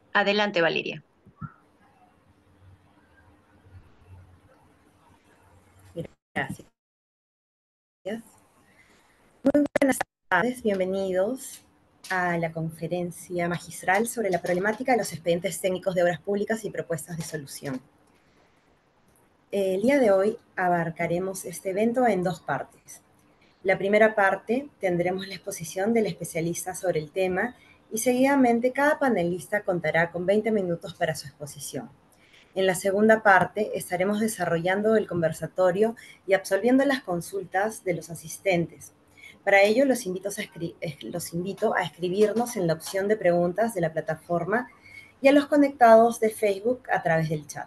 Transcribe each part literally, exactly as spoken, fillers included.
Adelante, Valeria. Gracias. Buenas tardes, bienvenidos a la conferencia magistral sobre la problemática de los expedientes técnicos de obras públicas y propuestas de solución. El día de hoy abarcaremos este evento en dos partes. La primera parte tendremos la exposición del especialista sobre el tema y seguidamente cada panelista contará con veinte minutos para su exposición. En la segunda parte estaremos desarrollando el conversatorio y absolviendo las consultas de los asistentes. Para ello los invito a, escri- los invito a escribirnos en la opción de preguntas de la plataforma y a los conectados de Facebook a través del chat.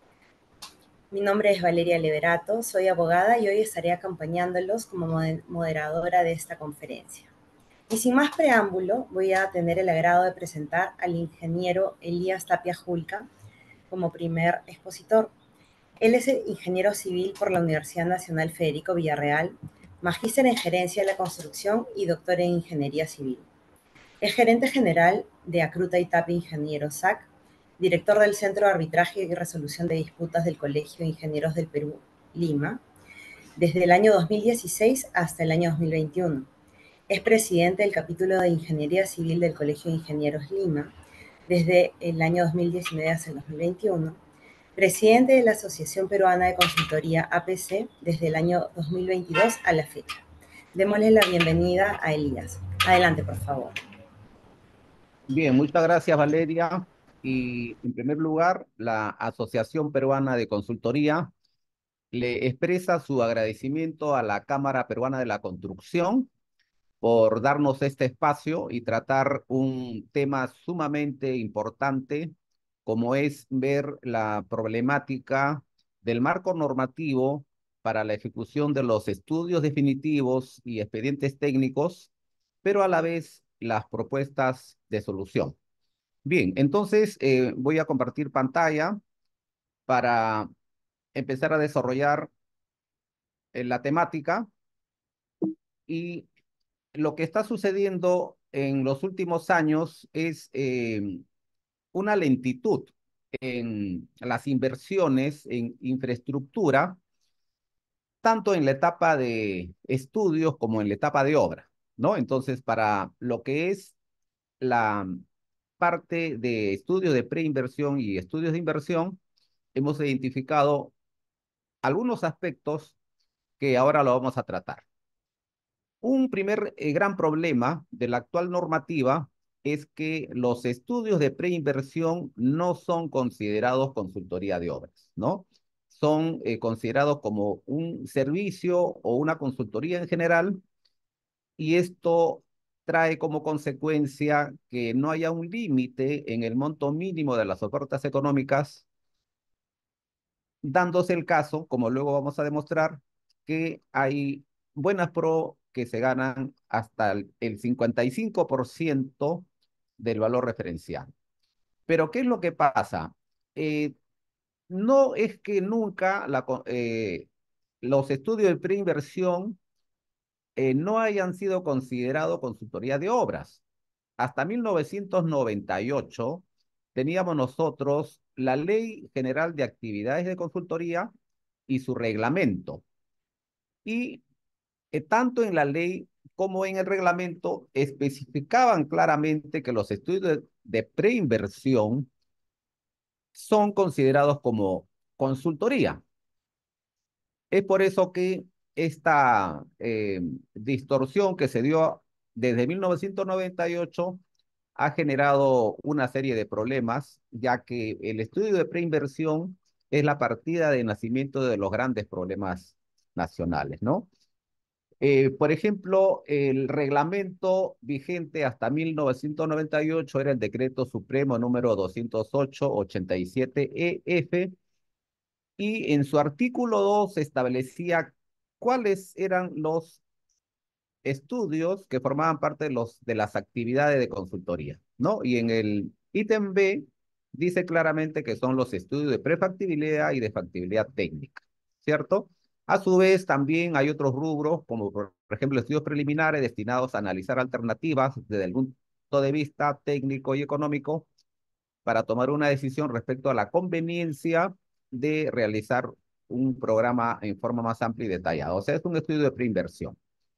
Mi nombre es Valeria Leverato, soy abogada y hoy estaré acompañándolos como moderadora de esta conferencia. Y sin más preámbulo, voy a tener el agrado de presentar al ingeniero Elías Tapia Julca como primer expositor. Él es ingeniero civil por la Universidad Nacional Federico Villarreal, magíster en gerencia de la construcción y doctor en ingeniería civil. Es gerente general de Acruta y Tapia Ingenieros S A C, director del Centro de Arbitraje y Resolución de Disputas del Colegio de Ingenieros del Perú, Lima, desde el año dos mil dieciséis hasta el año dos mil veintiuno. Es presidente del capítulo de Ingeniería Civil del Colegio de Ingenieros Lima, desde el año dos mil diecinueve hasta el dos mil veintiuno, presidente de la Asociación Peruana de Consultoría A P C desde el año dos mil veintidós a la fecha. Démosle la bienvenida a Elías. Adelante, por favor. Bien, muchas gracias, Valeria. Y en primer lugar, la Asociación Peruana de Consultoría le expresa su agradecimiento a la Cámara Peruana de la Construcción por darnos este espacio y tratar un tema sumamente importante, como es ver la problemática del marco normativo para la ejecución de los estudios definitivos y expedientes técnicos, pero a la vez las propuestas de solución. Bien, entonces eh, voy a compartir pantalla para empezar a desarrollar eh, la temática y lo que está sucediendo en los últimos años es eh, una lentitud en las inversiones en infraestructura, tanto en la etapa de estudios como en la etapa de obra, ¿no? Entonces, para lo que es la parte de estudios de preinversión y estudios de inversión, hemos identificado algunos aspectos que ahora lo vamos a tratar. Un primer eh, gran problema de la actual normativa es que los estudios de preinversión no son considerados consultoría de obras, ¿no? Son eh, considerados como un servicio o una consultoría en general, y esto trae como consecuencia que no haya un límite en el monto mínimo de las ofertas económicas, dándose el caso, como luego vamos a demostrar, que hay buenas pro que se ganan hasta el, el cincuenta y cinco por ciento del valor referencial. Pero ¿qué es lo que pasa? Eh, no es que nunca la, eh, los estudios de preinversión eh, no hayan sido considerados consultoría de obras. Hasta mil novecientos noventa y ocho teníamos nosotros la Ley General de Actividades de Consultoría y su reglamento. Y eh, tanto en la ley como en el reglamento especificaban claramente que los estudios de, de preinversión son considerados como consultoría. Es por eso que esta eh, distorsión que se dio desde mil novecientos noventa y ocho ha generado una serie de problemas, ya que el estudio de preinversión es la partida de nacimiento de los grandes problemas nacionales, ¿no? Eh, por ejemplo, el reglamento vigente hasta mil novecientos noventa y ocho era el Decreto Supremo número doscientos ocho ochenta y siete E F, y en su artículo dos establecía cuáles eran los estudios que formaban parte de, los, de las actividades de consultoría, ¿no? Y en el ítem B dice claramente que son los estudios de prefactibilidad y de factibilidad técnica, ¿cierto? A su vez, también hay otros rubros, como por ejemplo estudios preliminares destinados a analizar alternativas desde el punto de vista técnico y económico, para tomar una decisión respecto a la conveniencia de realizar un programa en forma más amplia y detallada. O sea, es un estudio de preinversión.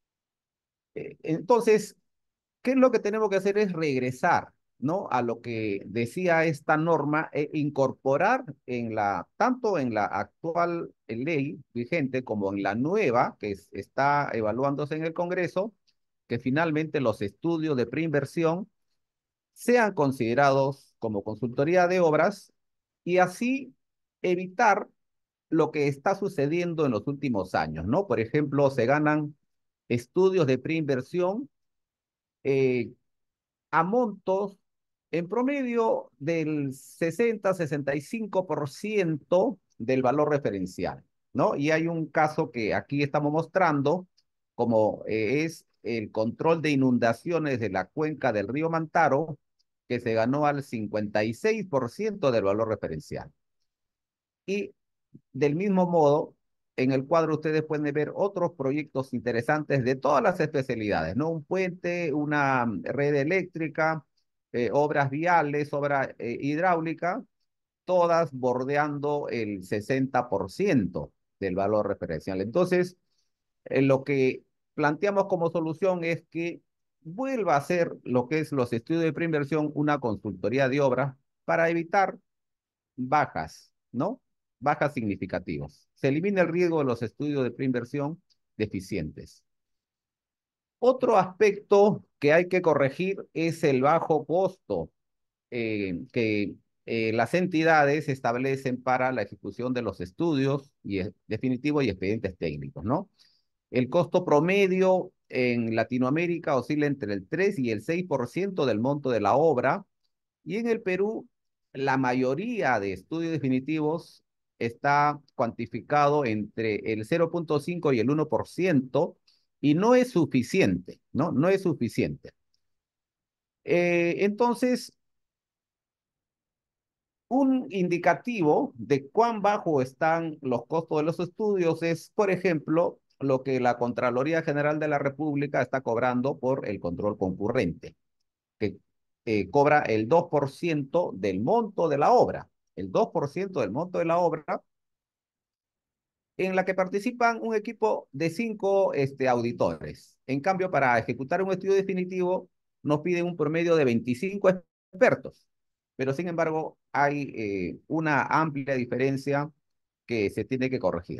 Eh, entonces, ¿qué es lo que tenemos que hacer? Es regresar, ¿no? A lo que decía esta norma e incorporar en la, tanto en la actual ley vigente como en la nueva que es, está evaluándose en el Congreso, que finalmente los estudios de preinversión sean considerados como consultoría de obras y así evitar lo que está sucediendo en los últimos años, ¿no? Por ejemplo, se ganan estudios de preinversión eh, a montos en promedio del sesenta, sesenta y cinco por ciento del valor referencial, ¿no? Y hay un caso que aquí estamos mostrando, como eh, es el control de inundaciones de la cuenca del río Mantaro, que se ganó al cincuenta y seis por ciento del valor referencial. Y del mismo modo, en el cuadro ustedes pueden ver otros proyectos interesantes de todas las especialidades, ¿no? Un puente, una red eléctrica, eh, obras viales, obra eh, hidráulica, todas bordeando el sesenta por ciento del valor referencial. Entonces, eh, lo que planteamos como solución es que vuelva a ser lo que es los estudios de preinversión una consultoría de obras para evitar bajas, ¿no? Bajas significativas. Se elimina el riesgo de los estudios de preinversión deficientes. Otro aspecto que hay que corregir es el bajo costo eh, que eh, las entidades establecen para la ejecución de los estudios y, definitivos y expedientes técnicos, ¿no? El costo promedio en Latinoamérica oscila entre el tres y el seis por ciento del monto de la obra, y en el Perú, la mayoría de estudios definitivos está cuantificado entre el cero punto cinco y el uno por ciento y no es suficiente, ¿no? No es suficiente. Eh, entonces, un indicativo de cuán bajo están los costos de los estudios es, por ejemplo, lo que la Contraloría General de la República está cobrando por el control concurrente, que eh, cobra el dos por ciento del monto de la obra, el dos por ciento del monto de la obra, en la que participan un equipo de cinco este, auditores. En cambio, para ejecutar un estudio definitivo, nos piden un promedio de veinticinco expertos, pero sin embargo, hay eh, una amplia diferencia que se tiene que corregir.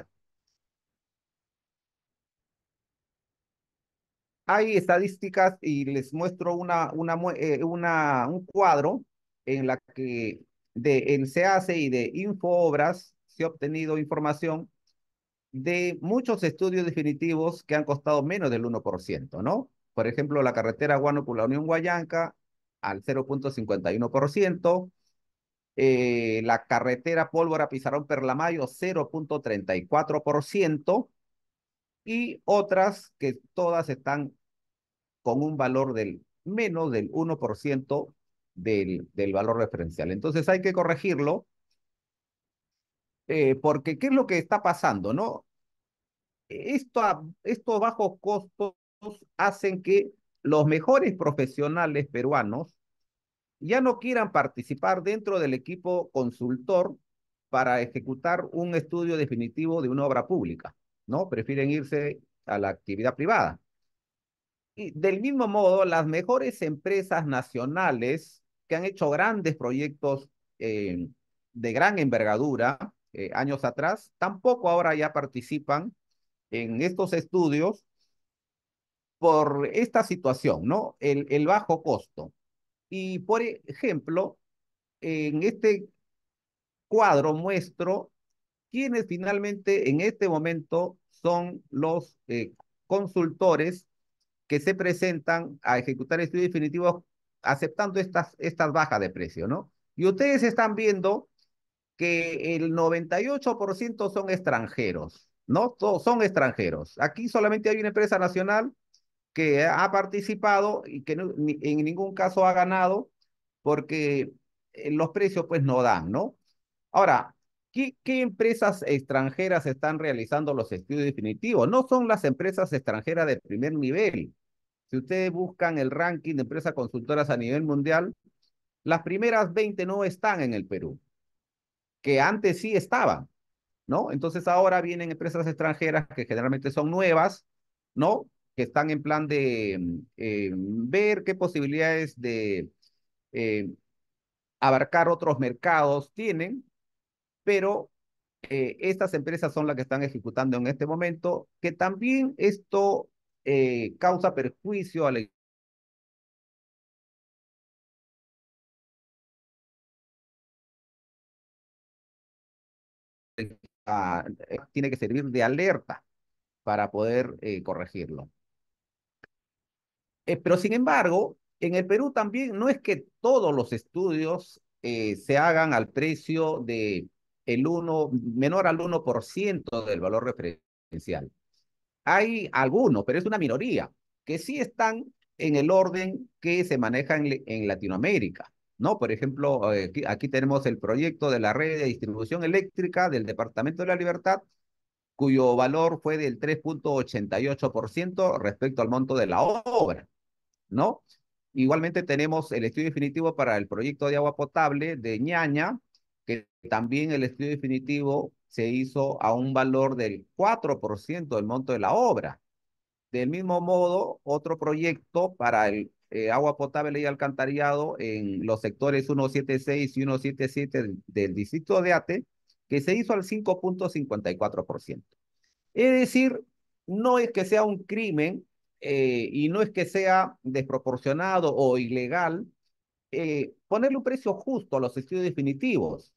Hay estadísticas y les muestro una, una, eh, una, un cuadro en la que de el SEACE y de Infoobras se ha obtenido información de muchos estudios definitivos que han costado menos del uno por ciento, ¿no? Por ejemplo, la carretera Huánuco-La Unión Huallanca al cero punto cincuenta y uno por ciento, eh, la carretera Pólvora-Pizarrón-Perlamayo cero punto treinta y cuatro por ciento y otras que todas están con un valor del menos del uno por ciento del, del valor referencial. Entonces hay que corregirlo eh, porque ¿qué es lo que está pasando, no? Esto, estos bajos costos hacen que los mejores profesionales peruanos ya no quieran participar dentro del equipo consultor para ejecutar un estudio definitivo de una obra pública, ¿no? Prefieren irse a la actividad privada. Y del mismo modo, las mejores empresas nacionales que han hecho grandes proyectos eh, de gran envergadura eh, años atrás, tampoco ahora ya participan en estos estudios por esta situación, ¿no? El, el bajo costo. Y por ejemplo, en este cuadro muestro quiénes finalmente en este momento son los eh, consultores que se presentan a ejecutar estudios definitivos aceptando estas, estas bajas de precio, ¿no? Y ustedes están viendo que el noventa y ocho por ciento son extranjeros, ¿no? Todos son extranjeros. Aquí solamente hay una empresa nacional que ha participado y que no, ni, en ningún caso ha ganado porque eh, los precios pues no dan, ¿no? Ahora, ¿qué, qué empresas extranjeras están realizando los estudios definitivos? No son las empresas extranjeras de primer nivel. Si ustedes buscan el ranking de empresas consultoras a nivel mundial, las primeras veinte no están en el Perú, que antes sí estaban, ¿no? Entonces ahora vienen empresas extranjeras que generalmente son nuevas, ¿no? Que están en plan de eh, ver qué posibilidades de eh, abarcar otros mercados tienen, pero eh, estas empresas son las que están ejecutando en este momento, que también esto eh, causa perjuicio a la a- tiene que servir de alerta para poder eh, corregirlo. Eh, pero sin embargo, en el Perú también no es que todos los estudios eh, se hagan al precio de el uno, menor al uno por ciento del valor referencial. Hay algunos, pero es una minoría, que sí están en el orden que se maneja en, en Latinoamérica, ¿no? Por ejemplo, eh, aquí, aquí tenemos el proyecto de la red de distribución eléctrica del Departamento de la Libertad, cuyo valor fue del tres punto ochenta y ocho por ciento respecto al monto de la obra, ¿no? Igualmente tenemos el estudio definitivo para el proyecto de agua potable de Ñaña, que también el estudio definitivo se hizo a un valor del cuatro por ciento del monto de la obra. Del mismo modo, otro proyecto para el eh, agua potable y alcantarillado en los sectores ciento setenta y seis y ciento setenta y siete del, del distrito de Ate, que se hizo al cinco punto cincuenta y cuatro por ciento. Es decir, no es que sea un crimen eh, y no es que sea desproporcionado o ilegal eh, ponerle un precio justo a los estudios definitivos.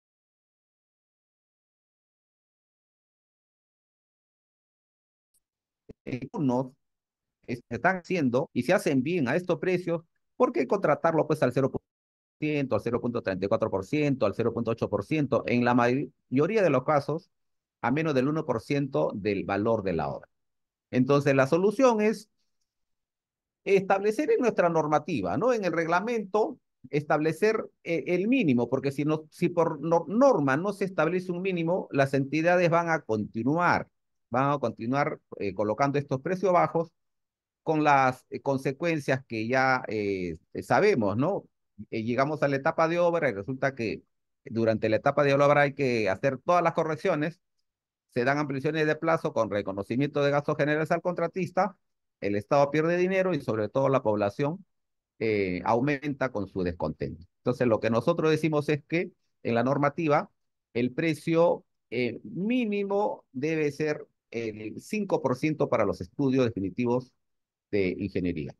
Algunos se están haciendo y se hacen bien a estos precios, ¿por qué contratarlo pues al cero por ciento, al cero punto treinta y cuatro por ciento, al cero punto ocho por ciento? En la mayoría de los casos, a menos del uno por ciento del valor de la obra. Entonces, la solución es establecer en nuestra normativa, ¿no? En el reglamento, establecer eh, el mínimo, porque si, no, si por no, norma no se establece un mínimo, las entidades van a continuar, van a continuar eh, colocando estos precios bajos con las eh, consecuencias que ya eh, sabemos, ¿no? Eh, llegamos a la etapa de obra y resulta que durante la etapa de obra hay que hacer todas las correcciones, se dan ampliaciones de plazo con reconocimiento de gastos generales al contratista, el Estado pierde dinero y sobre todo la población eh, aumenta con su descontento. Entonces, lo que nosotros decimos es que en la normativa el precio eh, mínimo debe ser el cinco por ciento para los estudios definitivos de ingeniería.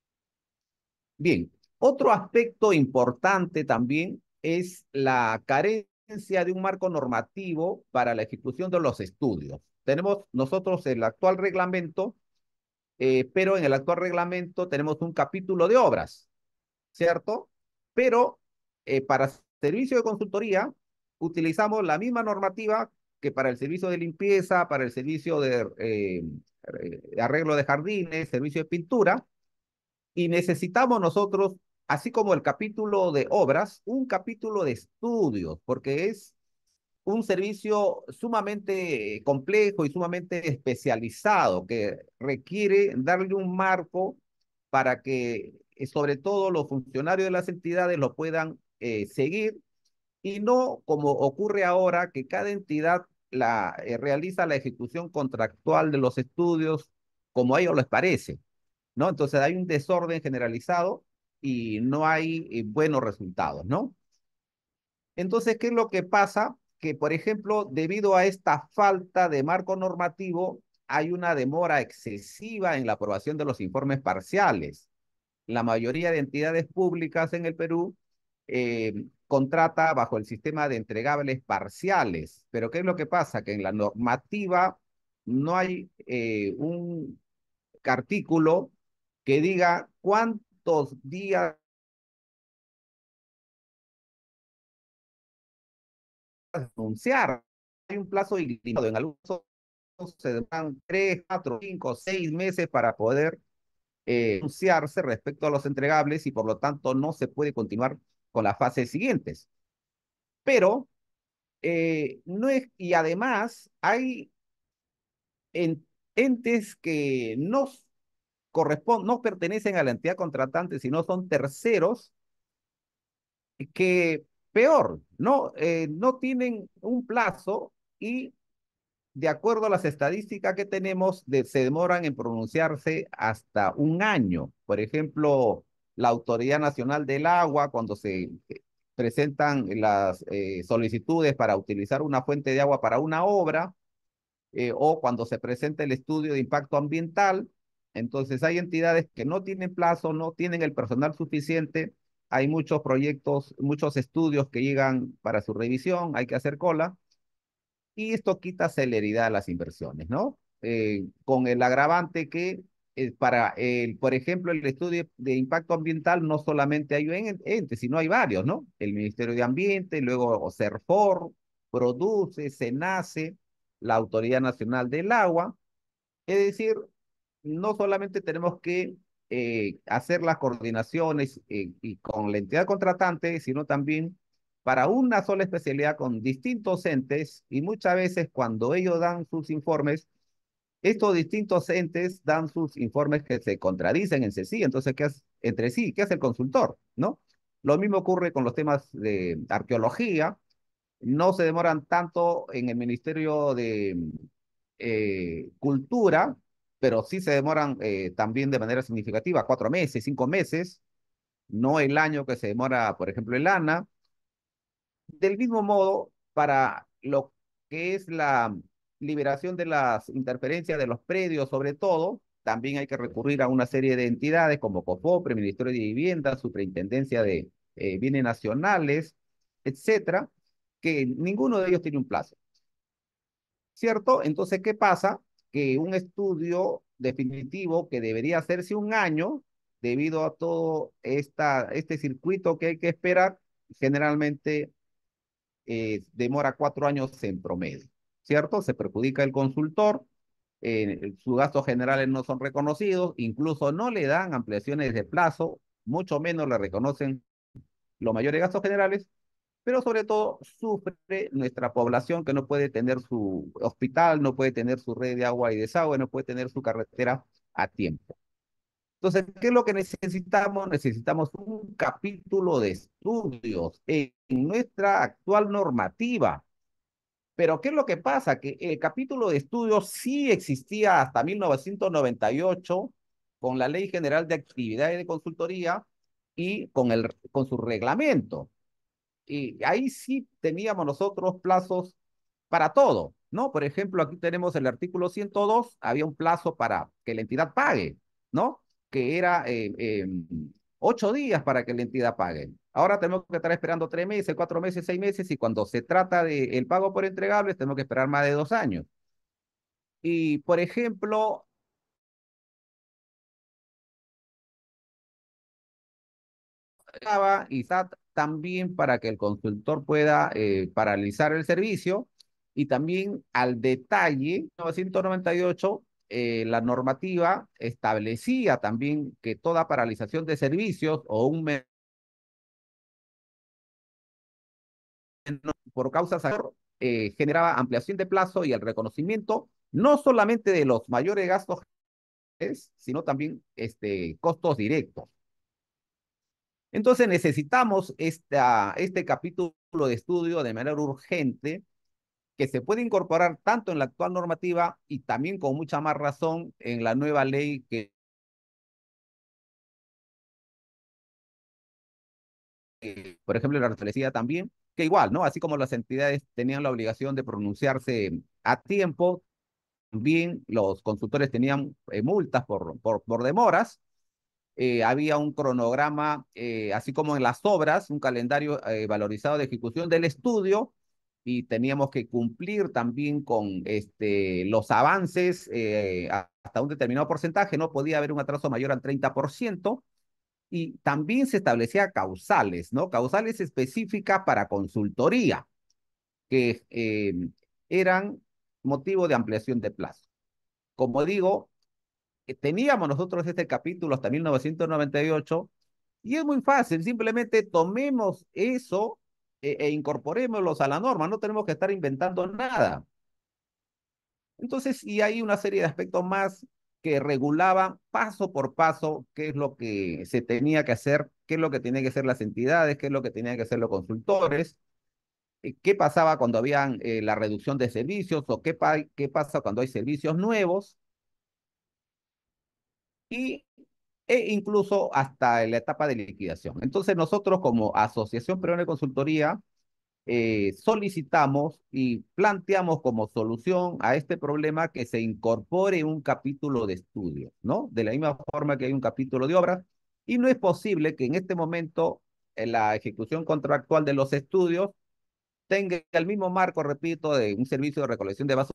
Bien, otro aspecto importante también es la carencia de un marco normativo para la ejecución de los estudios. Tenemos nosotros el actual reglamento, eh, pero en el actual reglamento tenemos un capítulo de obras, ¿cierto? Pero eh, para servicio de consultoría utilizamos la misma normativa que para el servicio de limpieza, para el servicio de eh, eh, arreglo de jardines, servicio de pintura, y necesitamos nosotros, así como el capítulo de obras, un capítulo de estudios, porque es un servicio sumamente complejo y sumamente especializado que requiere darle un marco para que eh, sobre todo los funcionarios de las entidades lo puedan eh, seguir y no como ocurre ahora que cada entidad la, eh, realiza la ejecución contractual de los estudios como a ellos les parece, ¿no? Entonces hay un desorden generalizado y no hay eh, buenos resultados, ¿no? Entonces, ¿qué es lo que pasa? Que, por ejemplo, debido a esta falta de marco normativo, hay una demora excesiva en la aprobación de los informes parciales. La mayoría de entidades públicas en el Perú eh, contrata bajo el sistema de entregables parciales. Pero ¿qué es lo que pasa? Que en la normativa no hay eh, un artículo que diga cuántos días anunciar. Hay un plazo ilimitado. En algunos se demoran tres, cuatro, cinco, seis meses para poder eh, anunciarse respecto a los entregables y por lo tanto no se puede continuar con las fases siguientes. Pero eh, no es, y además hay en, entes que no corresponden, no pertenecen a la entidad contratante, sino son terceros que peor, no, eh, no tienen un plazo y de acuerdo a las estadísticas que tenemos, de- se demoran en pronunciarse hasta un año. Por ejemplo, la Autoridad Nacional del Agua, cuando se eh, presentan las eh, solicitudes para utilizar una fuente de agua para una obra, eh, o cuando se presenta el estudio de impacto ambiental, entonces hay entidades que no tienen plazo, no tienen el personal suficiente, hay muchos proyectos, muchos estudios que llegan para su revisión, hay que hacer cola y esto quita celeridad a las inversiones, ¿no? Eh, con el agravante que eh, para, el, por ejemplo, el estudio de impacto ambiental no solamente hay un ente, sino hay varios, ¿no? El Ministerio de Ambiente, luego CERFOR, Produce, SENACE, la Autoridad Nacional del Agua. Es decir, no solamente tenemos que eh, hacer las coordinaciones eh, y con la entidad contratante, sino también para una sola especialidad con distintos entes y muchas veces cuando ellos dan sus informes, estos distintos entes dan sus informes que se contradicen entre sí, entonces, ¿qué hace, entre sí? ¿Qué hace el consultor? ¿No? Lo mismo ocurre con los temas de arqueología, no se demoran tanto en el Ministerio de eh, Cultura, pero sí se demoran eh, también de manera significativa, cuatro meses, cinco meses, no el año que se demora, por ejemplo, el ANA. Del mismo modo, para lo que es la liberación de las interferencias de los predios, sobre todo, también hay que recurrir a una serie de entidades como COFOPRE, Ministerio de Vivienda, Superintendencia de eh, Bienes Nacionales, etcétera, que ninguno de ellos tiene un plazo, ¿cierto? Entonces, ¿qué pasa? Que un estudio definitivo que debería hacerse un año, debido a todo esta, este circuito que hay que esperar, generalmente eh, demora cuatro años en promedio, ¿cierto? Se perjudica el consultor, eh, sus gastos generales no son reconocidos, incluso no le dan ampliaciones de plazo, mucho menos le reconocen los mayores gastos generales, pero sobre todo sufre nuestra población que no puede tener su hospital, no puede tener su red de agua y desagüe, no puede tener su carretera a tiempo. Entonces, ¿qué es lo que necesitamos? Necesitamos un capítulo de estudios en nuestra actual normativa. Pero ¿qué es lo que pasa? Que el capítulo de estudios sí existía hasta mil novecientos noventa y ocho con la Ley General de Actividades de Consultoría y con, el, con su reglamento. Y ahí sí teníamos nosotros plazos para todo, ¿no? Por ejemplo, aquí tenemos el artículo ciento dos, había un plazo para que la entidad pague, ¿no? Que era eh, eh, ocho días para que la entidad pague. Ahora tenemos que estar esperando tres meses, cuatro meses, seis meses, y cuando se trata del de pago por entregables, tenemos que esperar más de dos años. Y, por ejemplo, y S A T también para que el consultor pueda eh, paralizar el servicio y también al detalle, mil novecientos noventa y ocho, eh, la normativa establecía también que toda paralización de servicios o un mes por causas eh, generaba ampliación de plazo y el reconocimiento no solamente de los mayores gastos, sino también este, costos directos. Entonces necesitamos esta, este capítulo de estudio de manera urgente que se puede incorporar tanto en la actual normativa y también con mucha más razón en la nueva ley que, eh, por ejemplo, la establecía también, que igual, ¿no? Así como las entidades tenían la obligación de pronunciarse a tiempo, también los consultores tenían eh, multas por, por, por demoras. Eh, había un cronograma, eh, así como en las obras, un calendario eh, valorizado de ejecución del estudio y teníamos que cumplir también con este, los avances eh, hasta un determinado porcentaje, no podía haber un atraso mayor al treinta por ciento y también se establecía causales, ¿no? Causales específicas para consultoría, que eh, eran motivo de ampliación de plazo. Como digo, eh, teníamos nosotros este capítulo hasta mil novecientos noventa y ocho y es muy fácil, simplemente tomemos eso e, e incorporémoslos a la norma, no tenemos que estar inventando nada. Entonces, y hay una serie de aspectos más que regulaban paso por paso qué es lo que se tenía que hacer, qué es lo que tenían que hacer las entidades, qué es lo que tenían que hacer los consultores, eh, qué pasaba cuando habían eh, la reducción de servicios o qué, pa qué pasa cuando hay servicios nuevos y e incluso hasta la etapa de liquidación. Entonces nosotros como Asociación Peruana de Consultoría eh, solicitamos y planteamos como solución a este problema que se incorpore un capítulo de estudio, ¿no? De la misma forma que hay un capítulo de obras, y no es posible que en este momento en la ejecución contractual de los estudios tenga el mismo marco, repito, de un servicio de recolección de basura,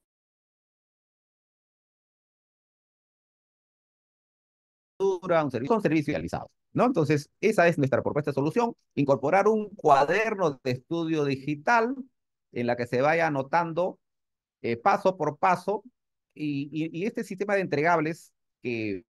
un servicio, son servicios realizados, ¿no? Entonces, esa es nuestra propuesta de solución, incorporar un cuaderno de estudio digital en la que se vaya anotando eh, paso por paso, y, y, y este sistema de entregables que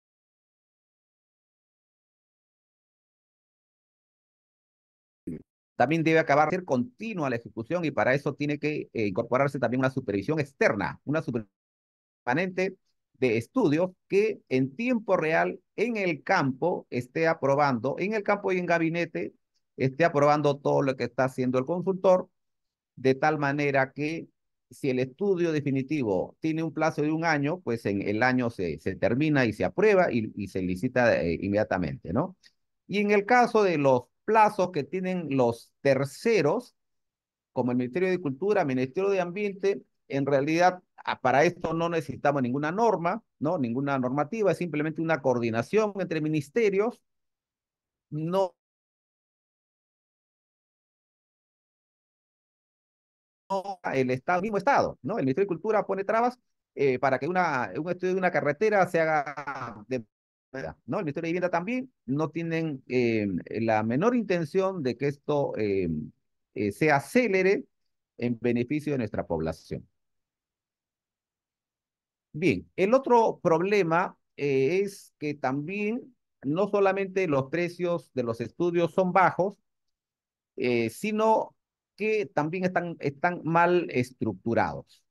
también debe acabar de ser continua la ejecución y para eso tiene que eh, incorporarse también una supervisión externa, una supervisión permanente de estudios que en tiempo real en el campo esté aprobando, en el campo y en gabinete, esté aprobando todo lo que está haciendo el consultor, de tal manera que si el estudio definitivo tiene un plazo de un año, pues en el año se, se termina y se aprueba y, y se licita eh, inmediatamente, ¿no? Y en el caso de los plazos que tienen los terceros, como el Ministerio de Cultura, Ministerio de Ambiente, en realidad a- para esto no necesitamos ninguna norma, ¿no? Ninguna normativa, es simplemente una coordinación entre ministerios, no el Estado, el mismo Estado, ¿no? El Ministerio de Cultura pone trabas eh, para que una, un estudio de una carretera se haga de manera, ¿no? El Ministerio de Vivienda también no tienen eh, la menor intención de que esto eh, eh, se acelere en beneficio de nuestra población. Bien, el otro problema eh, es que también no solamente los precios de los estudios son bajos, eh, sino que también están, están mal estructurados.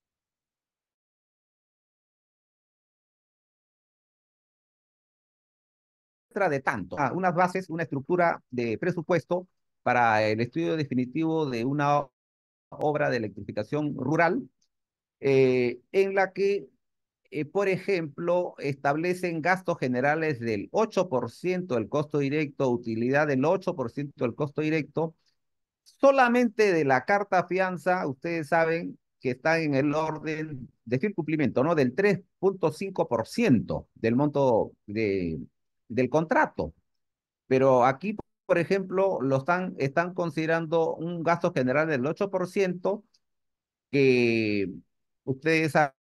De tanto, ah, unas bases, una estructura de presupuesto para el estudio definitivo de una obra de electrificación rural, eh, en la que, eh, por ejemplo, establecen gastos generales del ocho por ciento del costo directo, utilidad del ocho por ciento del costo directo, solamente de la carta fianza, ustedes saben que está en el orden de fiel cumplimiento, ¿no? Del tres punto cinco por ciento del monto de, del contrato. Pero aquí, por ejemplo, lo están, están considerando un gasto general del ocho por ciento que ustedes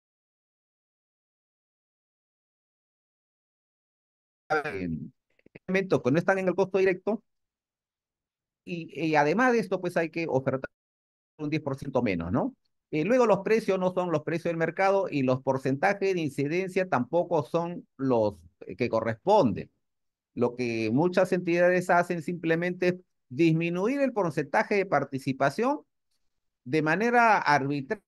saben, elementos que no están en el costo directo y, y además de esto, pues hay que ofertar un diez por ciento menos, ¿no? Y luego los precios no son los precios del mercado y los porcentajes de incidencia tampoco son los que corresponden. Lo que muchas entidades hacen simplemente es disminuir el porcentaje de participación de manera arbitraria,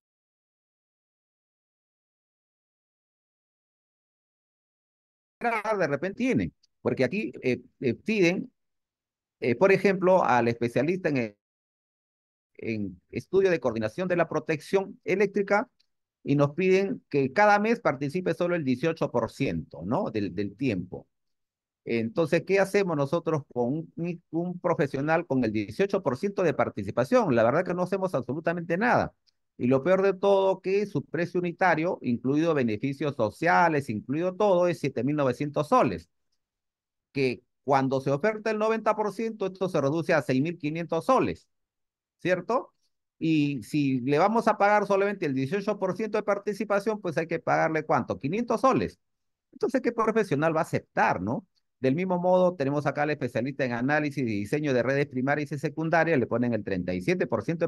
de repente tienen, porque aquí eh, eh, piden, eh, por ejemplo, al especialista en, el- en estudio de coordinación de la protección eléctrica y nos piden que cada mes participe solo el dieciocho por ciento, ¿no? Del, del tiempo. Entonces, ¿qué hacemos nosotros con un, un profesional con el dieciocho por ciento de participación? La verdad que no hacemos absolutamente nada. Y lo peor de todo, que su precio unitario, incluido beneficios sociales, incluido todo, es siete mil novecientos soles, que cuando se oferta el noventa por ciento, esto se reduce a seis mil quinientos soles, ¿cierto? Y si le vamos a pagar solamente el dieciocho por ciento de participación, pues hay que pagarle ¿cuánto? quinientos soles. Entonces, ¿qué profesional va a aceptar, no? Del mismo modo, tenemos acá al especialista en análisis y diseño de redes primarias y secundarias, le ponen el treinta y siete por ciento de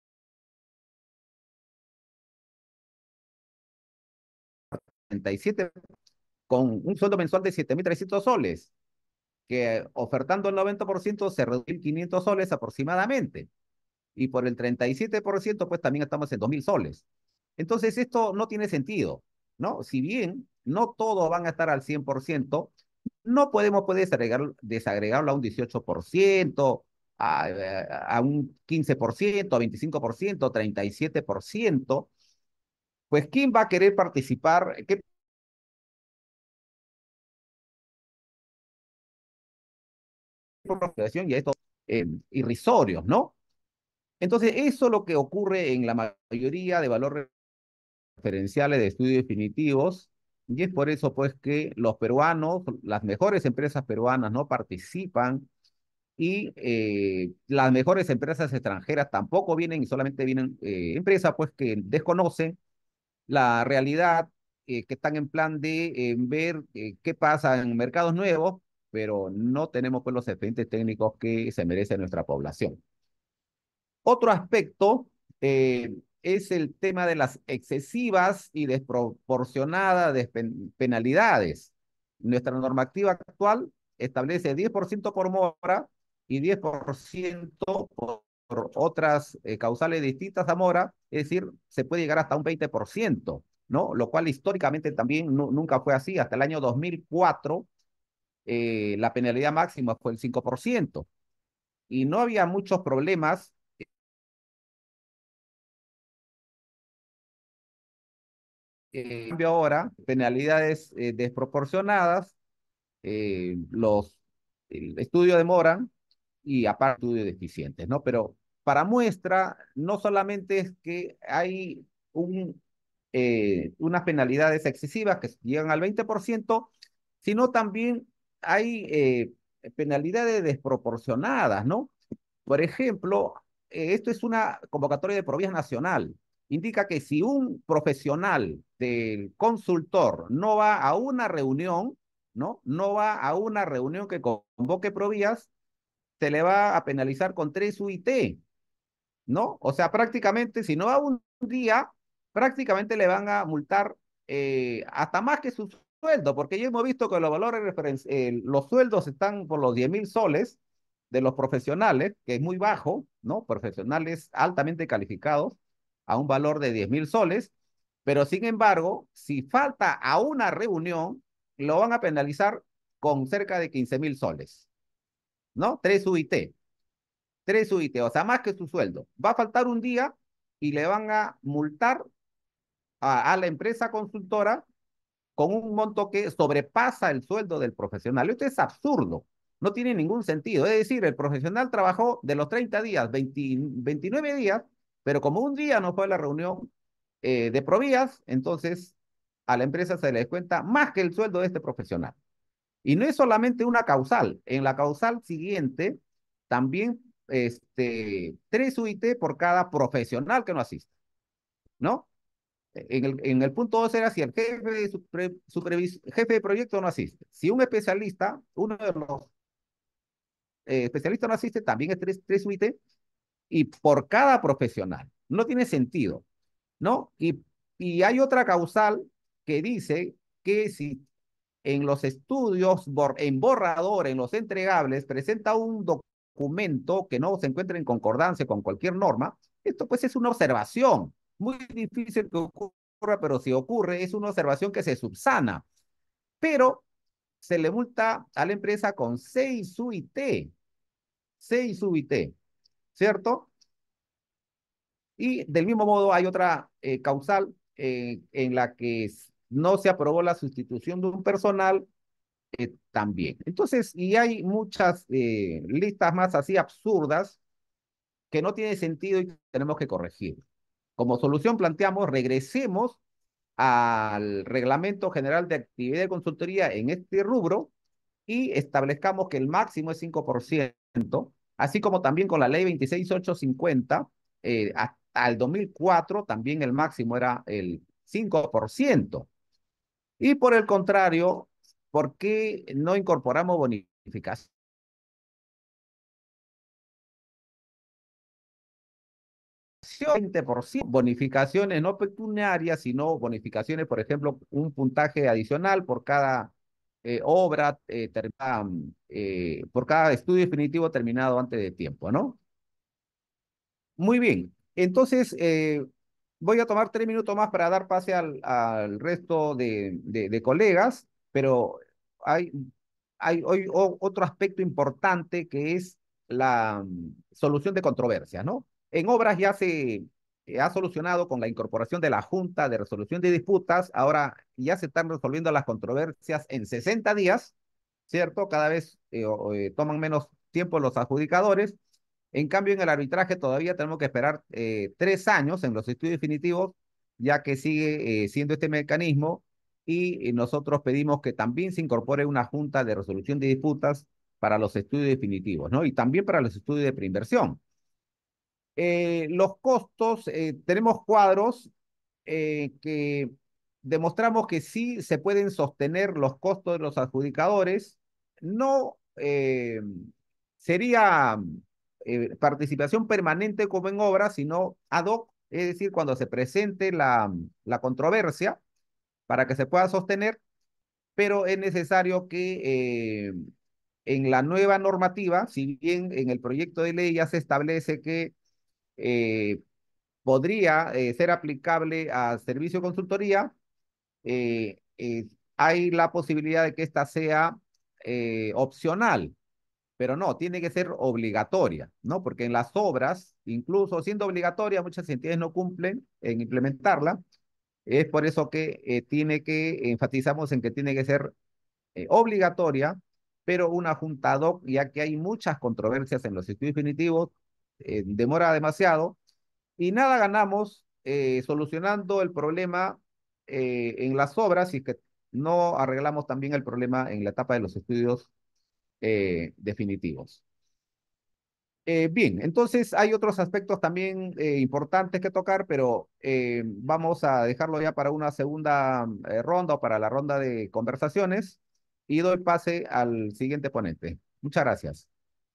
participación, con un sueldo mensual de siete mil trescientos soles, que ofertando el noventa por ciento se reduce mil quinientos soles aproximadamente. Y por el treinta y siete por ciento, pues también estamos en dos mil soles. Entonces, esto no tiene sentido. ¿no? Si bien no todos van a estar al cien por ciento, no podemos pues, desagregar, desagregarlo a un dieciocho por ciento, a, a un quince por ciento, a veinticinco por ciento, treinta y siete por ciento. Pues, ¿quién va a querer participar? ¿Qué y estos eh, irrisorios, ¿no? Entonces, eso es lo que ocurre en la mayoría de valores referenciales de estudios definitivos, y es por eso, pues, que los peruanos, las mejores empresas peruanas no participan y eh, las mejores empresas extranjeras tampoco vienen y solamente vienen eh, empresas, pues, que desconocen la realidad, eh, que están en plan de eh, ver eh, qué pasa en mercados nuevos, pero no tenemos, pues, los expedientes técnicos que se merece nuestra población. Otro aspecto eh, es el tema de las excesivas y desproporcionadas penalidades. Nuestra normativa actual establece diez por ciento por mora y diez por ciento por, por otras eh, causales distintas a mora, es decir, se puede llegar hasta un veinte por ciento, ¿no? Lo cual históricamente también no, nunca fue así. Hasta el año dos mil cuatro, eh, la penalidad máxima fue el cinco por ciento y no había muchos problemas. Eh, en cambio ahora, penalidades eh, desproporcionadas, eh, los el estudio demoran y aparte estudios deficientes, ¿no? Pero para muestra, no solamente es que hay un, eh, unas penalidades excesivas que llegan al veinte por ciento, sino también hay eh, penalidades desproporcionadas, ¿no? Por ejemplo, eh, esto es una convocatoria de Provías nacional. Indica que si un profesional del consultor no va a una reunión, ¿no? No va a una reunión que convoque Provías, se le va a penalizar con tres U I T, ¿no? O sea, prácticamente, si no va un día, prácticamente le van a multar eh, hasta más que su sueldo, porque ya hemos visto que los valores referenciales, eh, los sueldos están por los diez mil soles de los profesionales, que es muy bajo, ¿no? Profesionales altamente calificados a un valor de diez mil soles, pero sin embargo, si falta a una reunión, lo van a penalizar con cerca de quince mil soles, ¿no? Tres U I T. Tres U I T, o sea, más que su sueldo. Va a faltar un día y le van a multar a, a la empresa consultora con un monto que sobrepasa el sueldo del profesional. Esto es absurdo, no tiene ningún sentido. Es decir, el profesional trabajó de los treinta días, veinte, veintinueve días, pero como un día no fue a la reunión eh, de Provías, entonces a la empresa se le descuenta más que el sueldo de este profesional. Y no es solamente una causal, en la causal siguiente también este, tres U I T por cada profesional que no asiste, ¿no? En el, en el punto dos era si el jefe de, super, supervis, jefe de proyecto no asiste. Si un especialista, uno de los eh, especialistas no asiste, también es tres, tres U I T y por cada profesional. No tiene sentido, ¿no? Y, y hay otra causal que dice que si en los estudios, en borrador, en los entregables, presenta un documento que no se encuentre en concordancia con cualquier norma, esto pues es una observación, muy difícil que ocurra, pero si ocurre, es una observación que se subsana, pero se le multa a la empresa con seis U I T, seis U I T, ¿cierto? Y del mismo modo hay otra eh, causal eh, en la que no se aprobó la sustitución de un personal eh, también. Entonces, y hay muchas eh, listas más así absurdas que no tienen sentido y tenemos que corregir. Como solución planteamos, regresemos al Reglamento General de Actividad de Consultoría en este rubro y establezcamos que el máximo es cinco por ciento, así como también con la ley veintiséis mil ochocientos cincuenta, eh, hasta el dos mil cuatro también el máximo era el cinco por ciento. Y por el contrario, ¿por qué no incorporamos bonificación? veinte por ciento, bonificaciones no pecuniarias, sino bonificaciones, por ejemplo, un puntaje adicional por cada eh, obra, eh, terminada, eh, por cada estudio definitivo terminado antes de tiempo, ¿no? Muy bien. Entonces, eh, voy a tomar tres minutos más para dar pase al, al resto de, de, de colegas, pero hay, hay hoy o- otro aspecto importante que es la mm, solución de controversias, ¿no? En obras ya se eh, ha solucionado con la incorporación de la Junta de Resolución de Disputas, ahora ya se están resolviendo las controversias en sesenta días, ¿cierto? Cada vez eh, o- eh, toman menos tiempo los adjudicadores. En cambio, en el arbitraje todavía tenemos que esperar eh, tres años en los estudios definitivos, ya que sigue eh, siendo este mecanismo y, y nosotros pedimos que también se incorpore una junta de resolución de disputas para los estudios definitivos, ¿no? Y también para los estudios de preinversión. Eh, los costos, eh, tenemos cuadros eh, que demostramos que sí se pueden sostener los costos de los adjudicadores. No eh, sería eh, participación permanente como en obra, sino ad hoc, es decir, cuando se presente la, la controversia para que se pueda sostener, pero es necesario que eh, en la nueva normativa, si bien en el proyecto de ley ya se establece que eh, podría eh, ser aplicable a servicio de consultoría, eh, eh, hay la posibilidad de que esta sea eh, opcional, pero no, tiene que ser obligatoria, ¿no? Porque en las obras, incluso siendo obligatoria, muchas entidades no cumplen en implementarla. Es por eso que eh, tiene que, enfatizamos en que tiene que ser eh, obligatoria, pero una junta ad hoc, ya que hay muchas controversias en los estudios definitivos, eh, demora demasiado y nada ganamos eh, solucionando el problema eh, en las obras y que no arreglamos también el problema en la etapa de los estudios eh, definitivos. Eh, bien, entonces hay otros aspectos también eh, importantes que tocar, pero eh, vamos a dejarlo ya para una segunda eh, ronda o para la ronda de conversaciones y doy pase al siguiente ponente. Muchas gracias.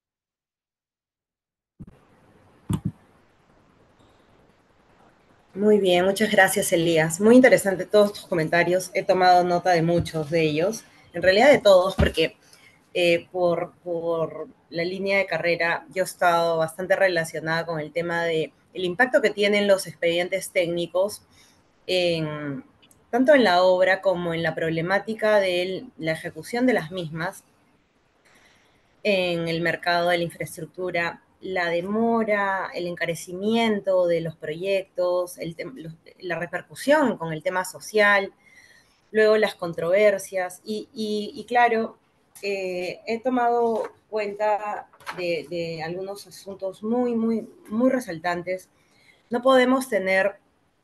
Muy bien, muchas gracias, Elías. Muy interesante todos tus comentarios. He tomado nota de muchos de ellos, en realidad de todos, porque eh, por, por la línea de carrera yo he estado bastante relacionada con el tema de el impacto que tienen los expedientes técnicos en, tanto en la obra como en la problemática de la ejecución de las mismas en el mercado de la infraestructura, la demora, el encarecimiento de los proyectos, el la repercusión con el tema social, luego las controversias y, y, y claro, eh, he tomado cuenta de, de, algunos asuntos muy, muy, muy resaltantes. No podemos tener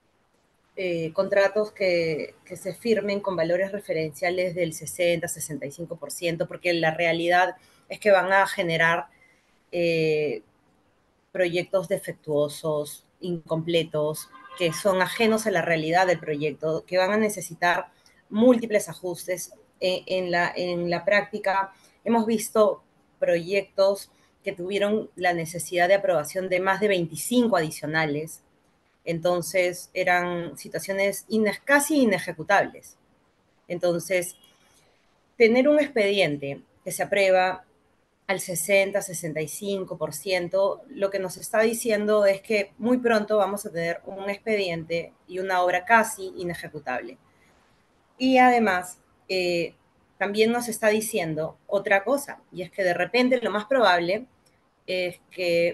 eh, contratos que, que, se firmen con valores referenciales del sesenta, sesenta y cinco por ciento, porque la realidad es que van a generar eh, proyectos defectuosos, incompletos, que son ajenos a la realidad del proyecto, que van a necesitar múltiples ajustes. Eh, en, la, en la práctica hemos visto proyectos que tuvieron la necesidad de aprobación de más de veinticinco adicionales. Entonces eran situaciones ine casi inejecutables. Entonces, tener un expediente que se aprueba al sesenta, sesenta y cinco por ciento, lo que nos está diciendo es que muy pronto vamos a tener un expediente y una obra casi inejecutable. Y además, eh, también nos está diciendo otra cosa, y es que de repente lo más probable es que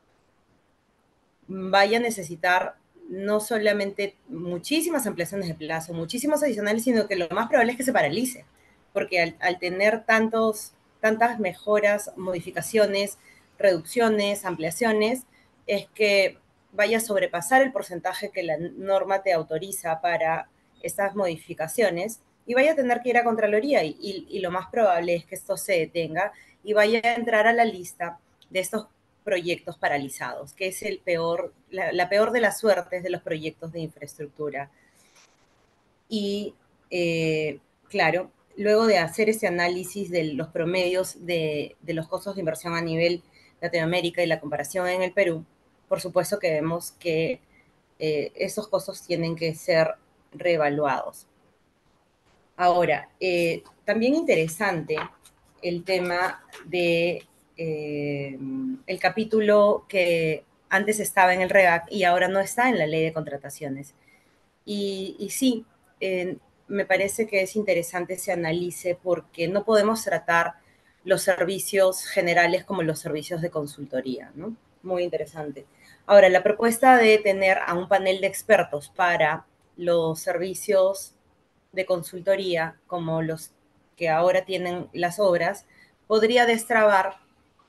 vaya a necesitar no solamente muchísimas ampliaciones de plazo, muchísimos adicionales, sino que lo más probable es que se paralice, porque al, al tener tantos, tantas mejoras, modificaciones, reducciones, ampliaciones, es que vaya a sobrepasar el porcentaje que la norma te autoriza para estas modificaciones y vaya a tener que ir a Contraloría y, y, y lo más probable es que esto se detenga y vaya a entrar a la lista de estos proyectos paralizados, que es el peor, la, la peor de las suertes de los proyectos de infraestructura. Y eh, claro, luego de hacer ese análisis de los promedios de, de, los costos de inversión a nivel Latinoamérica y la comparación en el Perú, por supuesto que vemos que eh, esos costos tienen que ser reevaluados. Ahora, eh, también interesante el tema de eh, el capítulo que antes estaba en el REGAC y ahora no está en la ley de contrataciones. Y, y sí, eh, me parece que es interesante se analice porque no podemos tratar los servicios generales como los servicios de consultoría, ¿no? Muy interesante. Ahora, la propuesta de tener a un panel de expertos para los servicios de consultoría, como los que ahora tienen las obras, podría destrabar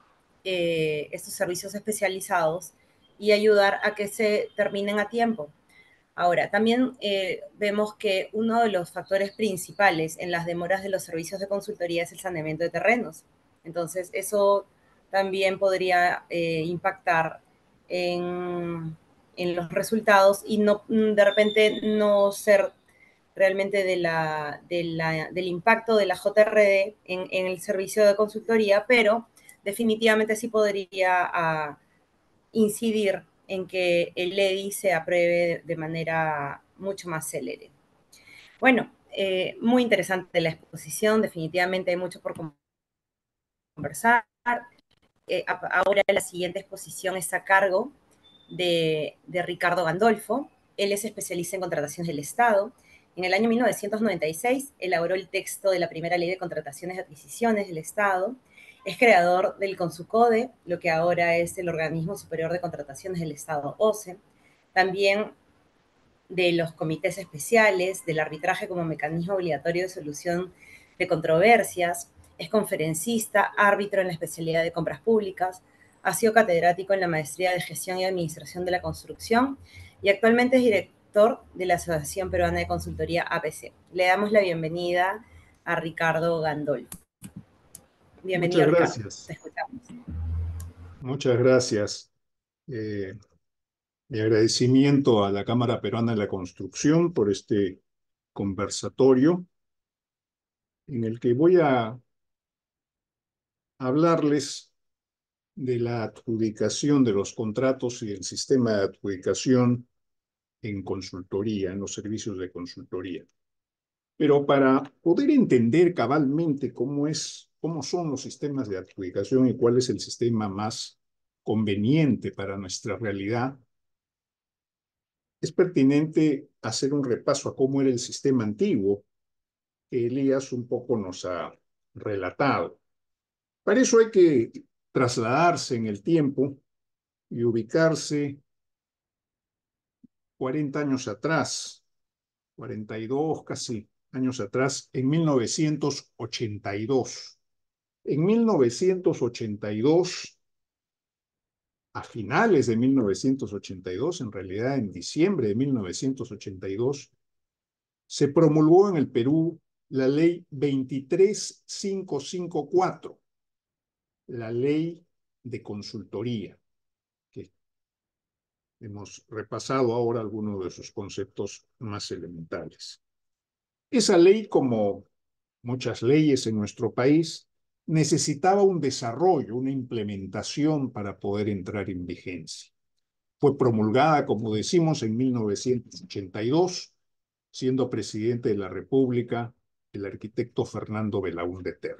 eh, estos servicios especializados y ayudar a que se terminen a tiempo. Ahora, también eh, vemos que uno de los factores principales en las demoras de los servicios de consultoría es el saneamiento de terrenos. Entonces, eso también podría eh, impactar en, en, los resultados y no, de repente no ser realmente de la, de la, del impacto de la J R D en, en, el servicio de consultoría, pero definitivamente sí podría a, incidir en que el E D I se apruebe de manera mucho más célere. Bueno, eh, muy interesante la exposición, definitivamente hay mucho por conversar. Eh, ahora la siguiente exposición está a cargo de, de Ricardo Gandolfo. Él es especialista en contrataciones del Estado. En el año mil novecientos noventa y seis elaboró el texto de la primera ley de contrataciones y adquisiciones del Estado. Es creador del CONSUCODE, lo que ahora es el Organismo Superior de Contrataciones del Estado, O C E. También de los comités especiales, del arbitraje como mecanismo obligatorio de solución de controversias. Es conferencista, árbitro en la especialidad de compras públicas. Ha sido catedrático en la maestría de Gestión y Administración de la Construcción y actualmente es director de la Asociación Peruana de Consultoría A P C. Le damos la bienvenida a Ricardo Gandolfo. Muchas Bienvenido, Ricardo. gracias. Te escuchamos. Muchas gracias. Eh, mi agradecimiento a la Cámara Peruana de la Construcción por este conversatorio en el que voy a hablarles de la adjudicación de los contratos y el sistema de adjudicación en consultoría, en los servicios de consultoría. Pero para poder entender cabalmente cómo es, cómo son los sistemas de adjudicación y cuál es el sistema más conveniente para nuestra realidad, es pertinente hacer un repaso a cómo era el sistema antiguo que Elías un poco nos ha relatado. Para eso hay que trasladarse en el tiempo y ubicarse cuarenta años atrás, cuarenta y dos casi años atrás, en mil novecientos ochenta y dos. En mil novecientos ochenta y dos, a finales de mil novecientos ochenta y dos, en realidad en diciembre de mil novecientos ochenta y dos, se promulgó en el Perú la ley veintitrés mil quinientos cincuenta y cuatro, la ley de consultoría, que hemos repasado ahora algunos de sus conceptos más elementales. Esa ley, como muchas leyes en nuestro país, necesitaba un desarrollo, una implementación para poder entrar en vigencia. Fue promulgada, como decimos, en mil novecientos ochenta y dos, siendo presidente de la República el arquitecto Fernando Belaúnde Terry.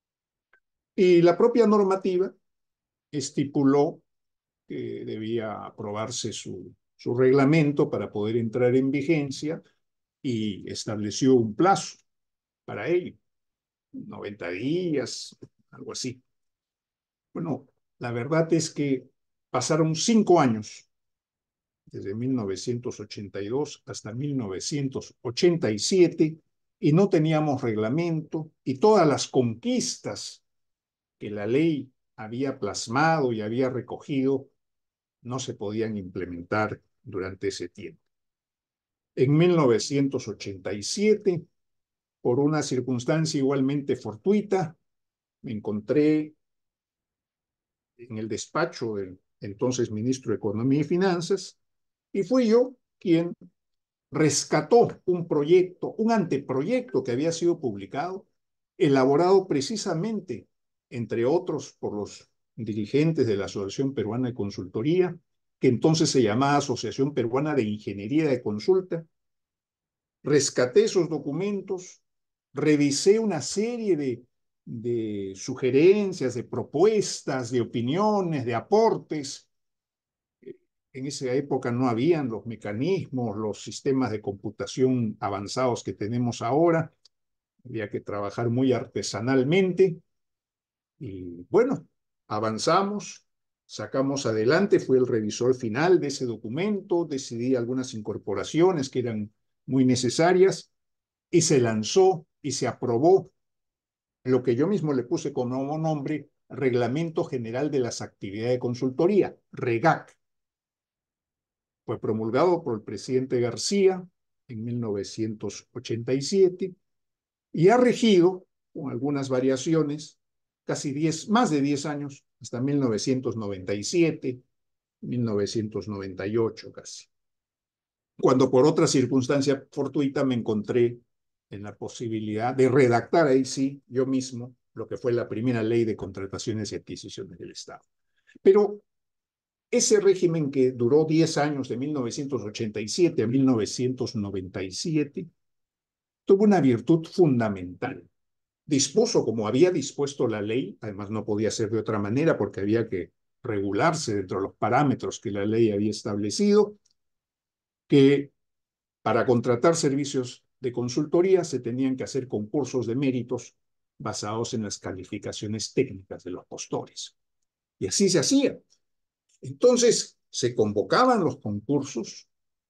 Y la propia normativa estipuló que debía aprobarse su, su reglamento para poder entrar en vigencia y estableció un plazo para ello, noventa días, algo así. Bueno, la verdad es que pasaron cinco años, desde mil novecientos ochenta y dos hasta mil novecientos ochenta y siete, y no teníamos reglamento, y todas las conquistas que la ley había plasmado y había recogido no se podían implementar durante ese tiempo. En mil novecientos ochenta y siete, por una circunstancia igualmente fortuita, me encontré en el despacho del entonces ministro de Economía y Finanzas, y fui yo quien rescató un proyecto, un anteproyecto que había sido publicado, elaborado precisamente, entre otros, por los dirigentes de la Asociación Peruana de Consultoría, que entonces se llamaba Asociación Peruana de Ingeniería de Consulta. Rescaté esos documentos, revisé una serie de, de sugerencias, de propuestas, de opiniones, de aportes, En esa época no habían los mecanismos, los sistemas de computación avanzados que tenemos ahora. Había que trabajar muy artesanalmente. Y bueno, avanzamos, sacamos adelante, fui el revisor final de ese documento, decidí algunas incorporaciones que eran muy necesarias y se lanzó y se aprobó lo que yo mismo le puse como nombre Reglamento General de las Actividades de Consultoría, REGAC. Fue promulgado por el presidente García en mil novecientos ochenta y siete y ha regido, con algunas variaciones, casi diez, más de diez años, hasta mil novecientos noventa y siete, mil novecientos noventa y ocho casi. Cuando por otra circunstancia fortuita me encontré en la posibilidad de redactar ahí sí, yo mismo, lo que fue la primera ley de contrataciones y adquisiciones del Estado. Pero ese régimen que duró diez años, de mil novecientos ochenta y siete a mil novecientos noventa y siete, tuvo una virtud fundamental. Dispuso como había dispuesto la ley, además no podía ser de otra manera porque había que regularse dentro de los parámetros que la ley había establecido, que para contratar servicios de consultoría se tenían que hacer concursos de méritos basados en las calificaciones técnicas de los postores. Y así se hacía. Entonces, se convocaban los concursos,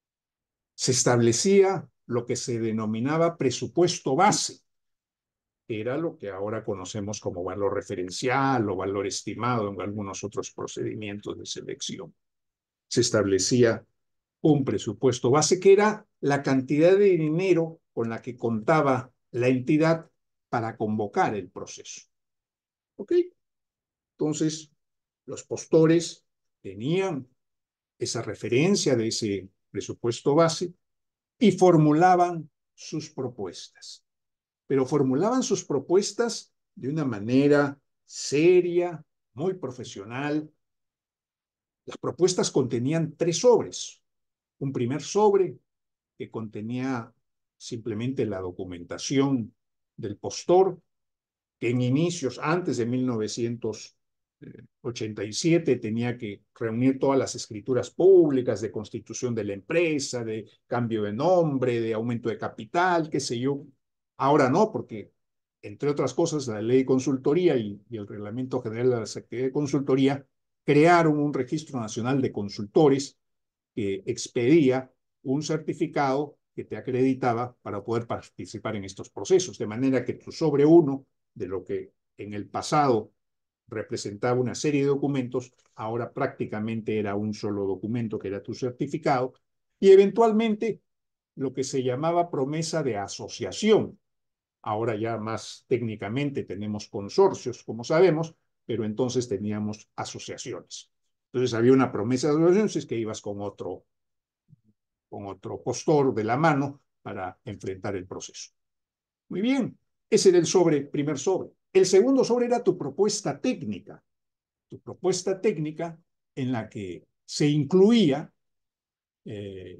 se establecía lo que se denominaba presupuesto base, que era lo que ahora conocemos como valor referencial o valor estimado en algunos otros procedimientos de selección. Se establecía un presupuesto base que era la cantidad de dinero con la que contaba la entidad para convocar el proceso. ¿Ok? Entonces, los postores tenían esa referencia de ese presupuesto base y formulaban sus propuestas. Pero formulaban sus propuestas de una manera seria, muy profesional. Las propuestas contenían tres sobres. Un primer sobre que contenía simplemente la documentación del postor, que en inicios, antes de mil novecientos ochenta y siete, tenía que reunir todas las escrituras públicas de constitución de la empresa, de cambio de nombre, de aumento de capital, qué sé yo. Ahora no, porque, entre otras cosas, la ley de consultoría y, y el Reglamento General de las Actividades de Consultoría crearon un registro nacional de consultores que expedía un certificado que te acreditaba para poder participar en estos procesos, de manera que tu sobre uno de lo que en el pasado representaba una serie de documentos, ahora prácticamente era un solo documento que era tu certificado, y eventualmente lo que se llamaba promesa de asociación. Ahora ya más técnicamente tenemos consorcios, como sabemos, pero entonces teníamos asociaciones. Entonces había una promesa de asociación, si es que ibas con otro, con otro postor de la mano para enfrentar el proceso. Muy bien, ese era el sobre, primer sobre. El segundo sobre era tu propuesta técnica, tu propuesta técnica en la que se incluía eh,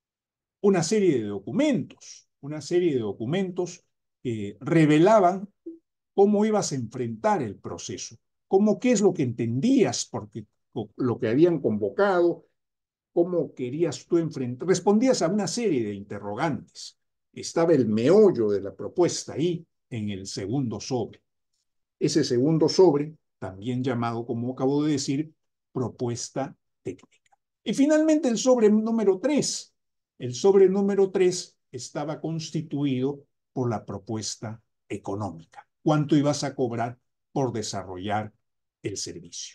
una serie de documentos, una serie de documentos que revelaban cómo ibas a enfrentar el proceso, cómo, qué es lo que entendías, porque lo que habían convocado, cómo querías tú enfrentar, respondías a una serie de interrogantes. Estaba el meollo de la propuesta ahí en el segundo sobre. Ese segundo sobre, también llamado, como acabo de decir, propuesta técnica. Y finalmente el sobre número tres. El sobre número tres estaba constituido por la propuesta económica. ¿Cuánto ibas a cobrar por desarrollar el servicio?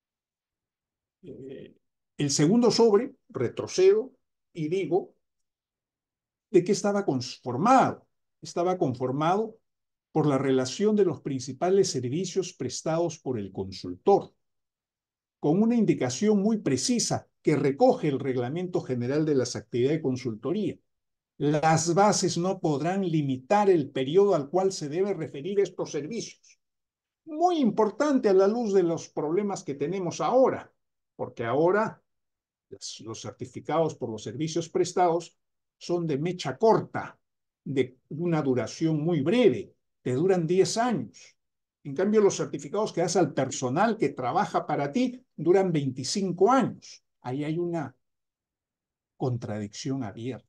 Eh, el segundo sobre, retrocedo y digo, ¿de qué estaba conformado? Estaba conformado por la relación de los principales servicios prestados por el consultor, con una indicación muy precisa que recoge el Reglamento General de las Actividades de Consultoría. Las bases no podrán limitar el periodo al cual se debe referir estos servicios. Muy importante a la luz de los problemas que tenemos ahora, porque ahora los certificados por los servicios prestados son de mecha corta, de una duración muy breve, te duran diez años. En cambio, los certificados que das al personal que trabaja para ti duran veinticinco años. ahí hay una contradicción abierta.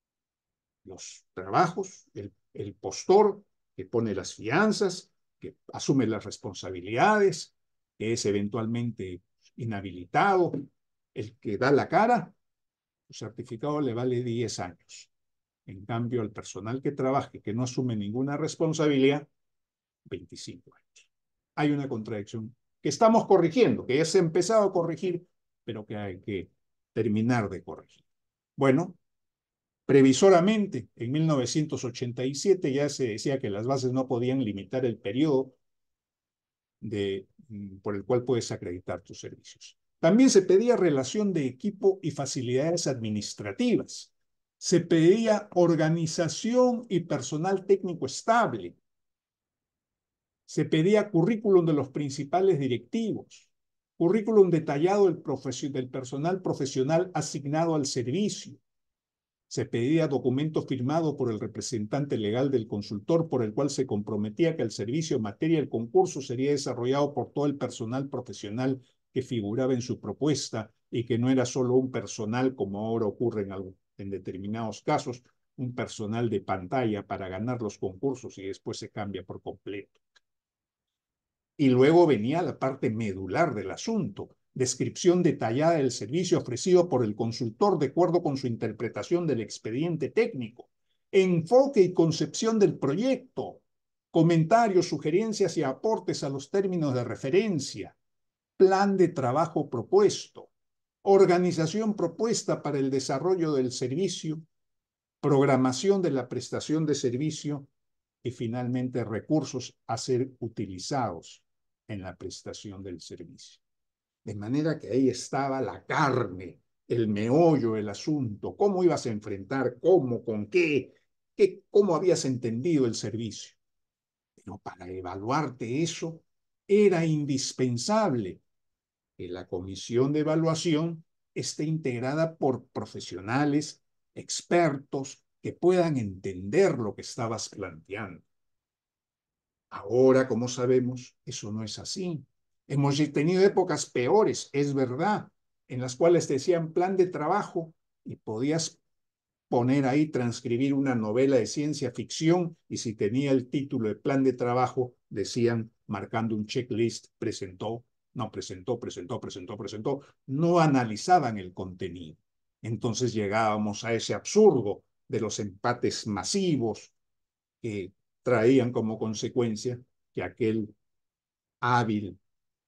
Los trabajos, el, el postor que pone las fianzas, que asume las responsabilidades, que es eventualmente inhabilitado, el que da la cara, su certificado le vale diez años. En cambio, al personal que trabaje, que no asume ninguna responsabilidad, veinticinco años. Hay una contradicción que estamos corrigiendo, que ya se ha empezado a corregir, pero que hay que terminar de corregir. Bueno, previsoramente, en mil novecientos ochenta y siete ya se decía que las bases no podían limitar el periodo de, por el cual puedes acreditar tus servicios. También se pedía relación de equipo y facilidades administrativas. Se pedía organización y personal técnico estable. Se pedía currículum de los principales directivos, currículum detallado del, del personal profesional asignado al servicio. Se pedía documento firmado por el representante legal del consultor por el cual se comprometía que el servicio en materia del concurso sería desarrollado por todo el personal profesional que figuraba en su propuesta y que no era solo un personal, como ahora ocurre en, algo, en determinados casos, un personal de pantalla para ganar los concursos y después se cambia por completo. Y luego venía la parte medular del asunto, descripción detallada del servicio ofrecido por el consultor de acuerdo con su interpretación del expediente técnico, enfoque y concepción del proyecto, comentarios, sugerencias y aportes a los términos de referencia, plan de trabajo propuesto, organización propuesta para el desarrollo del servicio, programación de la prestación de servicio y finalmente recursos a ser utilizados en la prestación del servicio. De manera que ahí estaba la carne, el meollo del asunto, cómo ibas a enfrentar, cómo, con qué, qué, cómo habías entendido el servicio. Pero para evaluarte eso era indispensable que la comisión de evaluación esté integrada por profesionales, expertos, que puedan entender lo que estabas planteando. Ahora, como sabemos, eso no es así. Hemos tenido épocas peores, es verdad, en las cuales te decían plan de trabajo y podías poner ahí, transcribir una novela de ciencia ficción y si tenía el título de plan de trabajo, decían, marcando un checklist, presentó, no presentó, presentó, presentó, presentó, no analizaban el contenido. Entonces llegábamos a ese absurdo de los empates masivos que traían como consecuencia que aquel hábil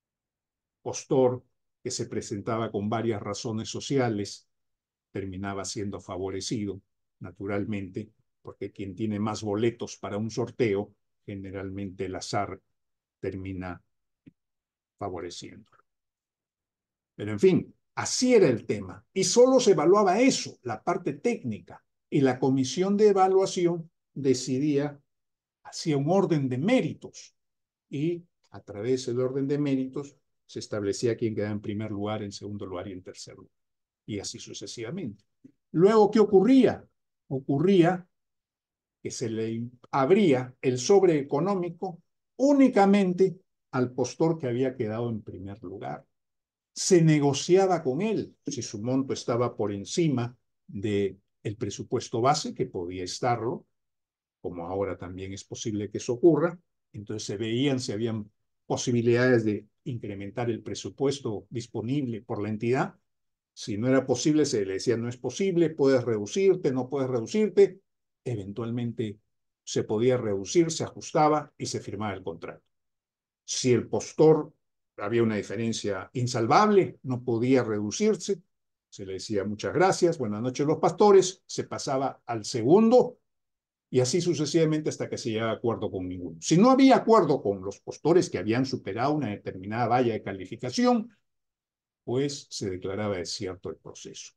postor que se presentaba con varias razones sociales terminaba siendo favorecido, naturalmente, porque quien tiene más boletos para un sorteo, generalmente el azar termina favoreciéndolo. Pero en fin, así era el tema. Y solo se evaluaba eso, la parte técnica. Y la comisión de evaluación decidía, hacía un orden de méritos. Y a través del orden de méritos se establecía quién quedaba en primer lugar, en segundo lugar y en tercer lugar. Y así sucesivamente. Luego, ¿qué ocurría? Ocurría que se le abría el sobre económico únicamente al postor que había quedado en primer lugar. Se negociaba con él si su monto estaba por encima del presupuesto base, que podía estarlo, como ahora también es posible que eso ocurra. Entonces se veían si habían posibilidades de incrementar el presupuesto disponible por la entidad. Si no era posible, se le decía, no es posible, puedes reducirte, no puedes reducirte. Eventualmente se podía reducir, se ajustaba y se firmaba el contrato. Si el postor había una diferencia insalvable, no podía reducirse, se le decía muchas gracias, buenas noches los pastores, se pasaba al segundo y así sucesivamente hasta que se llegaba a acuerdo con ninguno. Si no había acuerdo con los postores que habían superado una determinada valla de calificación, pues se declaraba desierto el proceso.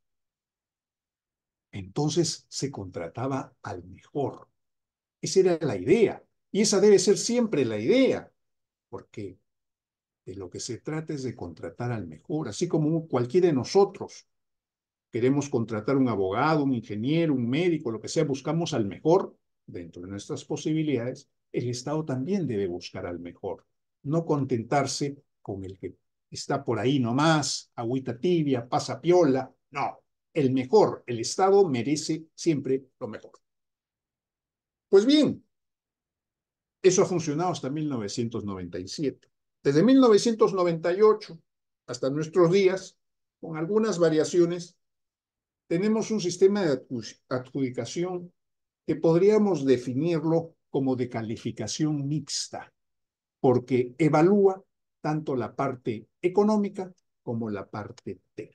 Entonces se contrataba al mejor. Esa era la idea. Y esa debe ser siempre la idea, porque de lo que se trata es de contratar al mejor, así como cualquiera de nosotros. Queremos contratar un abogado, un ingeniero, un médico, lo que sea, buscamos al mejor dentro de nuestras posibilidades. El Estado también debe buscar al mejor, no contentarse con el que está por ahí nomás, agüita tibia, pasa piola. No, el mejor, el Estado merece siempre lo mejor. Pues bien, eso ha funcionado hasta mil novecientos noventa y siete. Desde mil novecientos noventa y ocho hasta nuestros días, con algunas variaciones, tenemos un sistema de adjudicación que podríamos definirlo como de calificación mixta, porque evalúa tanto la parte económica como la parte técnica.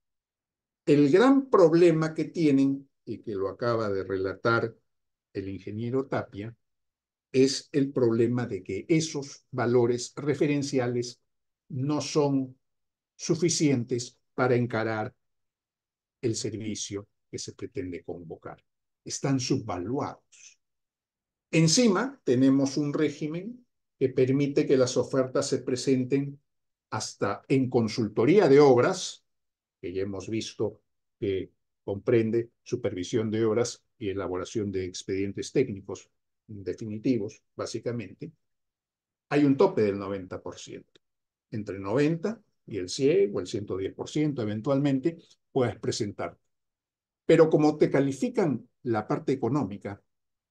El gran problema que tienen, y que lo acaba de relatar el ingeniero Tapia, es el problema de que esos valores referenciales no son suficientes para encarar el servicio que se pretende convocar. Están subvaluados. Encima, tenemos un régimen que permite que las ofertas se presenten hasta en consultoría de obras, que ya hemos visto que comprende supervisión de obras y elaboración de expedientes técnicos definitivos, básicamente. Hay un tope del noventa por ciento. Entre el noventa y el cien o el ciento diez por ciento eventualmente puedes presentar. Pero como te califican la parte económica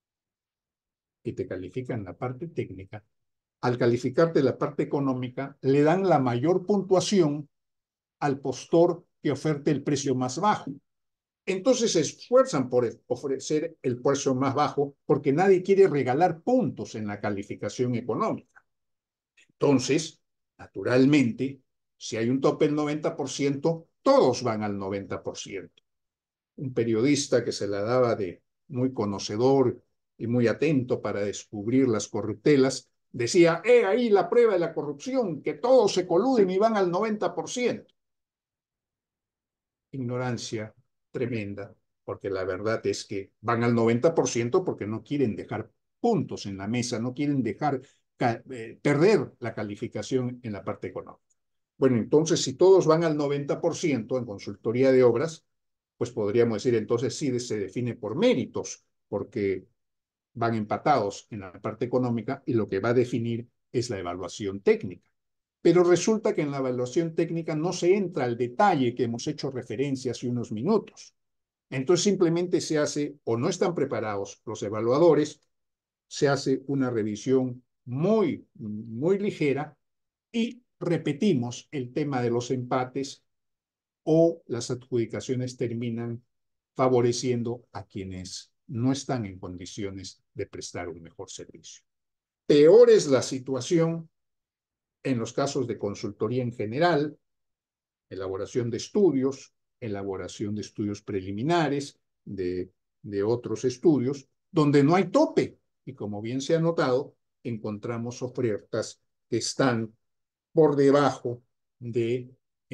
y te califican la parte técnica, al calificarte la parte económica, le dan la mayor puntuación al postor que oferte el precio más bajo. Entonces se esfuerzan por ofrecer el precio más bajo porque nadie quiere regalar puntos en la calificación económica. Entonces, naturalmente, si hay un tope del noventa por ciento, todos van al noventa por ciento. Un periodista que se la daba de muy conocedor y muy atento para descubrir las corruptelas, decía, he ahí la prueba de la corrupción, que todos se coluden y van al noventa por ciento. Ignorancia tremenda, porque la verdad es que van al noventa por ciento porque no quieren dejar puntos en la mesa, no quieren dejar eh, perder la calificación en la parte económica. Bueno, entonces si todos van al noventa por ciento en consultoría de obras, pues podríamos decir entonces sí se define por méritos, porque van empatados en la parte económica y lo que va a definir es la evaluación técnica. Pero resulta que en la evaluación técnica no se entra al detalle que hemos hecho referencia hace unos minutos. Entonces simplemente se hace, o no están preparados los evaluadores, se hace una revisión muy, muy ligera y repetimos el tema de los empates o las adjudicaciones terminan favoreciendo a quienes no están en condiciones de prestar un mejor servicio. Peor es la situación en los casos de consultoría en general, elaboración de estudios, elaboración de estudios preliminares, de, de otros estudios, donde no hay tope. Y como bien se ha notado, encontramos ofertas que están por debajo del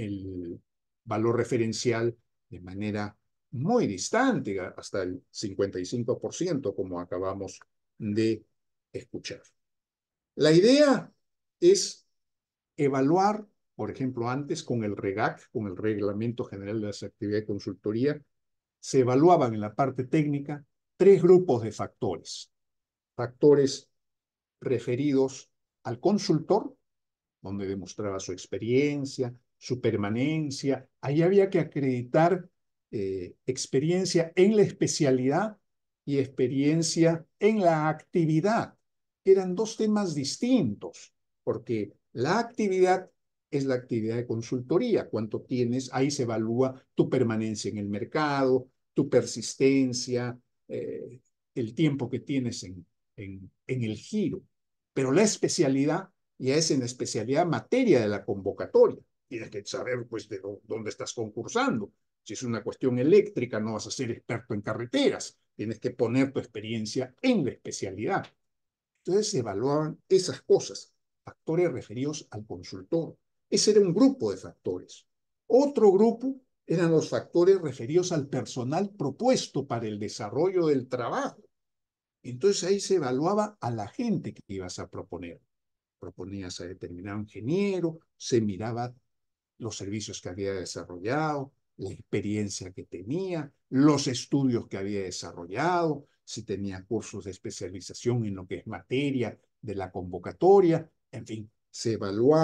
valor referencial de manera muy distante, hasta el cincuenta y cinco por ciento, como acabamos de escuchar. La idea es evaluar, por ejemplo, antes con el REGAC, con el Reglamento General de las Actividades de Consultoría, se evaluaban en la parte técnica tres grupos de factores. Factores referidos al consultor, donde demostraba su experiencia, su permanencia. Ahí había que acreditar eh, experiencia en la especialidad y experiencia en la actividad. Eran dos temas distintos, porque la actividad es la actividad de consultoría. Cuánto tienes, ahí se evalúa tu permanencia en el mercado, tu persistencia, eh, el tiempo que tienes en, en, en el giro. Pero la especialidad ya es en la especialidad materia de la convocatoria. Tienes que saber, pues, de dónde estás concursando. Si es una cuestión eléctrica, no vas a ser experto en carreteras. Tienes que poner tu experiencia en la especialidad. Entonces se evaluaban esas cosas, factores referidos al consultor. Ese era un grupo de factores. Otro grupo eran los factores referidos al personal propuesto para el desarrollo del trabajo. Entonces ahí se evaluaba a la gente que ibas a proponer. Proponías a determinado ingeniero, se miraba los servicios que había desarrollado, la experiencia que tenía, los estudios que había desarrollado, si tenía cursos de especialización en lo que es materia de la convocatoria, en fin, se evaluaba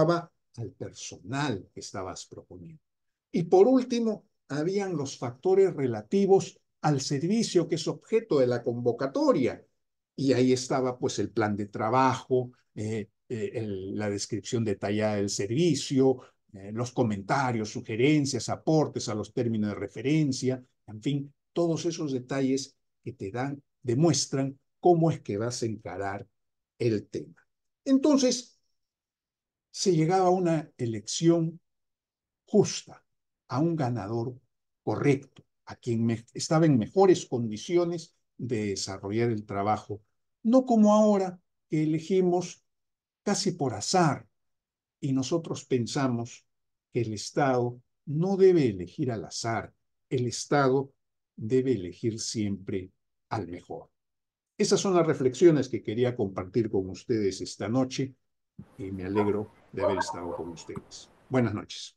al personal que estabas proponiendo. Y por último, habían los factores relativos al servicio que es objeto de la convocatoria. Y ahí estaba pues el plan de trabajo, eh, eh, el, la descripción detallada del servicio, eh, los comentarios, sugerencias, aportes a los términos de referencia, en fin, todos esos detalles que te dan, demuestran cómo es que vas a encarar el tema. Entonces, se llegaba a una elección justa, a un ganador correcto, a quien me, estaba en mejores condiciones de desarrollar el trabajo, no como ahora que elegimos casi por azar y nosotros pensamos que el Estado no debe elegir al azar, el Estado debe elegir siempre al mejor. Esas son las reflexiones que quería compartir con ustedes esta noche y me alegro de haber estado con ustedes. Buenas noches.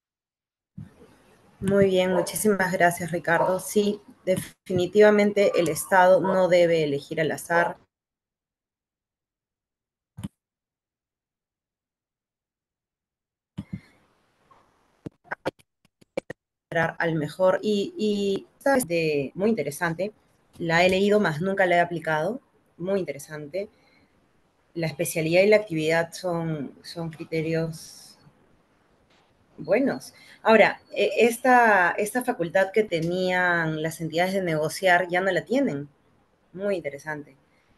Muy bien, muchísimas gracias, Ricardo. Sí, definitivamente el Estado no debe elegir al azar. Al mejor y, y de, muy interesante, la he leído más nunca la he aplicado, muy interesante. La especialidad y la actividad son, son criterios buenos. Ahora, esta, esta facultad que tenían las entidades de negociar ya no la tienen. Muy interesante.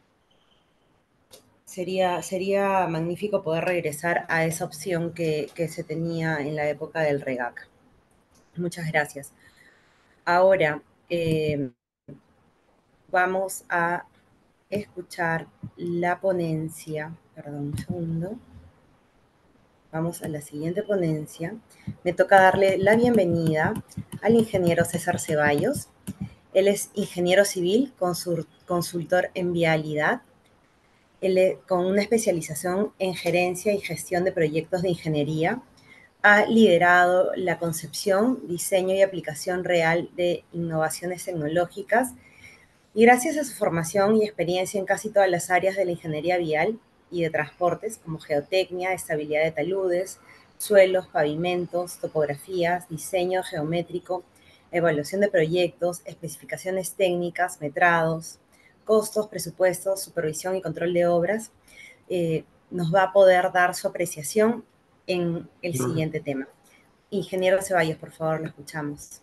Sería, sería magnífico poder regresar a esa opción que, que se tenía en la época del REGAC. Muchas gracias. Ahora, eh, vamos a escuchar la ponencia. Perdón, un segundo. Vamos a la siguiente ponencia. Me toca darle la bienvenida al ingeniero César Ceballos. Él es ingeniero civil, consultor en vialidad, él, con una especialización en gerencia y gestión de proyectos de ingeniería. Ha liderado la concepción, diseño y aplicación real de innovaciones tecnológicas y gracias a su formación y experiencia en casi todas las áreas de la ingeniería vial y de transportes, como geotecnia, estabilidad de taludes, suelos, pavimentos, topografías, diseño geométrico, evaluación de proyectos, especificaciones técnicas, metrados, costos, presupuestos, supervisión y control de obras, eh, nos va a poder dar su apreciación en el siguiente tema. Ingeniero Ceballos, por favor, lo escuchamos.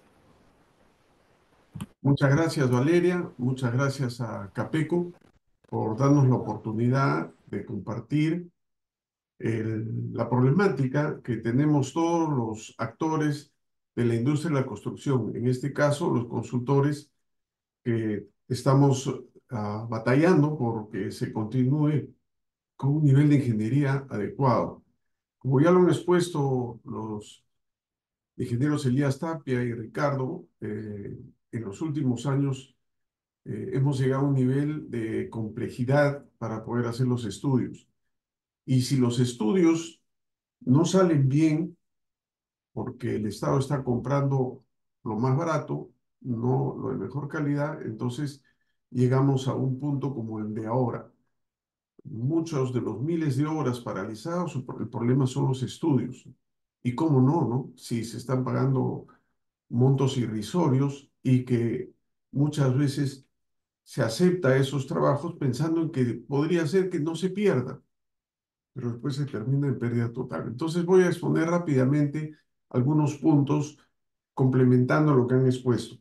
Muchas gracias, Valeria. Muchas gracias a Capeco por darnos la oportunidad de compartir el, la problemática que tenemos todos los actores de la industria de la construcción. En este caso, los consultores que estamos uh, batallando por que se continúe con un nivel de ingeniería adecuado. Como ya lo han expuesto los ingenieros Elías Tapia y Ricardo, eh, en los últimos años eh, hemos llegado a un nivel de complejidad para poder hacer los estudios. Y si los estudios no salen bien, porque el Estado está comprando lo más barato, no lo de mejor calidad, entonces llegamos a un punto como el de ahora. Muchos de los miles de obras paralizados, el problema son los estudios. Y cómo no, ¿no? Si se están pagando montos irrisorios y que muchas veces se acepta esos trabajos pensando en que podría ser que no se pierda, pero después se termina en pérdida total. Entonces voy a exponer rápidamente algunos puntos complementando lo que han expuesto.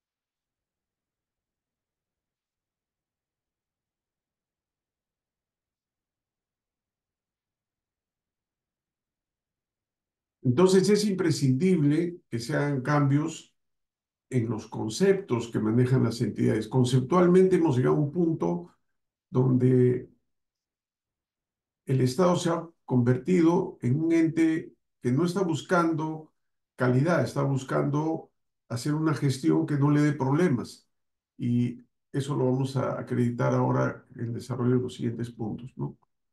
Entonces es imprescindible que se hagan cambios en los conceptos que manejan las entidades. Conceptualmente hemos llegado a un punto donde el Estado se ha convertido en un ente que no está buscando calidad, está buscando hacer una gestión que no le dé problemas. Y eso lo vamos a acreditar ahora en el desarrollo de los siguientes puntos, ¿no?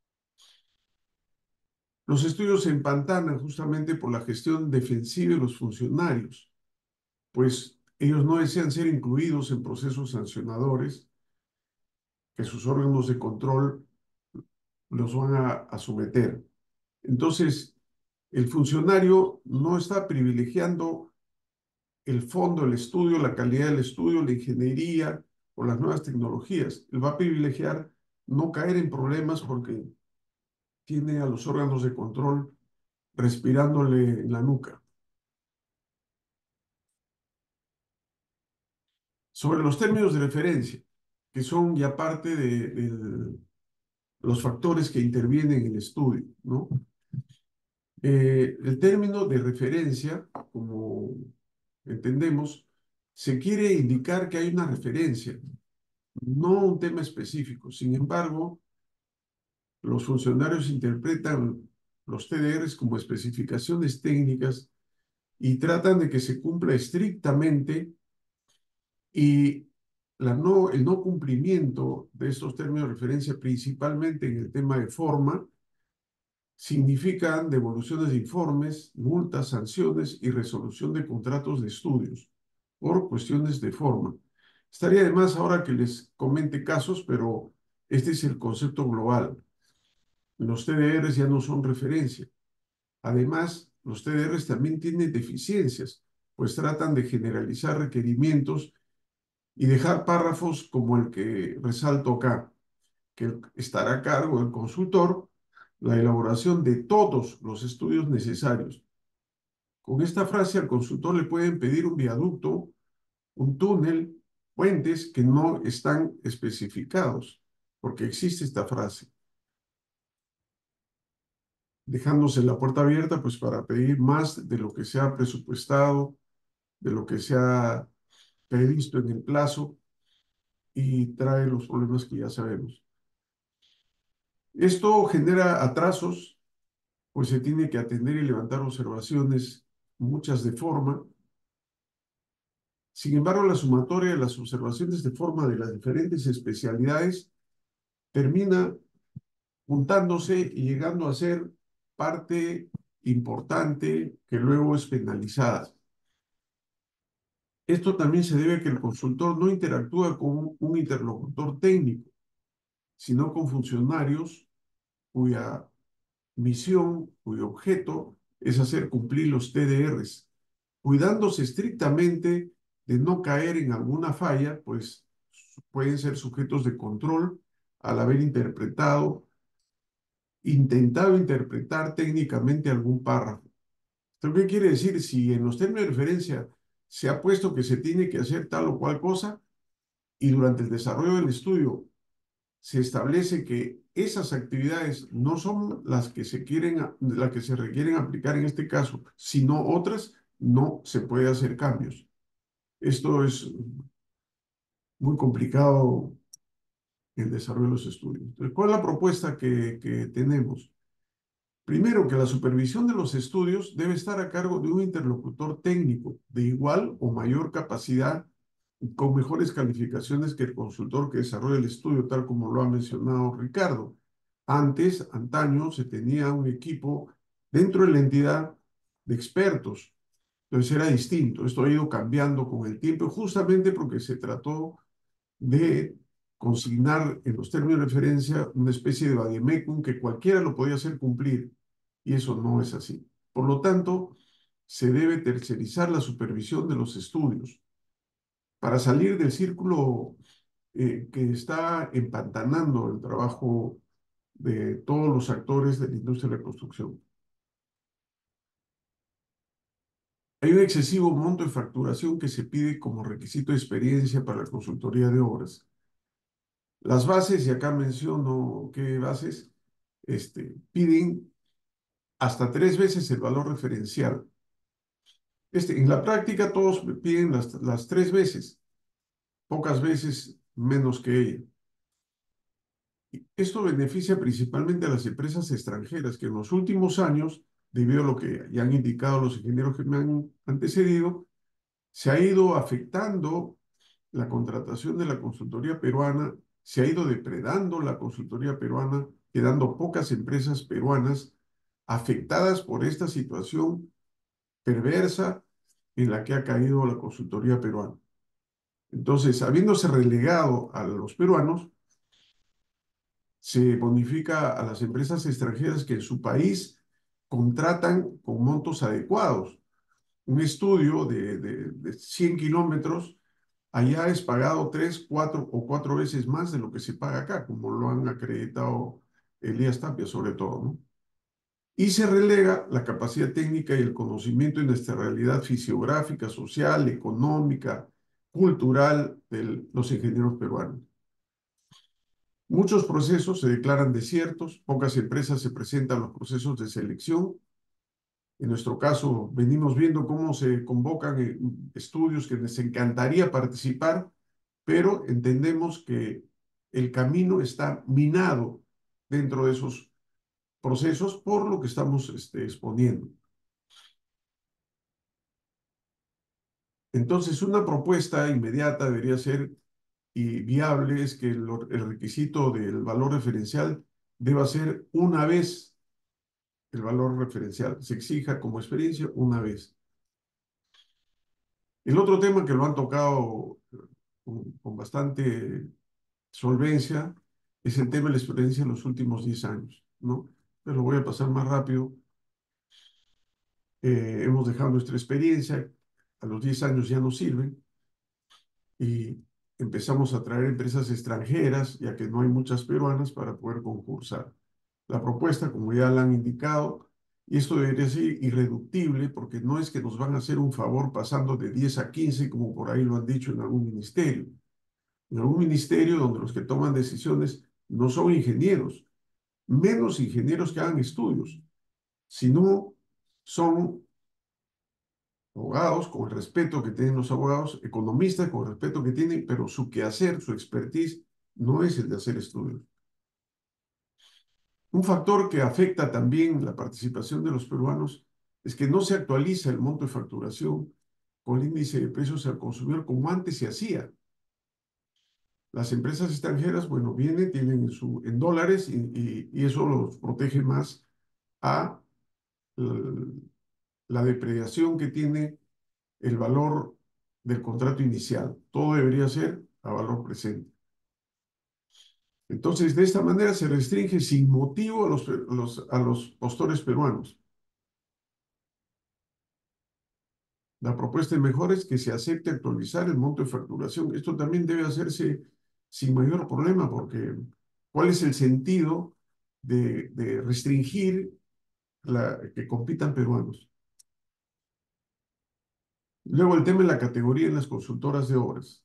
Los estudios se empantanan justamente por la gestión defensiva de los funcionarios, pues ellos no desean ser incluidos en procesos sancionadores que sus órganos de control los van a, a someter. Entonces, el funcionario no está privilegiando el fondo, el estudio, la calidad del estudio, la ingeniería o las nuevas tecnologías. Él va a privilegiar no caer en problemas porque tiene a los órganos de control respirándole en la nuca. Sobre los términos de referencia, que son ya parte de, de los factores que intervienen en el estudio, ¿no? Eh, el término de referencia, como entendemos, se quiere indicar que hay una referencia, no un tema específico. Sin embargo, los funcionarios interpretan los T D Rs como especificaciones técnicas y tratan de que se cumpla estrictamente, y la no, el no cumplimiento de estos términos de referencia, principalmente en el tema de forma, significan devoluciones de informes, multas, sanciones y resolución de contratos de estudios por cuestiones de forma. Estaría de más ahora que les comente casos, pero este es el concepto global. Los T D Rs ya no son referencia. Además, los T D Rs también tienen deficiencias, pues tratan de generalizar requerimientos y dejar párrafos como el que resalto acá, que estará a cargo del consultor la elaboración de todos los estudios necesarios. Con esta frase al consultor le pueden pedir un viaducto, un túnel, puentes que no están especificados, porque existe esta frase, dejándose la puerta abierta pues para pedir más de lo que se ha presupuestado, de lo que se ha previsto en el plazo, y trae los problemas que ya sabemos. Esto genera atrasos, pues se tiene que atender y levantar observaciones, muchas de forma. Sin embargo, la sumatoria de las observaciones de forma de las diferentes especialidades termina juntándose y llegando a ser parte importante que luego es penalizada. Esto también se debe a que el consultor no interactúa con un interlocutor técnico, sino con funcionarios cuya misión, cuyo objeto es hacer cumplir los T D Rs, cuidándose estrictamente de no caer en alguna falla, pues pueden ser sujetos de control al haber interpretado, intentado interpretar técnicamente algún párrafo. ¿Esto qué quiere decir? Si en los términos de referencia se ha puesto que se tiene que hacer tal o cual cosa, y durante el desarrollo del estudio se establece que esas actividades no son las que se quieren, las que se requieren aplicar en este caso, sino otras, no se puede hacer cambios. Esto es muy complicado en el desarrollo de los estudios. Entonces, ¿cuál es la propuesta que, que tenemos? Primero, que la supervisión de los estudios debe estar a cargo de un interlocutor técnico de igual o mayor capacidad, con mejores calificaciones que el consultor que desarrolla el estudio, tal como lo ha mencionado Ricardo. Antes, antaño, se tenía un equipo dentro de la entidad de expertos. Entonces era distinto. Esto ha ido cambiando con el tiempo, justamente porque se trató de consignar en los términos de referencia una especie de vademecum que cualquiera lo podía hacer cumplir, y eso no es así. Por lo tanto, se debe tercerizar la supervisión de los estudios para salir del círculo eh, que está empantanando el trabajo de todos los actores de la industria de la construcción. Hay un excesivo monto de facturación que se pide como requisito de experiencia para la consultoría de obras. Las bases, y acá menciono qué bases, este, piden hasta tres veces el valor referencial. Este, en la práctica todos piden las, las tres veces, pocas veces menos que ella. Esto beneficia principalmente a las empresas extranjeras que en los últimos años, debido a lo que ya han indicado los ingenieros que me han antecedido, se ha ido afectando la contratación de la consultoría peruana, se ha ido depredando la consultoría peruana, quedando pocas empresas peruanas afectadas por esta situación perversa en la que ha caído la consultoría peruana. Entonces, habiéndose relegado a los peruanos, se bonifica a las empresas extranjeras que en su país contratan con montos adecuados. Un estudio de, de, de cien kilómetros allá es pagado tres, cuatro o cuatro veces más de lo que se paga acá, como lo han acreditado Elías Tapia sobre todo, ¿no? Y se relega la capacidad técnica y el conocimiento de nuestra realidad fisiográfica, social, económica, cultural de los ingenieros peruanos. Muchos procesos se declaran desiertos, pocas empresas se presentan a los procesos de selección. En nuestro caso, venimos viendo cómo se convocan eh, estudios que les encantaría participar, pero entendemos que el camino está minado dentro de esos procesos por lo que estamos este, exponiendo. Entonces, una propuesta inmediata debería ser y viable es que el, el requisito del valor referencial deba ser una vez el valor referencial, se exija como experiencia una vez. El otro tema que lo han tocado con, con bastante solvencia es el tema de la experiencia en los últimos diez años, ¿no? Pero lo voy a pasar más rápido. Eh, hemos dejado nuestra experiencia, a los diez años ya no sirve, y empezamos a traer empresas extranjeras, ya que no hay muchas peruanas para poder concursar. La propuesta, como ya la han indicado, y esto debería ser irreductible, porque no es que nos van a hacer un favor pasando de diez a quince, como por ahí lo han dicho en algún ministerio. En algún ministerio donde los que toman decisiones no son ingenieros, menos ingenieros que hagan estudios, sino son abogados, con el respeto que tienen los abogados, economistas, con el respeto que tienen, pero su quehacer, su expertise, no es el de hacer estudios. Un factor que afecta también la participación de los peruanos es que no se actualiza el monto de facturación con el índice de precios al consumidor como antes se hacía. Las empresas extranjeras, bueno, vienen, tienen en, su, en dólares y, y, y eso los protege más a la, la depreciación que tiene el valor del contrato inicial. Todo debería ser a valor presente. Entonces, de esta manera se restringe sin motivo a los, los, a los postores peruanos. La propuesta mejor es que se acepte actualizar el monto de facturación. Esto también debe hacerse sin mayor problema, porque ¿cuál es el sentido de, de restringir la, que compitan peruanos? Luego el tema de la categoría en las consultoras de obras.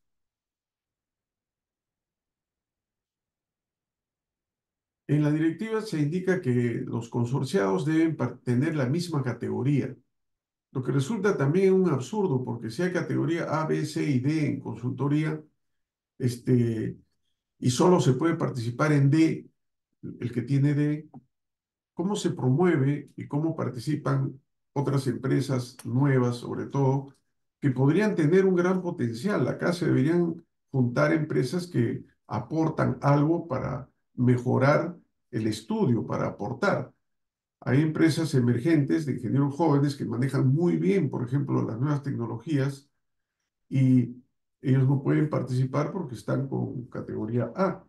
En la directiva se indica que los consorciados deben tener la misma categoría, lo que resulta también un absurdo, porque si hay categoría A, B, C y D en consultoría, este, y solo se puede participar en D, el que tiene D, ¿cómo se promueve y cómo participan otras empresas nuevas, sobre todo, que podrían tener un gran potencial? Acá se deberían juntar empresas que aportan algo para mejorar el estudio, para aportar. Hay empresas emergentes de ingenieros jóvenes que manejan muy bien, por ejemplo, las nuevas tecnologías y ellos no pueden participar porque están con categoría A.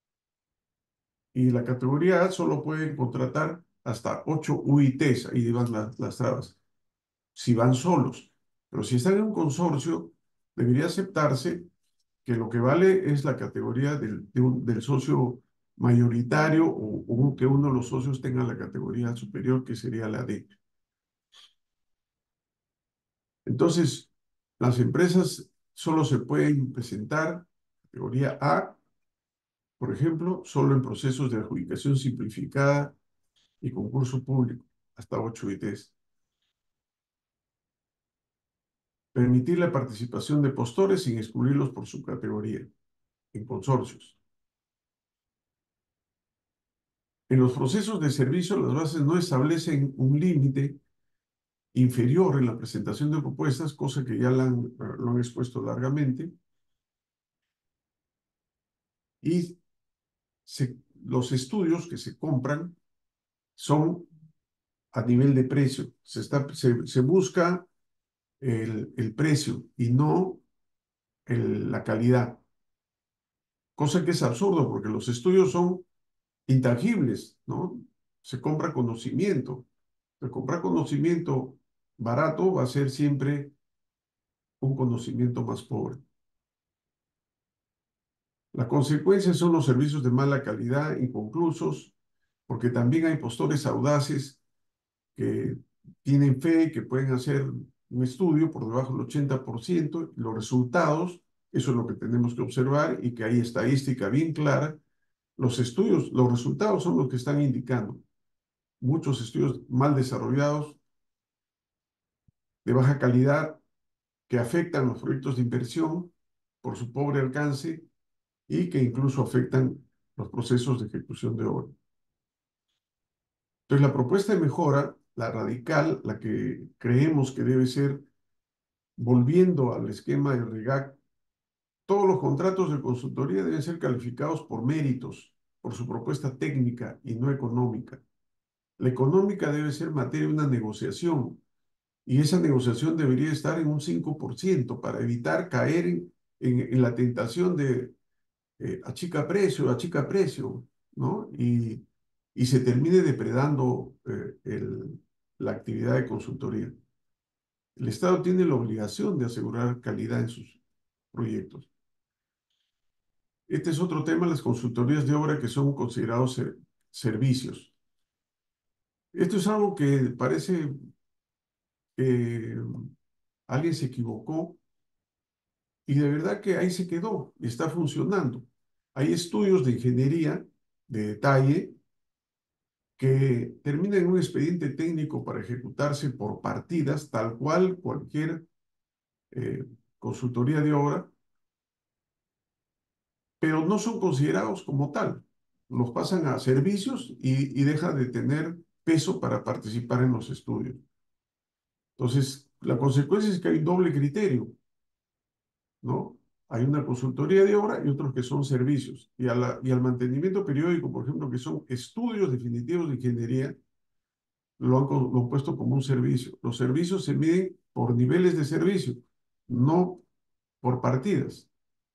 Y la categoría A solo pueden contratar hasta ocho U I Ts, ahí van las, las trabas, si van solos. Pero si están en un consorcio, debería aceptarse que lo que vale es la categoría del, de un, del socio mayoritario o, o que uno de los socios tenga la categoría superior, que sería la D. Entonces, las empresas solo se pueden presentar categoría A, por ejemplo, solo en procesos de adjudicación simplificada y concurso público, hasta ocho I Ts. Permitir la participación de postores sin excluirlos por su categoría, en consorcios. En los procesos de servicio, las bases no establecen un límite inferior en la presentación de propuestas, cosa que ya la han, lo han expuesto largamente. Y se, los estudios que se compran son a nivel de precio. Se, está, se, se busca el, el precio y no el, la calidad. Cosa que es absurdo porque los estudios son intangibles, ¿no? Se compra conocimiento. Entonces, comprar conocimiento barato va a ser siempre un conocimiento más pobre. Las consecuencias son los servicios de mala calidad, inconclusos, porque también hay postores audaces que tienen fe, que pueden hacer un estudio por debajo del ochenta por ciento, los resultados, eso es lo que tenemos que observar y que hay estadística bien clara. Los estudios, los resultados son los que están indicando. Muchos estudios mal desarrollados, de baja calidad, que afectan los proyectos de inversión por su pobre alcance y que incluso afectan los procesos de ejecución de obra. Entonces, la propuesta de mejora, la radical, la que creemos que debe ser, volviendo al esquema del REGAC, todos los contratos de consultoría deben ser calificados por méritos, por su propuesta técnica y no económica. La económica debe ser materia de una negociación y esa negociación debería estar en un cinco por ciento para evitar caer en, en, en la tentación de eh, achica precio, achica precio, ¿no? Y, y se termine depredando eh, el, la actividad de consultoría. El Estado tiene la obligación de asegurar calidad en sus proyectos. Este es otro tema, las consultorías de obra que son considerados ser, servicios. Esto es algo que parece que alguien se equivocó y de verdad que ahí se quedó y está funcionando. Hay estudios de ingeniería de detalle que terminan en un expediente técnico para ejecutarse por partidas, tal cual cualquier eh, consultoría de obra, pero no son considerados como tal. Los pasan a servicios y, y deja de tener peso para participar en los estudios. Entonces, la consecuencia es que hay un doble criterio, ¿no? Hay una consultoría de obra y otros que son servicios. Y, a la, y al mantenimiento periódico, por ejemplo, que son estudios definitivos de ingeniería, lo han, lo han puesto como un servicio. Los servicios se miden por niveles de servicio, no por partidas.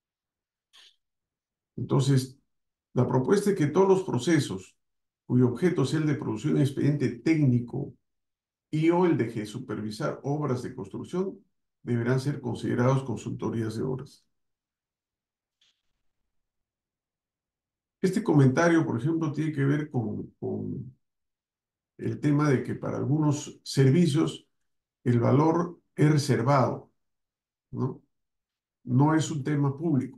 Entonces, la propuesta es que todos los procesos cuyo objeto sea el de producir un expediente técnico y o el de supervisar obras de construcción deberán ser considerados consultorías de obras. Este comentario, por ejemplo, tiene que ver con, con el tema de que para algunos servicios el valor es reservado, ¿no? No es un tema público.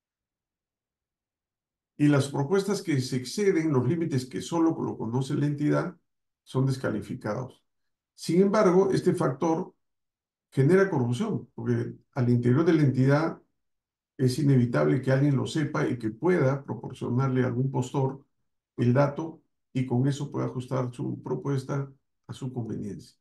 Y las propuestas que se exceden los límites que solo lo conoce la entidad son descalificados. Sin embargo, este factor genera corrupción, porque al interior de la entidad es inevitable que alguien lo sepa y que pueda proporcionarle a algún postor el dato y con eso pueda ajustar su propuesta a su conveniencia.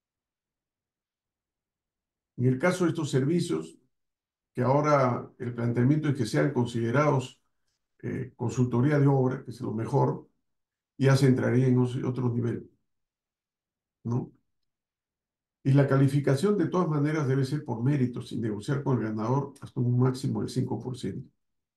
En el caso de estos servicios, que ahora el planteamiento es que sean considerados eh, consultoría de obra, que es lo mejor, ya se entraría en otro nivel, ¿no? Y la calificación de todas maneras debe ser por mérito, sin negociar con el ganador hasta un máximo del cinco por ciento.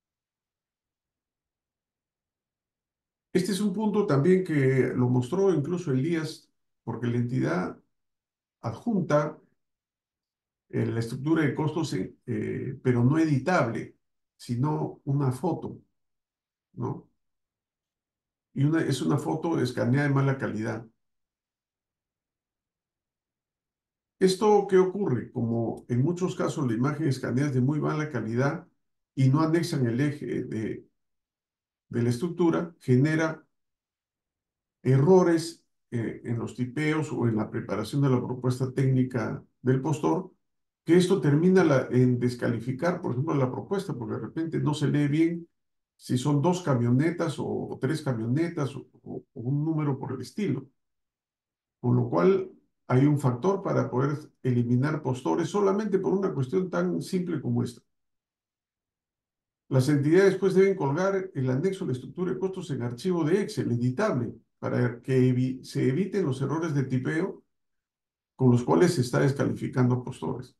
Este es un punto también que lo mostró incluso Elías, porque la entidad adjunta eh, la estructura de costos, eh, pero no editable, sino una foto, ¿no? Y una, es una foto escaneada de mala calidad. ¿Esto qué ocurre? Como en muchos casos la imagen escaneada es de muy mala calidad y no anexan el eje de, de la estructura, genera errores eh, en los tipeos o en la preparación de la propuesta técnica del postor, que esto termina la, en descalificar, por ejemplo, la propuesta, porque de repente no se lee bien si son dos camionetas o, o tres camionetas o, o, o un número por el estilo. Con lo cual hay un factor para poder eliminar postores solamente por una cuestión tan simple como esta. Las entidades pues deben colgar el anexo de la estructura de costos en archivo de Excel, editable, para que evi se eviten los errores de tipeo con los cuales se está descalificando postores.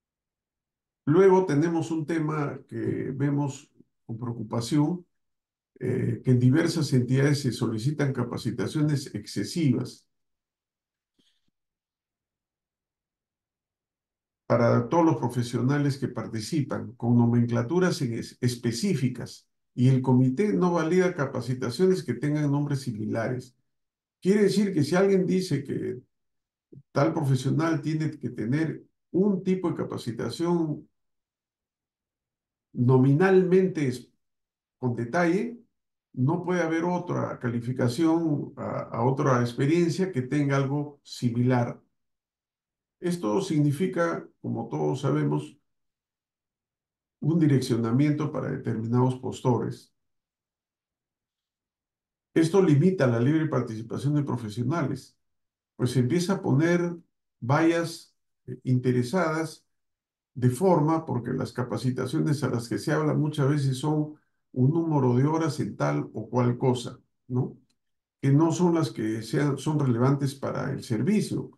Luego tenemos un tema que vemos con preocupación, eh, que en diversas entidades se solicitan capacitaciones excesivas para todos los profesionales que participan, con nomenclaturas en es- específicas, y el comité no valida capacitaciones que tengan nombres similares. Quiere decir que si alguien dice que tal profesional tiene que tener un tipo de capacitación nominalmente es- con detalle, no puede haber otra calificación a, a otra experiencia que tenga algo similar. Esto significa, como todos sabemos, un direccionamiento para determinados postores. Esto limita la libre participación de profesionales, pues se empieza a poner vallas eh, interesadas de forma, porque las capacitaciones a las que se habla muchas veces son un número de horas en tal o cual cosa, ¿no? Que no son las que sean, son relevantes para el servicio.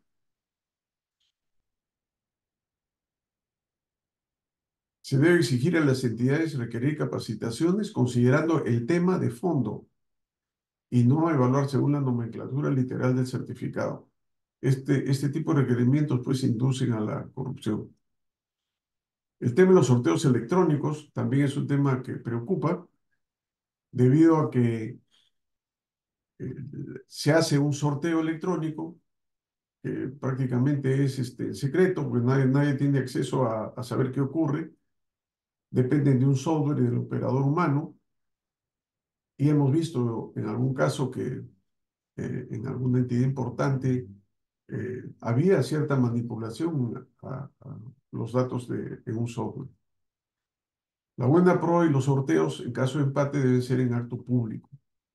Se debe exigir a las entidades requerir capacitaciones considerando el tema de fondo y no evaluar según la nomenclatura literal del certificado. Este, este tipo de requerimientos pues inducen a la corrupción. El tema de los sorteos electrónicos también es un tema que preocupa debido a que eh, se hace un sorteo electrónico que prácticamente es este, secreto, porque nadie, nadie tiene acceso a, a saber qué ocurre, dependen de un software y del operador humano, y hemos visto en algún caso que eh, en alguna entidad importante eh, había cierta manipulación a, a los datos de, en un software. La buena pro y los sorteos, en caso de empate, deben ser en acto público.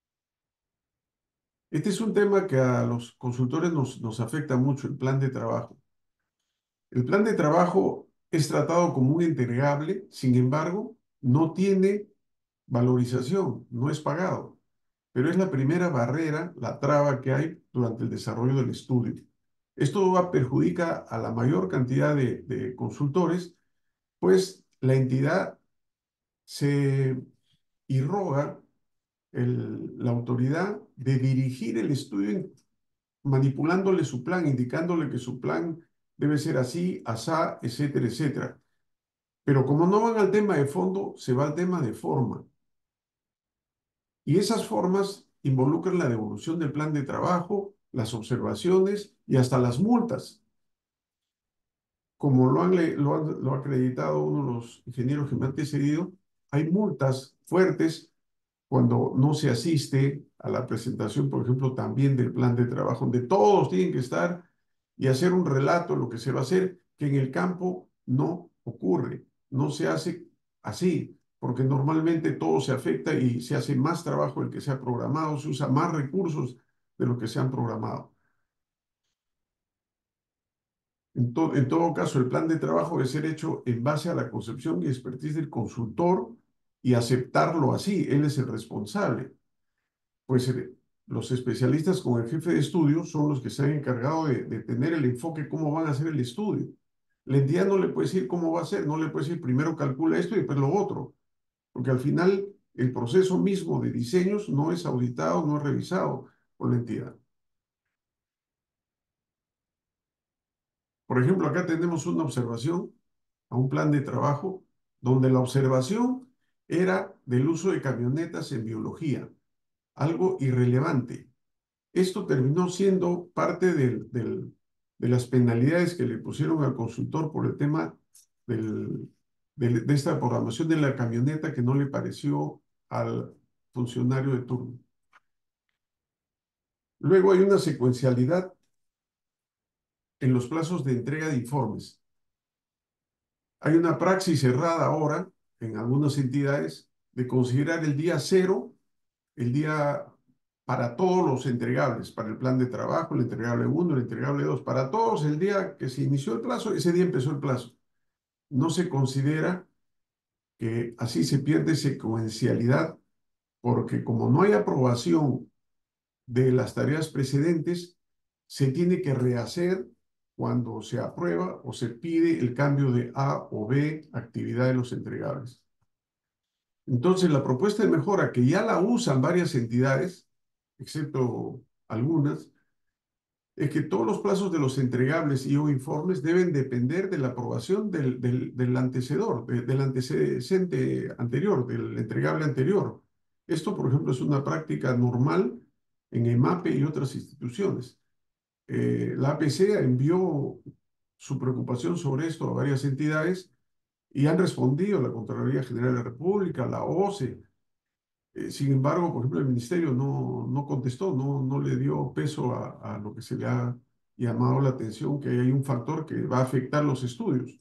Este es un tema que a los consultores nos, nos afecta mucho, el plan de trabajo. El plan de trabajo es tratado como un entregable, sin embargo, no tiene valorización, no es pagado, pero es la primera barrera, la traba que hay durante el desarrollo del estudio. Esto va, perjudica a la mayor cantidad de, de consultores, pues la entidad se irroga el- la autoridad de dirigir el estudio manipulándole su plan, indicándole que su plan debe ser así, asá, etcétera, etcétera. Pero como no van al tema de fondo, se va al tema de forma. Y esas formas involucran la devolución del plan de trabajo, las observaciones y hasta las multas. Como lo han, lo han- lo ha acreditado uno de los ingenieros que me han antecedido, hay multas fuertes cuando no se asiste a la presentación, por ejemplo, también del plan de trabajo, donde todos tienen que estar y hacer un relato de lo que se va a hacer, que en el campo no ocurre, no se hace así, porque normalmente todo se afecta y se hace más trabajo del que se ha programado, se usa más recursos de lo que se han programado. En, to- en todo caso, el plan de trabajo debe ser hecho en base a la concepción y expertise del consultor y aceptarlo así, él es el responsable. Pues eh, los especialistas con el jefe de estudio son los que se han encargado de, de tener el enfoque cómo van a hacer el estudio. La entidad no le puede decir cómo va a ser, no le puede decir primero calcula esto y después lo otro, porque al final el proceso mismo de diseños no es auditado, no es revisado por la entidad. Por ejemplo, acá tenemos una observación a un plan de trabajo donde la observación era del uso de camionetas en biología, algo irrelevante. Esto terminó siendo parte del, del, de las penalidades que le pusieron al consultor por el tema del, del, de esta programación de la camioneta que no le pareció al funcionario de turno. Luego hay una secuencialidad en los plazos de entrega de informes. Hay una praxis cerrada ahora en algunas entidades de considerar el día cero, el día para todos los entregables, para el plan de trabajo, el entregable uno, el entregable dos, para todos el día que se inició el plazo, ese día empezó el plazo. No se considera que así se pierde secuencialidad, porque como no hay aprobación de las tareas precedentes, se tiene que rehacer cuando se aprueba o se pide el cambio de A o B actividad de los entregables. Entonces, la propuesta de mejora que ya la usan varias entidades, excepto algunas, es que todos los plazos de los entregables y o informes deben depender de la aprobación del, del, del antecedor, de- del antecedente anterior, del entregable anterior. Esto, por ejemplo, es una práctica normal en EMAPE y otras instituciones. Eh, la A P C envió su preocupación sobre esto a varias entidades y han respondido la Contraloría General de la República, la O C E. Eh, sin embargo, por ejemplo, el ministerio no, no contestó, no, no le dio peso a, a lo que se le ha llamado la atención, que hay un factor que va a afectar los estudios.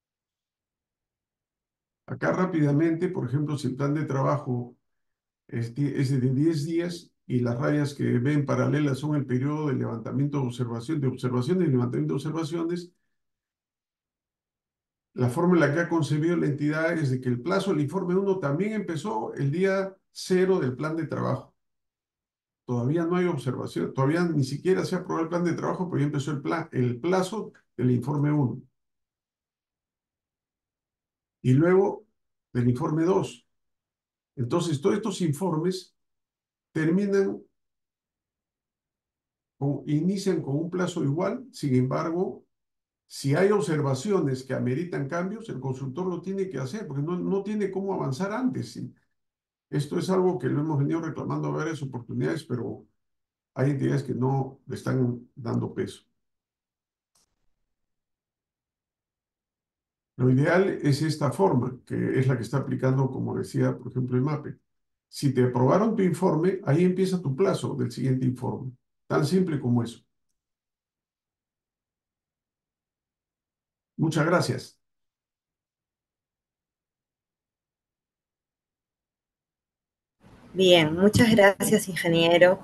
Acá rápidamente, por ejemplo, si el plan de trabajo es, di- es de diez días y las rayas que ven paralelas son el periodo de levantamiento de observación, de observación y levantamiento de observaciones, la forma en la que ha concebido la entidad es de que el plazo del informe uno también empezó el día cero del plan de trabajo. Todavía no hay observación, todavía ni siquiera se ha aprobado el plan de trabajo, pero ya empezó el, plan, el plazo del informe uno. Y luego del informe dos. Entonces, todos estos informes terminan, o inician con un plazo igual, sin embargo, si hay observaciones que ameritan cambios, el consultor lo tiene que hacer, porque no, no tiene cómo avanzar antes. ¿Sí? Esto es algo que lo hemos venido reclamando a varias oportunidades, pero hay entidades que no le están dando peso. Lo ideal es esta forma, que es la que está aplicando, como decía, por ejemplo, el MAPE. Si te aprobaron tu informe, ahí empieza tu plazo del siguiente informe. Tan simple como eso. Muchas gracias. Bien, muchas gracias, ingeniero.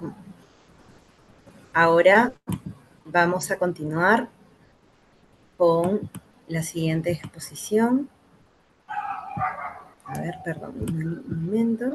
Ahora vamos a continuar con la siguiente exposición. A ver, perdón, un momento.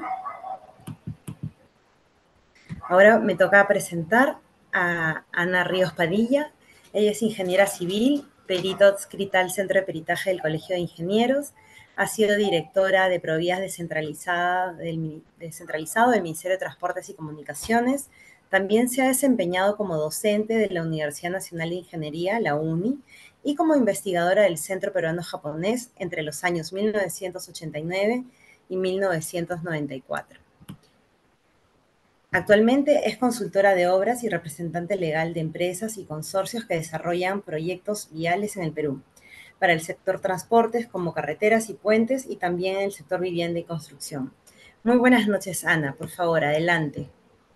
Ahora me toca presentar a Ana Ríos Padilla. Ella es ingeniera civil, perito adscrita al Centro de Peritaje del Colegio de Ingenieros. Ha sido directora de Provías descentralizada del, descentralizado del Ministerio de Transportes y Comunicaciones. También se ha desempeñado como docente de la Universidad Nacional de Ingeniería, la UNI, y como investigadora del Centro Peruano Japonés entre los años mil novecientos ochenta y nueve y mil novecientos noventa y cuatro. Actualmente es consultora de obras y representante legal de empresas y consorcios que desarrollan proyectos viales en el Perú, para el sector transportes como carreteras y puentes y también en el sector vivienda y construcción. Muy buenas noches, Ana. Por favor, adelante.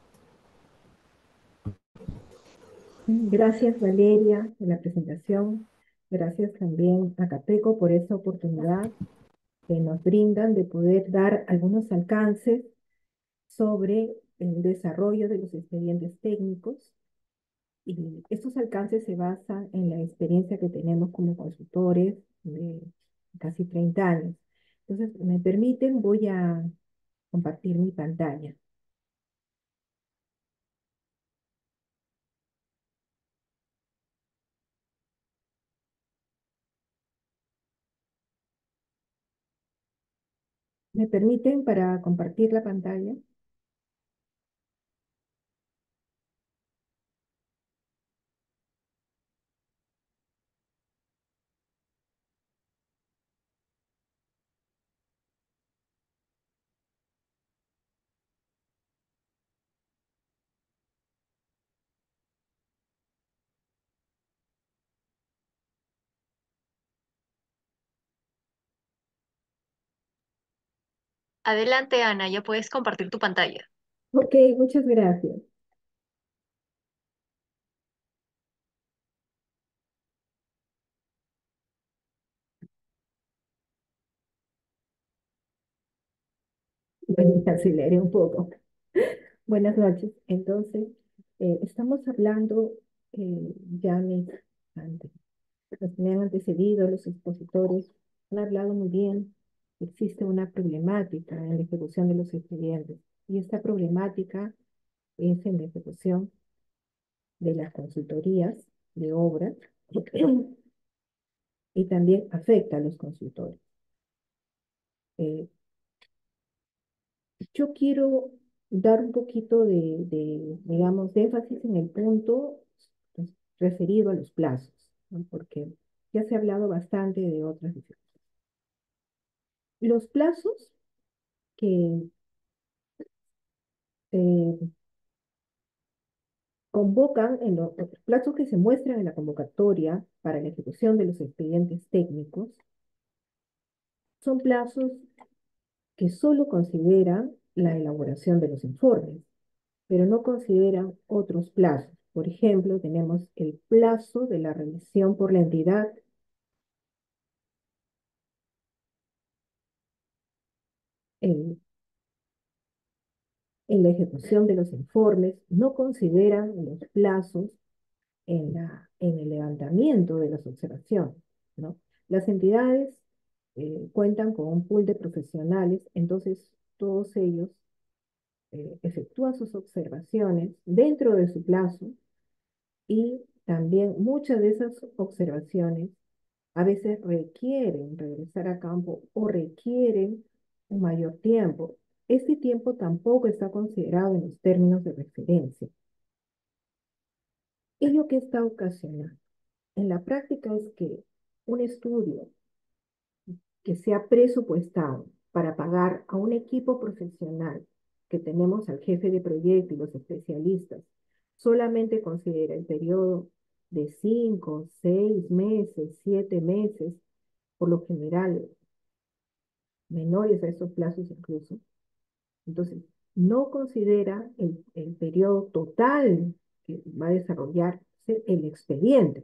Gracias, Valeria, por la presentación. Gracias también a Capeco por esta oportunidad que nos brindan de poder dar algunos alcances sobre el desarrollo de los expedientes técnicos. Y estos alcances se basan en la experiencia que tenemos como consultores de casi treinta años. Entonces, me permiten, voy a compartir mi pantalla. ¿Me permiten para compartir la pantalla? Adelante, Ana, ya puedes compartir tu pantalla. Ok, muchas gracias. Bueno, aceleré un poco. Buenas noches. Entonces, eh, estamos hablando, eh, ya mis, ante- los que me han antecedido, los expositores, han hablado muy bien. Existe una problemática en la ejecución de los expedientes. Y esta problemática es en la ejecución de las consultorías de obras y también afecta a los consultores. Eh, yo quiero dar un poquito de, de, digamos, de énfasis en el punto pues, referido a los plazos, ¿no? Porque ya se ha hablado bastante de otras diferencias. Los plazos que eh, convocan, en los, los plazos que se muestran en la convocatoria para la ejecución de los expedientes técnicos, son plazos que solo consideran la elaboración de los informes, pero no consideran otros plazos. Por ejemplo, tenemos el plazo de la revisión por la entidad, en, en la ejecución de los informes, no consideran los plazos en, la, en el levantamiento de las observaciones, ¿no? Las entidades eh, cuentan con un pool de profesionales, entonces todos ellos eh, efectúan sus observaciones dentro de su plazo y también muchas de esas observaciones a veces requieren regresar a campo o requieren un mayor tiempo. Este tiempo tampoco está considerado en los términos de referencia. ¿Ello qué está ocasionando? En la práctica es que un estudio que sea presupuestado para pagar a un equipo profesional que tenemos al jefe de proyecto y los especialistas, solamente considera el periodo de cinco, seis meses, siete meses, por lo general menores a esos plazos incluso. Entonces, no considera el, el periodo total que va a desarrollar el expediente.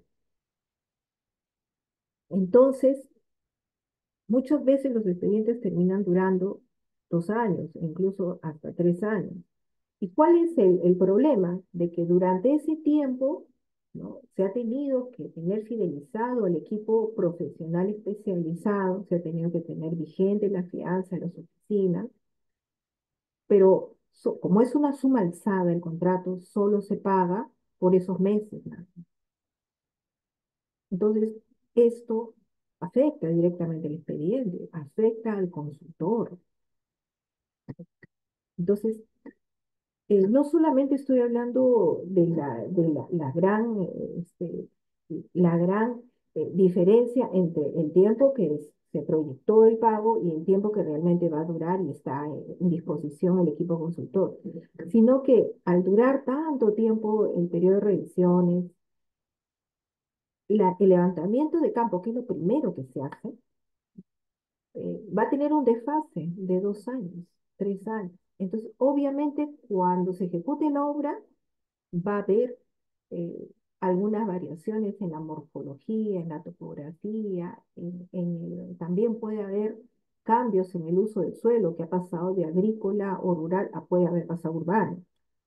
Entonces, muchas veces los expedientes terminan durando dos años, incluso hasta tres años. ¿Y cuál es el, el problema? De que durante ese tiempo, ¿no?, se ha tenido que tener fidelizado al equipo profesional especializado, se ha tenido que tener vigente la fianza en las oficinas, pero so, como es una suma alzada el contrato, solo se paga por esos meses, ¿no? Entonces, esto afecta directamente al expediente, afecta al consultor. Entonces, eh, no solamente estoy hablando de la, de la, la gran, eh, este, la gran eh, diferencia entre el tiempo que es- se proyectó el pago y el tiempo que realmente va a durar y está en, en disposición el equipo consultor, sino que al durar tanto tiempo el periodo de revisiones, la- el levantamiento de campo, que es lo primero que se hace, eh, va a tener un desfase de dos años, tres años. Entonces, obviamente, cuando se ejecute la obra, va a haber eh, algunas variaciones en la morfología, en la topografía, en- en el- también puede haber cambios en el uso del suelo, que ha pasado de agrícola o rural a puede haber pasado urbano.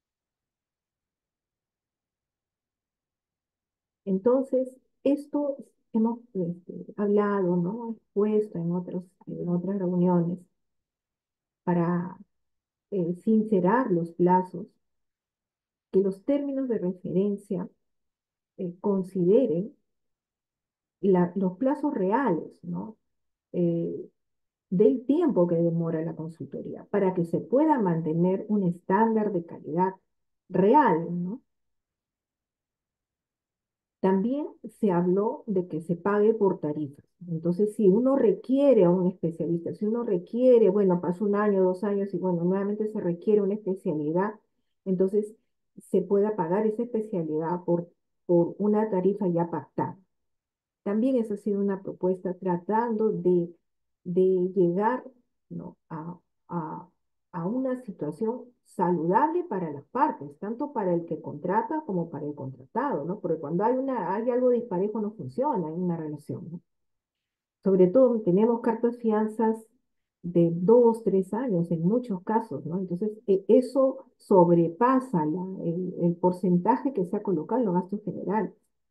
Entonces, esto hemos este, hablado, ¿no? Expuesto en otros, en otras reuniones para eh, sincerar los plazos, que los términos de referencia eh, consideren la- los plazos reales, ¿no? Eh, del tiempo que demora la consultoría para que se pueda mantener un estándar de calidad real, ¿no? También se habló de que se pague por tarifas. Entonces, si uno requiere a un especialista, si uno requiere, bueno, pasó un año, dos años y bueno, nuevamente se requiere una especialidad, entonces se pueda pagar esa especialidad por, por una tarifa ya pactada. También esa ha sido una propuesta tratando de, de llegar, ¿no?, a, a, a una situación saludable para las partes, tanto para el que contrata como para el contratado, ¿no? Porque cuando hay, una, hay algo disparejo no funciona en una relación, ¿no? Sobre todo tenemos cartas fianzas de dos, tres años en muchos casos, ¿no? Entonces, e- eso sobrepasa la- el, el porcentaje que se ha colocado en los gastos generales.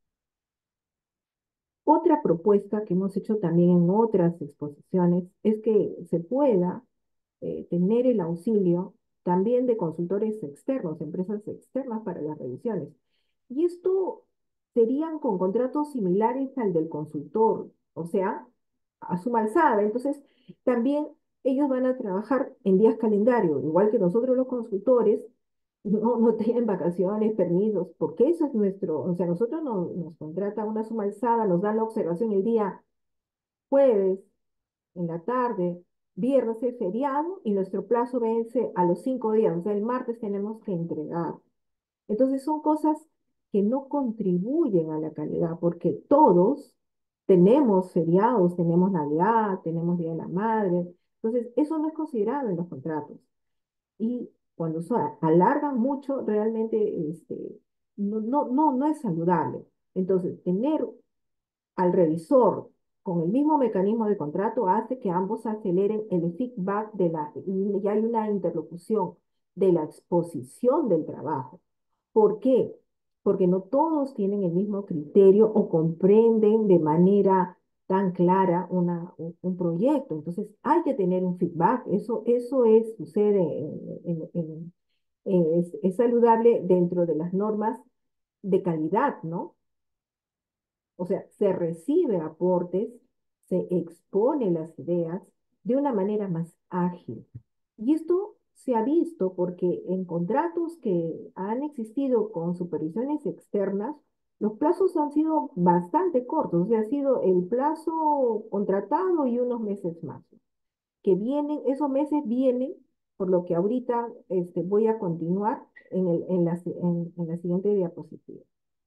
Otra propuesta que hemos hecho también en otras exposiciones es que se pueda eh, tener el auxilio también de consultores externos, empresas externas para las revisiones. Y esto serían con contratos similares al del consultor, o sea, a suma alzada. Entonces, también ellos van a trabajar en días calendario, igual que nosotros los consultores, no, no tienen vacaciones, permisos, porque eso es nuestro, o sea, nosotros no- nos contrata una suma alzada, nos dan la observación el día jueves, en la tarde, viernes es feriado y nuestro plazo vence a los cinco días, o sea, el martes tenemos que entregar. Entonces son cosas que no contribuyen a la calidad, porque todos tenemos feriados, tenemos Navidad, tenemos Día de la Madre, entonces eso no es considerado en los contratos. Y cuando so- alargan mucho, realmente este, no, no, no, no es saludable. Entonces, tener al revisor con el mismo mecanismo de contrato hace que ambos aceleren el feedback de la, y hay una interlocución de la exposición del trabajo. ¿Por qué? Porque no todos tienen el mismo criterio o comprenden de manera tan clara una, un, un proyecto. Entonces, hay que tener un feedback. Eso, eso es, sucede, en- en- en- en- es, es saludable dentro de las normas de calidad, ¿no? O sea, se recibe aportes, se expone las ideas de una manera más ágil. Y esto se ha visto porque en contratos que han existido con supervisiones externas, los plazos han sido bastante cortos, o sea, ha sido el plazo contratado y unos meses más, que vienen, esos meses vienen, por lo que ahorita este, voy a continuar en, el, en, la, en, en la siguiente diapositiva.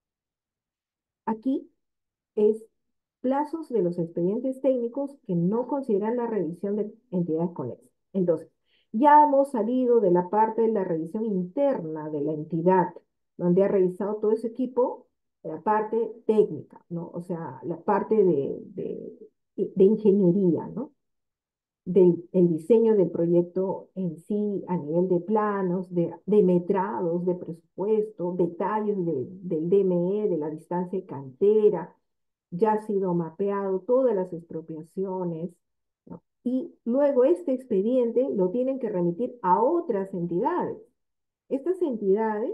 Aquí es plazos de los expedientes técnicos que no consideran la revisión de entidades conexas. Entonces, ya hemos salido de la parte de la revisión interna de la entidad, donde ha revisado todo ese equipo, la parte técnica, ¿no? O sea, la parte de, de, de ingeniería, ¿no? Del el diseño del proyecto en sí, a nivel de planos, de, de metrados, de presupuesto, detalles de, del D M E, de la distancia de cantera, ya ha sido mapeado todas las expropiaciones, ¿no? Y luego este expediente lo tienen que remitir a otras entidades. Estas entidades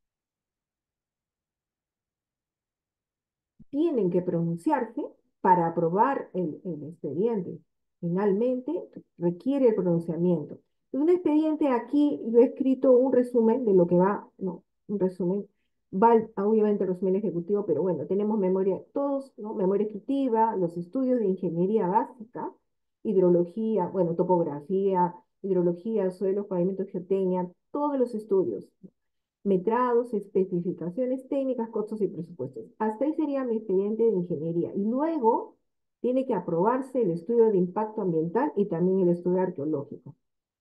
tienen que pronunciarse para aprobar el, el expediente. Finalmente, requiere el pronunciamiento. Un expediente aquí, yo he escrito un resumen de lo que va, no, un resumen, va el- obviamente el resumen ejecutivo, pero bueno, tenemos memoria, todos, ¿no? Memoria ejecutiva, los estudios de ingeniería básica, hidrología, bueno, topografía, hidrología, suelos, pavimentos, geotecnia, todos los estudios, metrados, especificaciones técnicas, costos y presupuestos. Hasta ahí sería mi expediente de ingeniería. Y luego tiene que aprobarse el estudio de impacto ambiental y también el estudio arqueológico.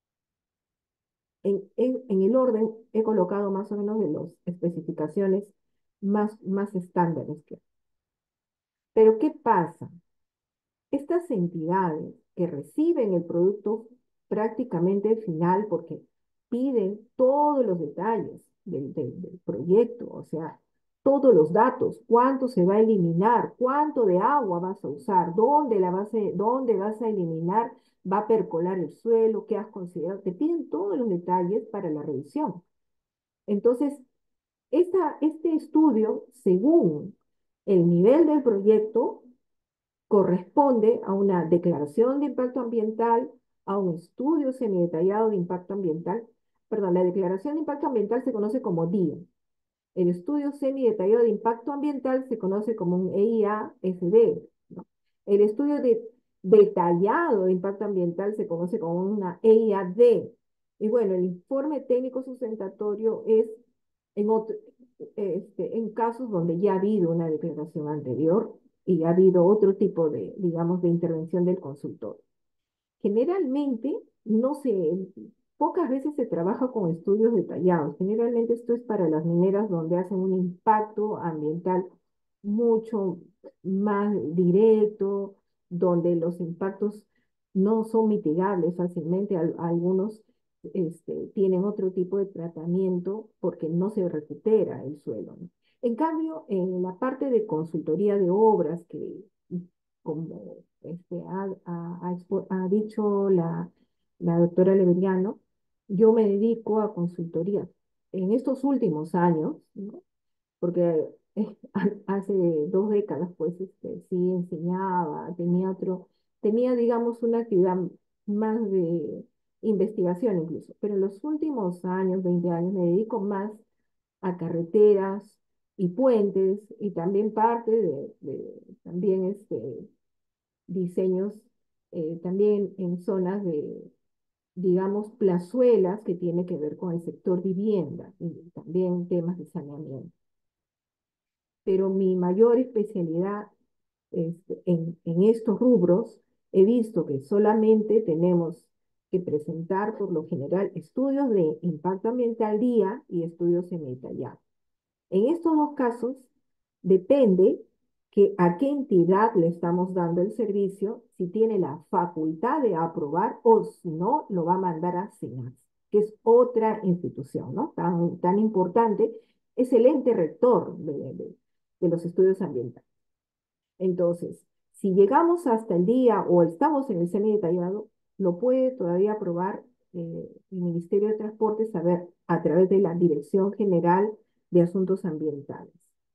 En, en, en el orden he colocado más o menos de las especificaciones más, más estándares que hay. Pero ¿qué pasa? Estas entidades que reciben el producto prácticamente final, porque piden todos los detalles del, del- del proyecto, o sea, todos los datos, cuánto se va a eliminar, cuánto de agua vas a usar, dónde la vas a, dónde vas a eliminar, va a percolar el suelo, qué has considerado, te piden todos los detalles para la revisión. Entonces, esta, este estudio, según el nivel del proyecto, corresponde a una declaración de impacto ambiental, a un estudio semidetallado de impacto ambiental. Perdón, la declaración de impacto ambiental se conoce como D I A. El estudio semidetallado de impacto ambiental se conoce como un E I A S D, ¿no? El estudio de detallado de impacto ambiental se conoce como una E I A D. Y bueno, el informe técnico sustentatorio es en, otro, este, en casos donde ya ha habido una declaración anterior y ha habido otro tipo de, digamos, de intervención del consultor. Generalmente no se, pocas veces se trabaja con estudios detallados. Generalmente esto es para las mineras donde hacen un impacto ambiental mucho más directo, donde los impactos no son mitigables fácilmente. Al- algunos este, tienen otro tipo de tratamiento porque no se recupera el suelo, ¿no? En cambio, en la parte de consultoría de obras, que como este, ha, ha- ha expo- ha dicho la, la doctora Leveriano, yo me dedico a consultoría. En estos últimos años, ¿no? Porque eh, hace dos décadas, pues, este, sí enseñaba, tenía otro, tenía, digamos, una actividad más de investigación incluso, pero en los últimos años, veinte años, me dedico más a carreteras y puentes y también parte de, de también este, diseños, eh, también en zonas de, digamos, plazuelas que tiene que ver con el sector vivienda y también temas de saneamiento. Pero mi mayor especialidad este, en, en estos rubros, he visto que solamente tenemos que presentar por lo general estudios de impacto ambiental día y estudios semi-detallados. En estos dos casos, depende que a qué entidad le estamos dando el servicio, si tiene la facultad de aprobar o si no, lo va a mandar a SENASA, que es otra institución, ¿no? Tan, tan importante, es el ente rector de, de, de los estudios ambientales. Entonces, si llegamos hasta el día o estamos en el semi-detallado, lo puede todavía aprobar eh, el Ministerio de Transportes a, ver, a través de la Dirección General de Asuntos Ambientales.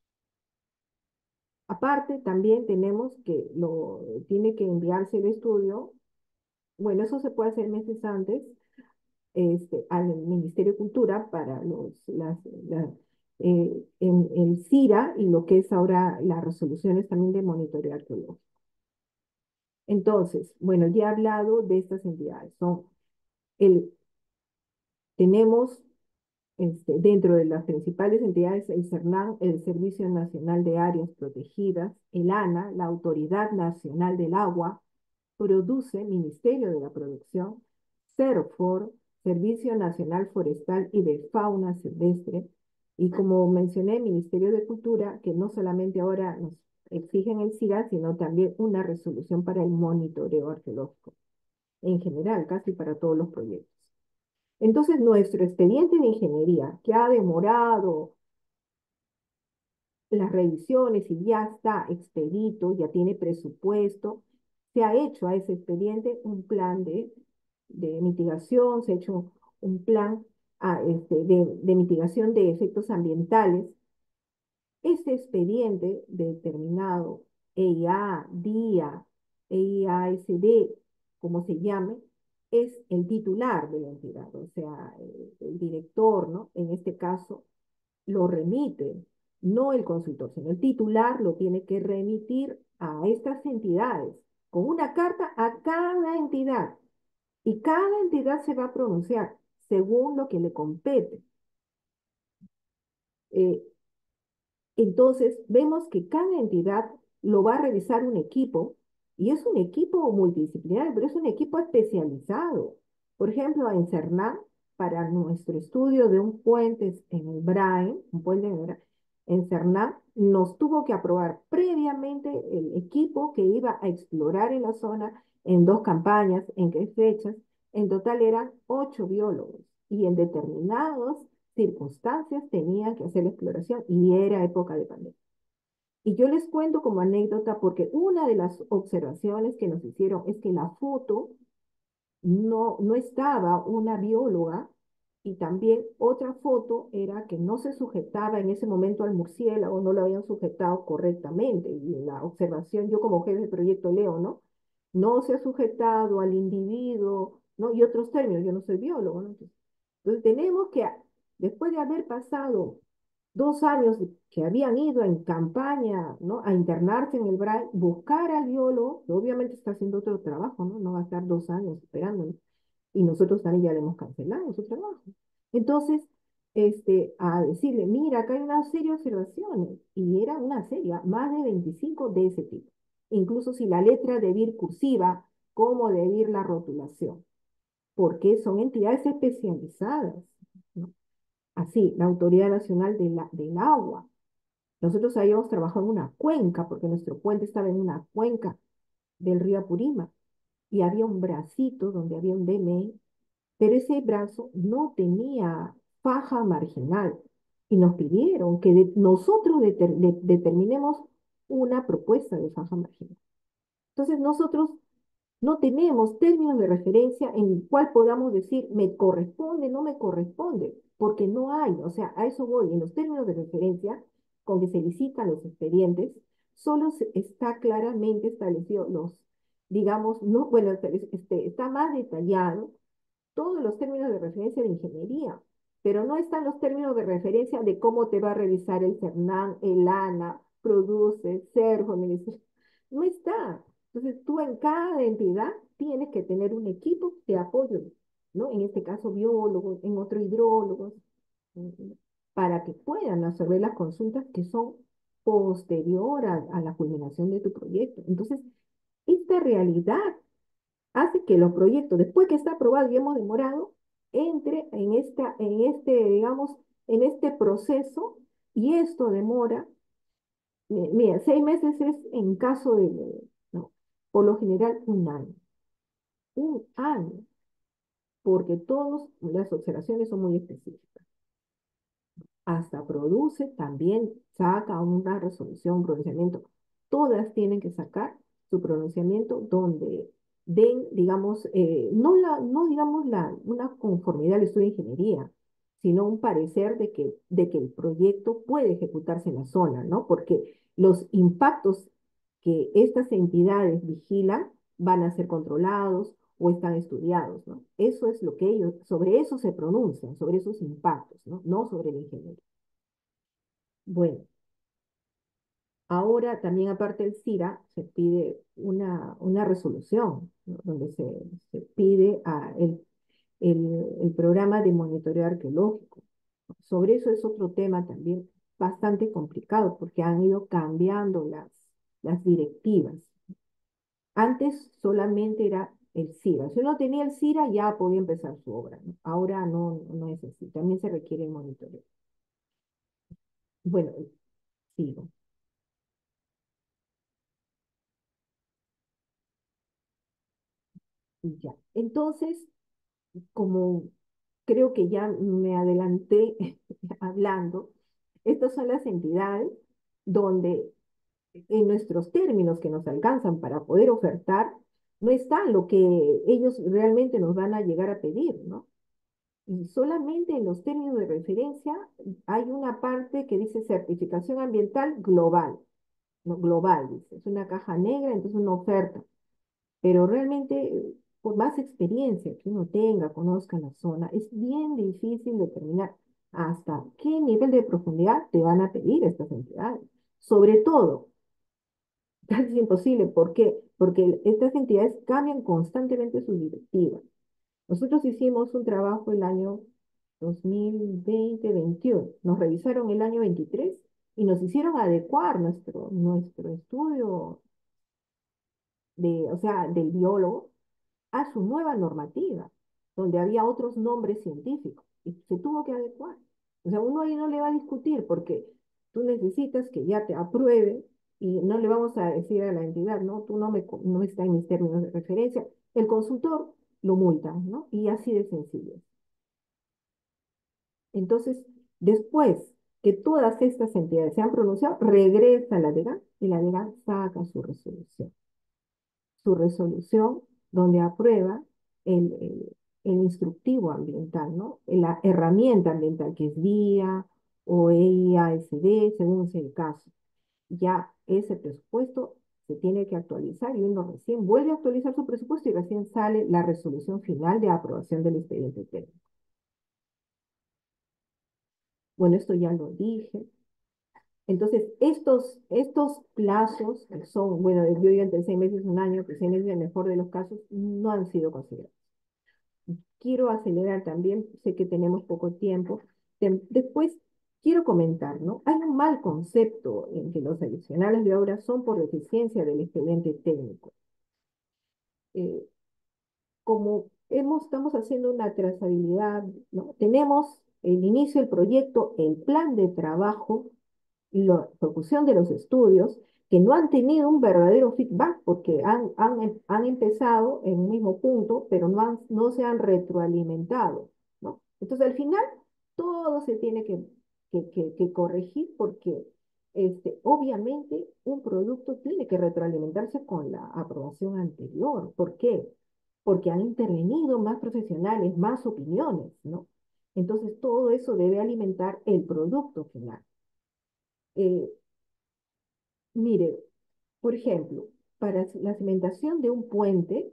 Aparte, también tenemos que lo tiene que enviarse el estudio. Bueno, eso se puede hacer meses antes este, al Ministerio de Cultura para los, las, la, eh, en el CIRA y lo que es ahora las resoluciones también de monitoreo arqueológico. Entonces, bueno, ya he hablado de estas entidades. Son el, tenemos este, dentro de las principales entidades el CERNAN, el Servicio Nacional de Áreas Protegidas, el ANA, la Autoridad Nacional del Agua, produce Ministerio de la Producción, CERFOR, Servicio Nacional Forestal y de Fauna Silvestre, y como mencioné, Ministerio de Cultura, que no solamente ahora nos exigen el CIRA, sino también una resolución para el monitoreo arqueológico, en general, casi para todos los proyectos. Entonces, nuestro expediente de ingeniería, que ha demorado las revisiones y ya está expedito, ya tiene presupuesto, se ha hecho a ese expediente un plan de, de mitigación, se ha hecho un plan a, este, de, de mitigación de efectos ambientales. Este expediente determinado, E I A, DIA, E I A S D, como se llame, es el titular de la entidad, o sea, el, el director, ¿no? En este caso, lo remite, no el consultor, sino el titular lo tiene que remitir a estas entidades con una carta a cada entidad. Y cada entidad se va a pronunciar según lo que le compete. Eh, entonces, vemos que cada entidad lo va a revisar un equipo, y es un equipo multidisciplinario, pero es un equipo especializado. Por ejemplo, en CERNAN, para nuestro estudio de un puente en el Brain, un puente en, el, en CERNAN, nos tuvo que aprobar previamente el equipo que iba a explorar en la zona en dos campañas, en qué fechas. En total eran ocho biólogos, y en determinados circunstancias tenían que hacer la exploración y era época de pandemia. Y yo les cuento como anécdota porque una de las observaciones que nos hicieron es que la foto no, no estaba una bióloga, y también otra foto era que no se sujetaba en ese momento al murciélago, no lo habían sujetado correctamente. Y en la observación, yo como jefe de proyecto leo, ¿no? No se ha sujetado al individuo, ¿no? Y otros términos, yo no soy biólogo, ¿no? Entonces, entonces tenemos que, después de haber pasado dos años que habían ido en campaña, ¿no? A internarse en el Brain, buscar al biólogo, que obviamente está haciendo otro trabajo, ¿no? No va a estar dos años esperando, y nosotros también ya le hemos cancelado su trabajo. Entonces, este, a decirle, mira, acá hay una serie de observaciones, y era una serie, más de veinticinco de ese tipo. Incluso si la letra debe ir cursiva, cómo debe ir la rotulación, porque son entidades especializadas, ¿no? Así, la Autoridad Nacional de la, del Agua. Nosotros habíamos trabajado en una cuenca, porque nuestro puente estaba en una cuenca del río Apurímac, y había un bracito donde había un D M I, pero ese brazo no tenía faja marginal, y nos pidieron que de, nosotros deter, de, determinemos una propuesta de faja marginal. Entonces nosotros no tenemos términos de referencia en el cual podamos decir, me corresponde, no me corresponde, porque no hay, o sea, a eso voy, en los términos de referencia con que se licitan los expedientes, solo se está claramente establecido los, digamos, no, bueno, este, este, está más detallado todos los términos de referencia de ingeniería, pero no están los términos de referencia de cómo te va a revisar el CERNAN, el ANA, Produce, CERJO, Ministerio. No está. Entonces, tú en cada entidad tienes que tener un equipo de apoyo, ¿no? En este caso, biólogos, en otro hidrólogos, ¿no? Para que puedan absorber las consultas que son posterior a, a la culminación de tu proyecto. Entonces, esta realidad hace que los proyectos, después que está aprobado y hemos demorado, entre en, esta, en este, digamos, en este proceso y esto demora, mi- mira, seis meses es en caso de, no, por lo general un año, un año, porque todas las observaciones son muy específicas. Hasta Produce también saca una resolución, un pronunciamiento. Todas tienen que sacar su pronunciamiento donde den, digamos, eh, no, la, no digamos la, una conformidad al estudio de ingeniería, sino un parecer de que, de que el proyecto puede ejecutarse en la zona, ¿no? Porque los impactos que estas entidades vigilan van a ser controlados o están estudiados, ¿no? Eso es lo que ellos, sobre eso se pronuncian, sobre esos impactos, ¿no? No sobre el ingeniero. Bueno, ahora también aparte del CIRA se pide una, una resolución, ¿no? Donde se, se pide a el, el, el programa de monitoreo arqueológico. Sobre eso es otro tema también bastante complicado porque han ido cambiando las, las directivas. Antes solamente era el CIRA. Si uno tenía el CIRA ya podía empezar su obra, ¿no? Ahora no, no es así. También se requiere el monitoreo. Bueno, sigo. Y ya. Entonces, como creo que ya me adelanté hablando, estas son las entidades donde en nuestros términos que nos alcanzan para poder ofertar, no está lo que ellos realmente nos van a llegar a pedir, ¿no? Y solamente en los términos de referencia hay una parte que dice certificación ambiental global, ¿no? Global, dice, es una caja negra, entonces una oferta. Pero realmente, eh, por más experiencia que uno tenga, conozca la zona, es bien difícil determinar hasta qué nivel de profundidad te van a pedir estas entidades. Sobre todo, casi imposible. ¿Por qué? Porque estas entidades cambian constantemente sus directivas. Nosotros hicimos un trabajo el año dos mil veinte veintiuno. Nos revisaron el año veintitrés y nos hicieron adecuar nuestro, nuestro estudio de, o sea, del biólogo a su nueva normativa, donde había otros nombres científicos y se tuvo que adecuar. O sea, uno ahí no le va a discutir porque tú necesitas que ya te apruebe y no le vamos a decir a la entidad, no, tú no, me, no está en mis términos de referencia. El consultor lo multa, ¿no? Y así de sencillo. Entonces, después que todas estas entidades se han pronunciado, regresa a la DEGAN y la DEGAN saca su resolución su resolución donde aprueba el, el, el instructivo ambiental, ¿no? La herramienta ambiental que es vía o E I A S D, según sea el caso. Ya ese presupuesto se tiene que actualizar y uno recién vuelve a actualizar su presupuesto y recién sale la resolución final de aprobación del expediente técnico. Bueno, esto ya lo dije. Entonces, estos, estos plazos son, bueno, yo digo entre seis meses y un año, que seis meses en el mejor de los casos, no han sido considerados. Quiero acelerar también, sé que tenemos poco tiempo. Tem- Después quiero comentar, ¿no? Hay un mal concepto en que los adicionales de obra son por deficiencia del expediente técnico. Eh, Como hemos, estamos haciendo una trazabilidad, ¿no? Tenemos el inicio del proyecto, el plan de trabajo, la ejecución de los estudios, que no han tenido un verdadero feedback porque han, han, em- han empezado en un mismo punto, pero no, han, no se han retroalimentado, ¿no? Entonces, al final, todo se tiene que, que, que- que corregir porque, este, obviamente, un producto tiene que retroalimentarse con la aprobación anterior. ¿Por qué? Porque han intervenido más profesionales, más opiniones, ¿no? Entonces, todo eso debe alimentar el producto final. Eh, Mire, por ejemplo, para la cimentación de un puente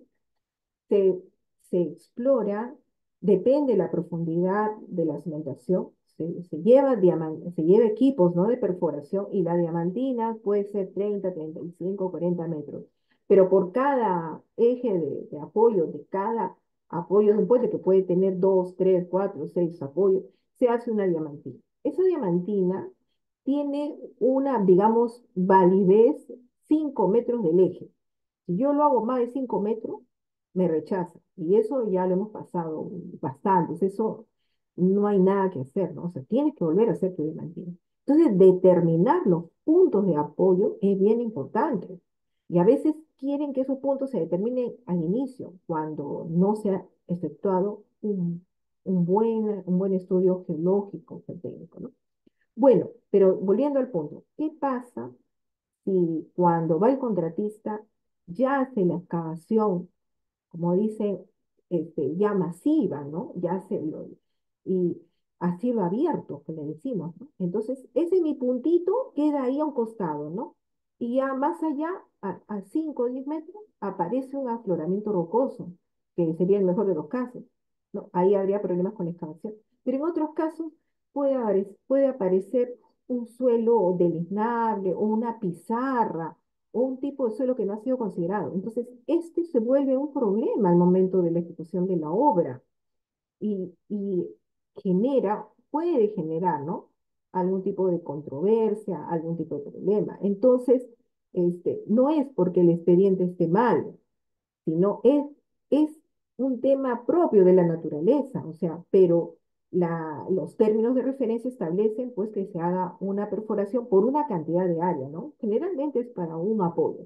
se, se explora, depende de la profundidad de la cimentación, se, se lleva diaman- se lleva equipos, ¿no?, de perforación, y la diamantina puede ser treinta, treinta y cinco, cuarenta metros. Pero por cada eje de, de apoyo, de cada apoyo de un puente, que puede tener dos, tres, cuatro, seis apoyos, se hace una diamantina. Esa diamantina tiene una, digamos, validez cinco metros del eje. Si yo lo hago más de cinco metros, me rechaza. Y eso ya lo hemos pasado bastante. Eso no hay nada que hacer, ¿no? O sea, tienes que volver a hacer tu diamantina. Entonces, determinar los puntos de apoyo es bien importante. Y a veces quieren que esos puntos se determinen al inicio, cuando no se ha efectuado un, un buen, un buen estudio geológico, técnico, ¿no? Bueno, pero volviendo al punto, ¿qué pasa si cuando va el contratista ya hace la excavación, como dicen, este, ya masiva, ¿no? Ya hace lo, y a cielo abierto, que le decimos, ¿no? Entonces, ese mi puntito queda ahí a un costado, ¿no? Y ya más allá, a, a cinco o diez metros, aparece un afloramiento rocoso, que sería el mejor de los casos, ¿no? Ahí habría problemas con la excavación. Pero en otros casos puede, apare- puede aparecer un suelo deleznable o una pizarra o un tipo de suelo que no ha sido considerado. Entonces, este se vuelve un problema al momento de la ejecución de la obra y, y genera, puede generar, ¿no?, algún tipo de controversia, algún tipo de problema. Entonces, este, no es porque el expediente esté mal, sino es, es un tema propio de la naturaleza, o sea, pero la, los términos de referencia establecen pues que se haga una perforación por una cantidad de área, ¿no? Generalmente es para un apoyo.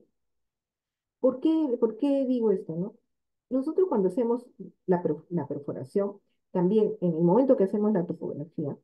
¿Por qué, por qué digo esto, no? Nosotros cuando hacemos la, per- la perforación, también en el momento que hacemos la topografía,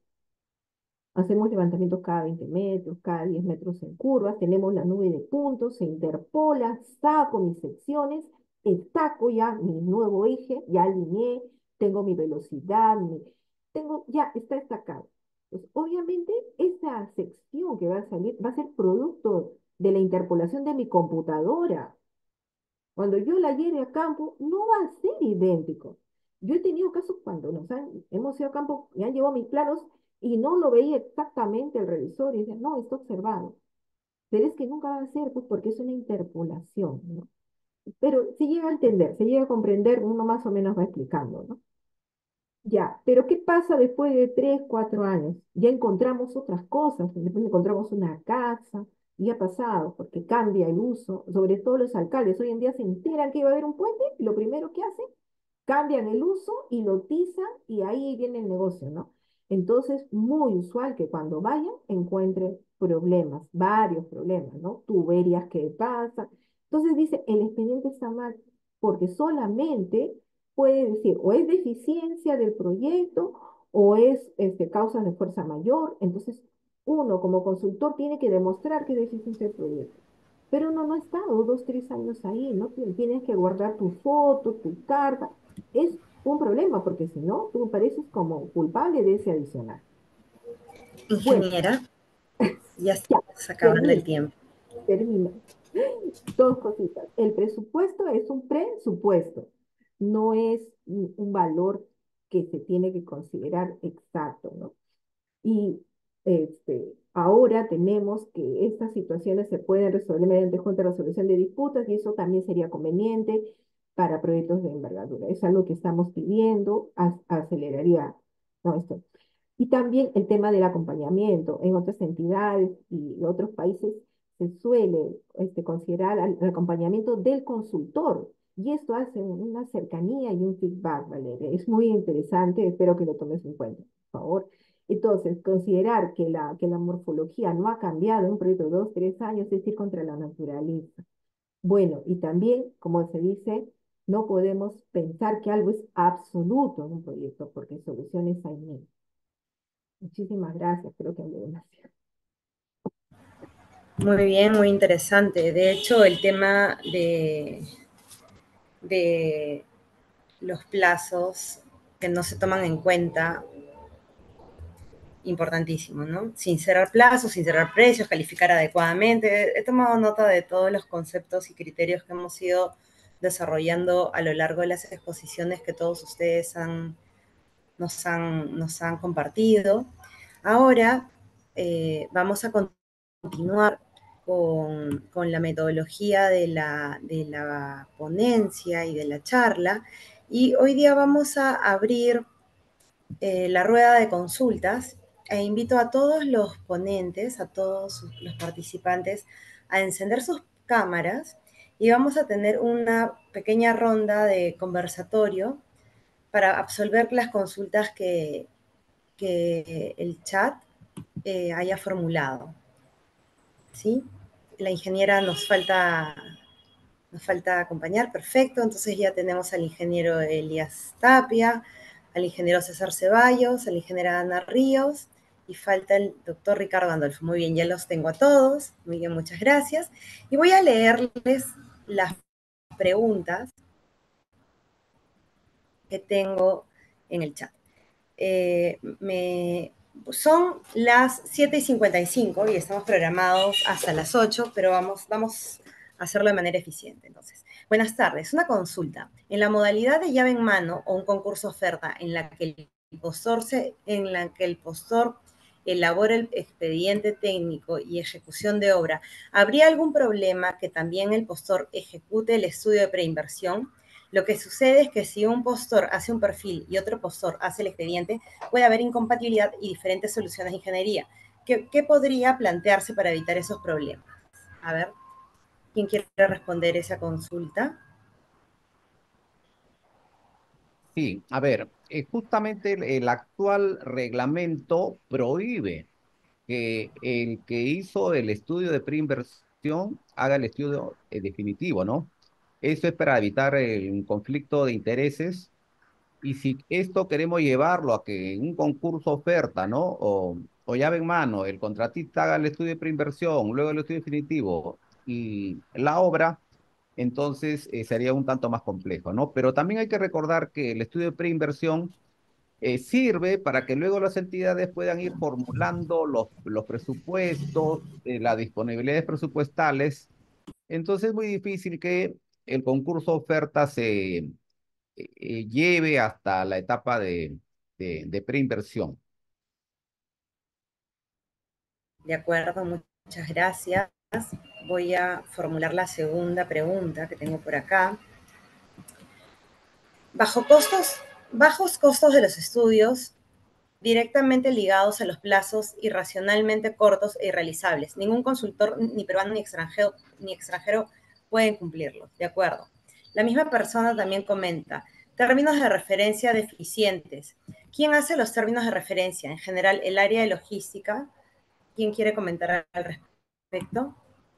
hacemos levantamientos cada veinte metros, cada diez metros en curvas, tenemos la nube de puntos, se interpola, saco mis secciones, estaco ya mi nuevo eje, ya alineé, tengo mi velocidad, mi- tengo, ya está estacado. Pues obviamente esa sección que va a salir va a ser producto de la interpolación de mi computadora. Cuando yo la lleve a campo, no va a ser idéntico. Yo he tenido casos cuando nos han, hemos ido a campo y han llevado mis planos y no lo veía exactamente el revisor y dice, no, está observado. Pero es que nunca va a ser, pues, porque es una interpolación, ¿no? Pero se llega a entender, se llega a comprender, uno más o menos va explicando, ¿no? Ya, pero ¿qué pasa después de tres, cuatro años? Ya encontramos otras cosas, de repente encontramos una casa, y ha pasado, porque cambia el uso, sobre todo los alcaldes. Hoy en día se enteran que iba a haber un puente, y lo primero que hacen, cambian el uso y lo tizan, y ahí viene el negocio, ¿no? Entonces, muy usual que cuando vayan encuentren problemas, varios problemas, ¿no? Tuberías que pasan. Entonces dice, el expediente está mal, porque solamente puede decir o es deficiencia del proyecto o es este, causas de fuerza mayor. Entonces, uno como consultor tiene que demostrar que es deficiencia del proyecto. Pero uno no ha estado dos, tres años ahí, ¿no? Tien- Tienes que guardar tu foto, tu carta. Es un problema, porque si no, tú pareces como culpable de ese adicional. Bueno, Ingeniera, ya ya, estamos acabando el termino, tiempo. termino. Dos cositas. El presupuesto es un presupuesto, no es un un valor que se tiene que considerar exacto, ¿no? Y este, ahora tenemos que estas situaciones se pueden resolver mediante junta de resolución de disputas y eso también sería conveniente para proyectos de envergadura. Es algo que estamos pidiendo, ac- aceleraría, ¿no?, esto. Y también el tema del acompañamiento. En otras entidades y otros países se suele este, considerar al- el acompañamiento del consultor. Y esto hace una cercanía y un feedback, Valeria. Es muy interesante, espero que lo tomes en cuenta, por favor. Entonces, considerar que la, que la morfología no ha cambiado en un proyecto de dos, tres años es ir contra la naturaleza. Bueno, y también, como se dice, no podemos pensar que algo es absoluto en un proyecto, porque soluciones hay mil. Muchísimas gracias, creo que hablé demasiado. Muy bien, muy interesante. De hecho, el tema de, de los plazos que no se toman en cuenta importantísimo, ¿no? Sincerar plazos, sincerar precios, calificar adecuadamente. He tomado nota de todos los conceptos y criterios que hemos ido desarrollando a lo largo de las exposiciones que todos ustedes han, nos, han, nos han compartido. Ahora eh, vamos a continuar con, con, la metodología de la, de la ponencia y de la charla. Y hoy día vamos a abrir eh, la rueda de consultas e invito a todos los ponentes, a todos los participantes a encender sus cámaras y vamos a tener una pequeña ronda de conversatorio para absolver las consultas que, que el chat eh, haya formulado. ¿Sí? La ingeniera nos falta, nos falta acompañar, perfecto. Entonces ya tenemos al ingeniero Elías Tapia, al ingeniero César Ceballos, a la ingeniera Ana Ríos, y falta el doctor Ricardo Andolfo. Muy bien, ya los tengo a todos. Muy bien, muchas gracias. Y voy a leerles las preguntas que tengo en el chat. Eh, me, son las siete y cincuenta y cinco y estamos programados hasta las ocho, pero vamos, vamos a hacerlo de manera eficiente. Entonces, buenas tardes. Una consulta. En la modalidad de llave en mano o un concurso oferta en la que el postor, se, en la que el postor elabora el expediente técnico y ejecución de obra, ¿habría algún problema que también el postor ejecute el estudio de preinversión? Lo que sucede es que si un postor hace un perfil y otro postor hace el expediente, puede haber incompatibilidad y diferentes soluciones de ingeniería. ¿Qué, qué podría plantearse para evitar esos problemas? A ver, ¿quién quiere responder esa consulta? Sí, a ver, eh, justamente el, el actual reglamento prohíbe que el que hizo el estudio de preinversión haga el estudio eh, definitivo, ¿no? Eso es para evitar el, un conflicto de intereses. Y si esto queremos llevarlo a que en un concurso oferta, ¿no? O, o llave en mano, el contratista haga el estudio de preinversión, luego el estudio definitivo y la obra, entonces eh, sería un tanto más complejo, ¿no? Pero también hay que recordar que el estudio de preinversión eh, sirve para que luego las entidades puedan ir formulando los, los presupuestos, eh, las disponibilidades presupuestales. Entonces es muy difícil que el concurso oferta se eh, eh, lleve hasta la etapa de, de, de preinversión. De acuerdo, muchas gracias. Voy a formular la segunda pregunta que tengo por acá. Bajo costos, bajos costos de los estudios, directamente ligados a los plazos irracionalmente cortos e irrealizables. Ningún consultor, ni peruano ni extranjero, ni extranjero pueden cumplirlos, ¿de acuerdo? La misma persona también comenta, términos de referencia deficientes. ¿Quién hace los términos de referencia? En general, el área de logística. ¿Quién quiere comentar al respecto?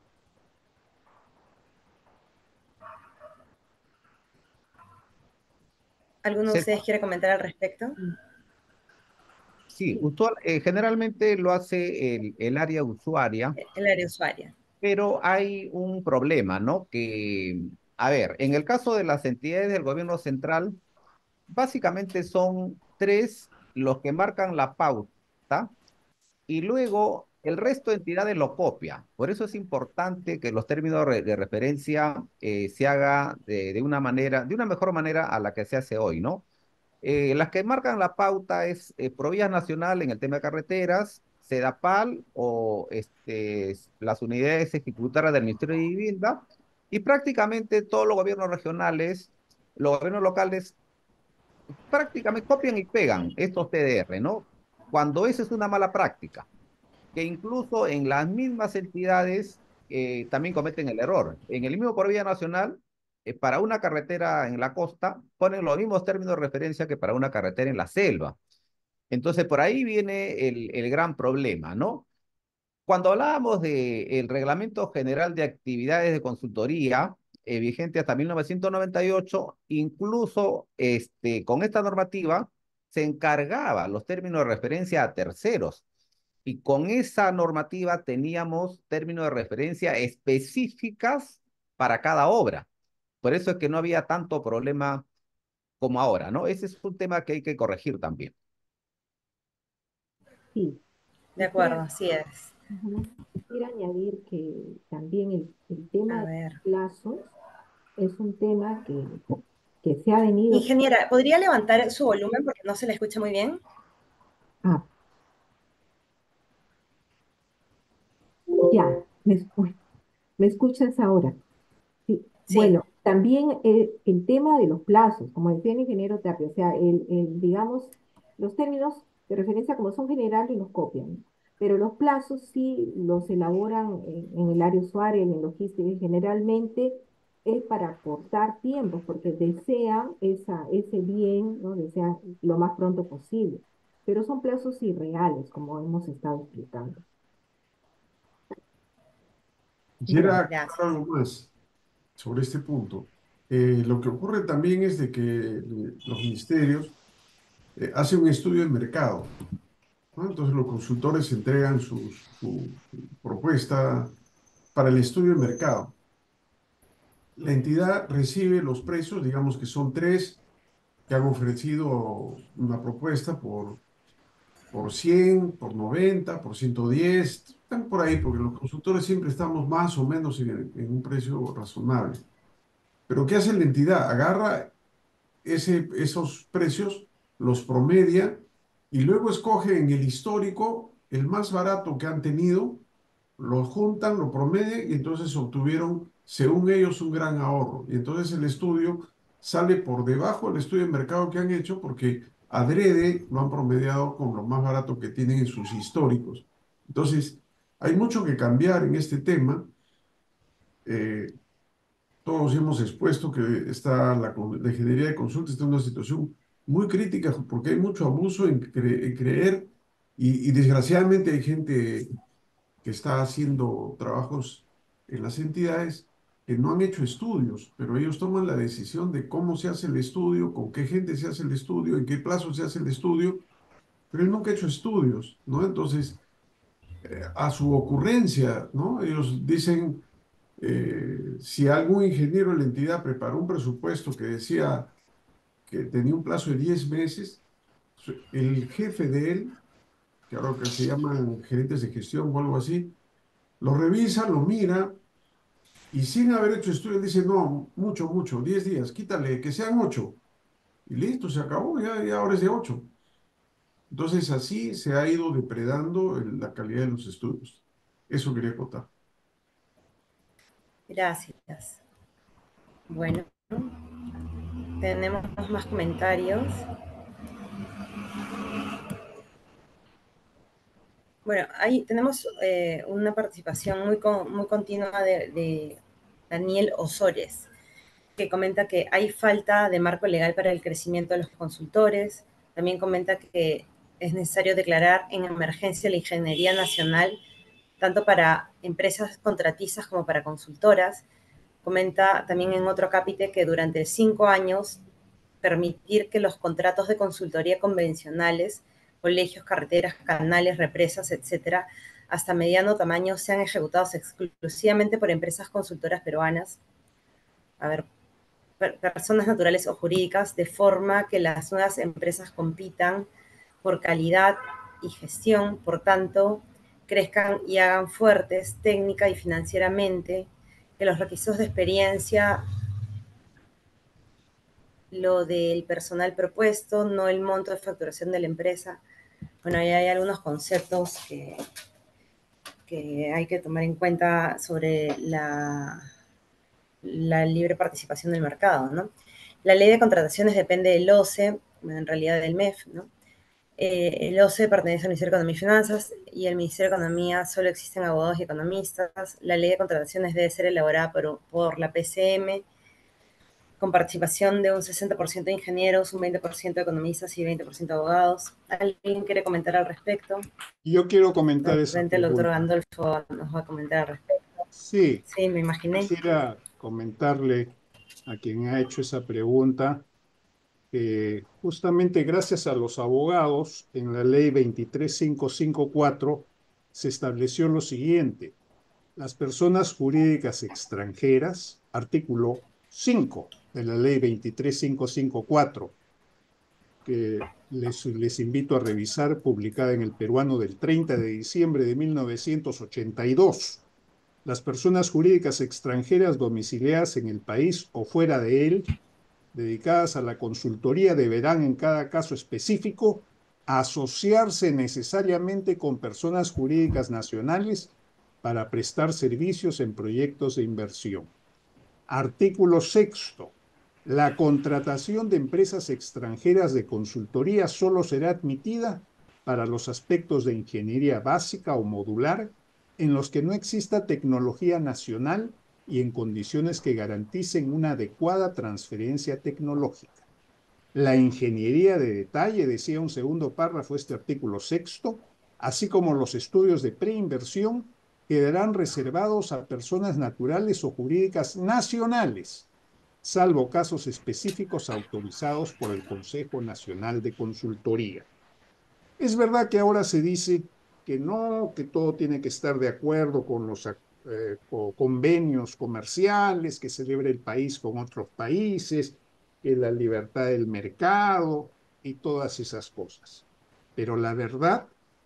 ¿Alguno de César, ustedes quiere comentar al respecto? sí, usual, eh, generalmente lo hace el, el área usuaria, El área usuaria. pero hay un problema, ¿no? Que, a ver, en el caso de las entidades del gobierno central, básicamente son tres los que marcan la pauta y luego el resto de entidades lo copia. Por eso es importante que los términos re- de referencia eh, se haga de, de una manera, de una mejor manera a la que se hace hoy, ¿no? Eh, las que marcan la pauta es eh, Provías Nacional en el tema de carreteras, Sedapal o este, las unidades ejecutoras del Ministerio de Vivienda y prácticamente todos los gobiernos regionales, los gobiernos locales prácticamente copian y pegan estos T D R, ¿no? Cuando esa es una mala práctica, que incluso en las mismas entidades eh, también cometen el error. En el mismo por vía nacional, eh, para una carretera en la costa, ponen los mismos términos de referencia que para una carretera en la selva. Entonces, por ahí viene el, el gran problema, ¿no? Cuando hablábamos del Reglamento General de Actividades de Consultoría, eh, vigente hasta mil novecientos noventa y ocho, incluso este, con esta normativa se encargaba los términos de referencia a terceros. Y con esa normativa teníamos términos de referencia específicas para cada obra. Por eso es que no había tanto problema como ahora, ¿no? Ese es un tema que hay que corregir también. Sí, De quisiera, acuerdo, así es. ujú, quisiera añadir que también el, el A tema de ver. plazos es un tema que, que se ha venido. Ingeniera, ¿podría levantar su volumen porque no se le escucha muy bien? Ah, ya, me, escu- ¿me escuchas ahora? Sí, Sí, bueno, también eh, el tema de los plazos, como decía el ingeniero Tapia, o sea, el, el, digamos, los términos de referencia como son generales los copian, pero los plazos sí los elaboran en, en el área usuaria, en logística, y generalmente es para acortar tiempos, porque desean esa, ese bien, ¿no? Desean lo más pronto posible, pero son plazos irreales, como hemos estado explicando. Quisiera Gracias. aclarar gracias. algo más sobre este punto. Eh, lo que ocurre también es de que eh, los ministerios eh, hacen un estudio de mercado, ¿no? Entonces los consultores entregan sus- su, su propuesta para el estudio de mercado. La entidad recibe los precios, digamos que son tres que han ofrecido una propuesta por, por cien, por noventa, por ciento diez, están por ahí, porque los consultores siempre estamos más o menos en, el- en un precio razonable. Pero ¿qué hace la entidad? Agarra ese, esos precios, los promedia y luego escoge en el histórico el más barato que han tenido, lo juntan, lo promedian y entonces obtuvieron, según ellos, un gran ahorro. Y entonces el estudio sale por debajo del estudio de mercado que han hecho porque adrede lo han promediado con lo más barato que tienen en sus históricos. Entonces, hay mucho que cambiar en este tema. Eh, todos hemos expuesto que está la, con- la ingeniería de consulta está en una situación muy crítica porque hay mucho abuso en, cre- en creer y, y desgraciadamente hay gente que está haciendo trabajos en las entidades que no han hecho estudios, pero ellos toman la decisión de cómo se hace el estudio, con qué gente se hace el estudio, en qué plazo se hace el estudio, pero él nunca ha hecho estudios, ¿no? Entonces, eh, a su ocurrencia, ¿no? Ellos dicen eh, si algún ingeniero de la entidad preparó un presupuesto que decía que tenía un plazo de diez meses, su- el jefe de él, que ahora que se llaman gerentes de gestión o algo así, lo revisa, lo mira y sin haber hecho estudio dice, no, mucho, mucho, diez días, quítale, que sean ocho. Y listo, se acabó, ya, ya ahora es de ocho. Entonces así se ha ido depredando el- la calidad de los estudios. Eso quería contar. Gracias. Bueno, tenemos más comentarios. Bueno, ahí tenemos eh, una participación muy, con, muy continua de, de Daniel Osores, que comenta que hay falta de marco legal para el crecimiento de los consultores. También comenta que es necesario declarar en emergencia la ingeniería nacional, tanto para empresas contratistas como para consultoras. Comenta también en otro capítulo que durante cinco años permitir que los contratos de consultoría convencionales, colegios, carreteras, canales, represas, etcétera, hasta mediano tamaño sean ejecutados exclusivamente por empresas consultoras peruanas. A ver, personas naturales o jurídicas, de forma que las nuevas empresas compitan por calidad y gestión, por tanto, crezcan y hagan fuertes técnica y financieramente, que los requisitos de experiencia, lo del personal propuesto, no el monto de facturación de la empresa. Bueno, ahí hay algunos conceptos que, que hay que tomar en cuenta sobre la, la libre participación del mercado, ¿no? La ley de contrataciones depende del O C E, en realidad del M E F, ¿no? Eh, el O C E pertenece al Ministerio de Economía y Finanzas y el Ministerio de Economía solo existen abogados y economistas. La ley de contrataciones debe ser elaborada por, por la P C M con participación de un sesenta por ciento de ingenieros, un veinte por ciento de economistas y veinte por ciento de abogados. ¿Alguien quiere comentar al respecto? Y yo quiero De comentar esa repente el doctor pregunta. Gandolfo nos va a comentar al respecto. Sí, Sí, me imaginé. quisiera comentarle a quien ha hecho esa pregunta que justamente gracias a los abogados en la ley veintitrés mil quinientos cincuenta y cuatro se estableció lo siguiente: las personas jurídicas extranjeras, artículo cinco de la ley veintitrés mil quinientos cincuenta y cuatro, que les, les invito a revisar, publicada en El Peruano del treinta de diciembre de mil novecientos ochenta y dos. Las personas jurídicas extranjeras domiciliadas en el país o fuera de él, dedicadas a la consultoría, deberán en cada caso específico asociarse necesariamente con personas jurídicas nacionales para prestar servicios en proyectos de inversión. Artículo sexto. La contratación de empresas extranjeras de consultoría solo será admitida para los aspectos de ingeniería básica o modular en los que no exista tecnología nacional y en condiciones que garanticen una adecuada transferencia tecnológica. La ingeniería de detalle, decía un segundo párrafo este artículo sexto, así como los estudios de preinversión, quedarán reservados a personas naturales o jurídicas nacionales, salvo casos específicos autorizados por el Consejo Nacional de Consultoría. Es verdad que ahora se dice que no, que todo tiene que estar de acuerdo con los eh, convenios comerciales que celebra el país con otros países, que la libertad del mercado y todas esas cosas. Pero la verdad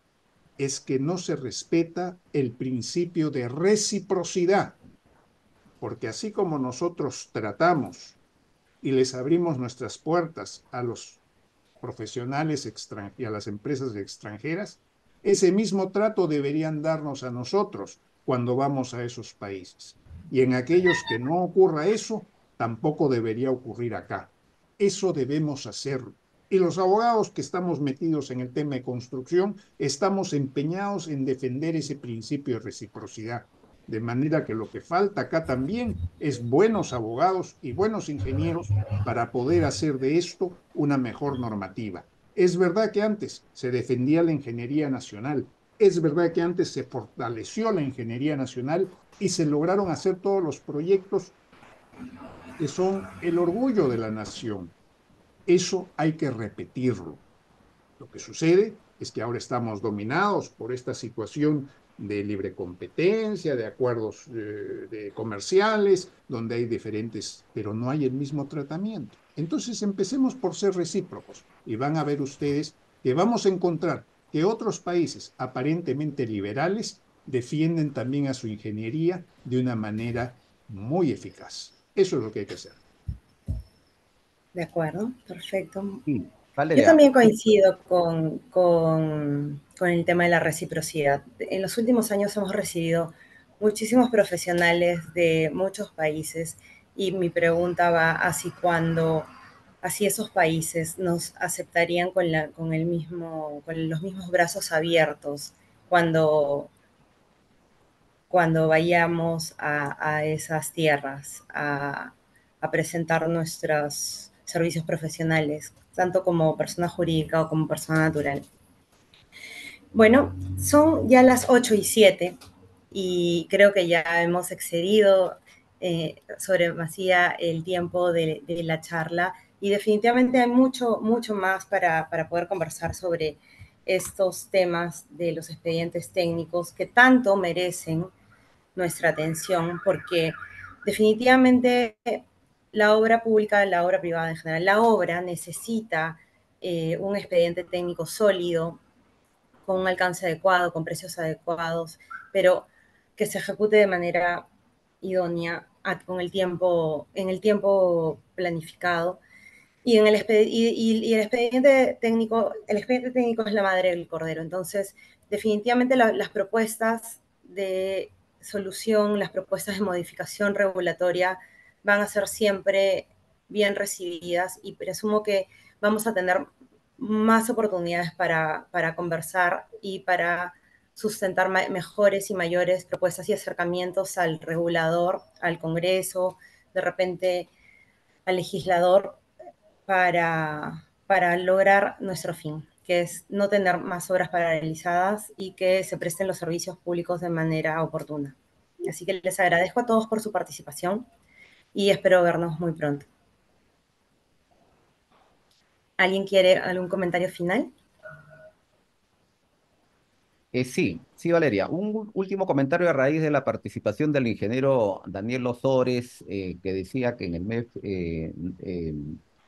es que no se respeta el principio de reciprocidad, porque así como nosotros tratamos y les abrimos nuestras puertas a los profesionales y a las empresas extranjeras, ese mismo trato deberían darnos a nosotros cuando vamos a esos países. Y en aquellos que no ocurra eso, tampoco debería ocurrir acá. Eso debemos hacerlo. Y los abogados que estamos metidos en el tema de construcción, estamos empeñados en defender ese principio de reciprocidad. De manera que lo que falta acá también es buenos abogados y buenos ingenieros para poder hacer de esto una mejor normativa. Es verdad que antes se defendía la ingeniería nacional, es verdad que antes se fortaleció la ingeniería nacional y se lograron hacer todos los proyectos que son el orgullo de la nación. Eso hay que repetirlo. Lo que sucede es que ahora estamos dominados por esta situación de libre competencia, de acuerdos eh, de comerciales, donde hay diferentes, pero no hay el mismo tratamiento. Entonces empecemos por ser recíprocos y van a ver ustedes que vamos a encontrar que otros países aparentemente liberales defienden también a su ingeniería de una manera muy eficaz. Eso es lo que hay que hacer. De acuerdo, perfecto. Sí, Yo Valeria, también coincido con, con, con el tema de la reciprocidad. En los últimos años hemos recibido muchísimos profesionales de muchos países y mi pregunta va así cuando, así esos países nos aceptarían con, la, con, el mismo, con los mismos brazos abiertos cuando, cuando vayamos a, a esas tierras a, a presentar nuestros servicios profesionales, tanto como persona jurídica o como persona natural. Bueno, son ya las ocho y siete y creo que ya hemos excedido eh, sobre masía el tiempo de, de, la charla y definitivamente hay mucho, mucho más para, para poder conversar sobre estos temas de los expedientes técnicos que tanto merecen nuestra atención porque definitivamente la obra pública, la obra privada en general, la obra necesita eh, un expediente técnico sólido, con un alcance adecuado, con precios adecuados, pero que se ejecute de manera idónea con el tiempo, en el tiempo planificado. Y, en el, y, y el expediente técnico, el expediente técnico es la madre del cordero. Entonces, definitivamente la, las propuestas de solución, las propuestas de modificación regulatoria van a ser siempre bien recibidas y presumo que vamos a tener más oportunidades para, para conversar y para sustentar mejores y mayores propuestas y acercamientos al regulador, al Congreso, de repente al legislador, para, para lograr nuestro fin, que es no tener más obras paralizadas y que se presten los servicios públicos de manera oportuna. Así que les agradezco a todos por su participación y espero vernos muy pronto. ¿Alguien quiere algún comentario final? Eh, sí, sí, Valeria. Un último comentario a raíz de la participación del ingeniero Daniel Osores, eh, que decía que en el M E F eh, eh,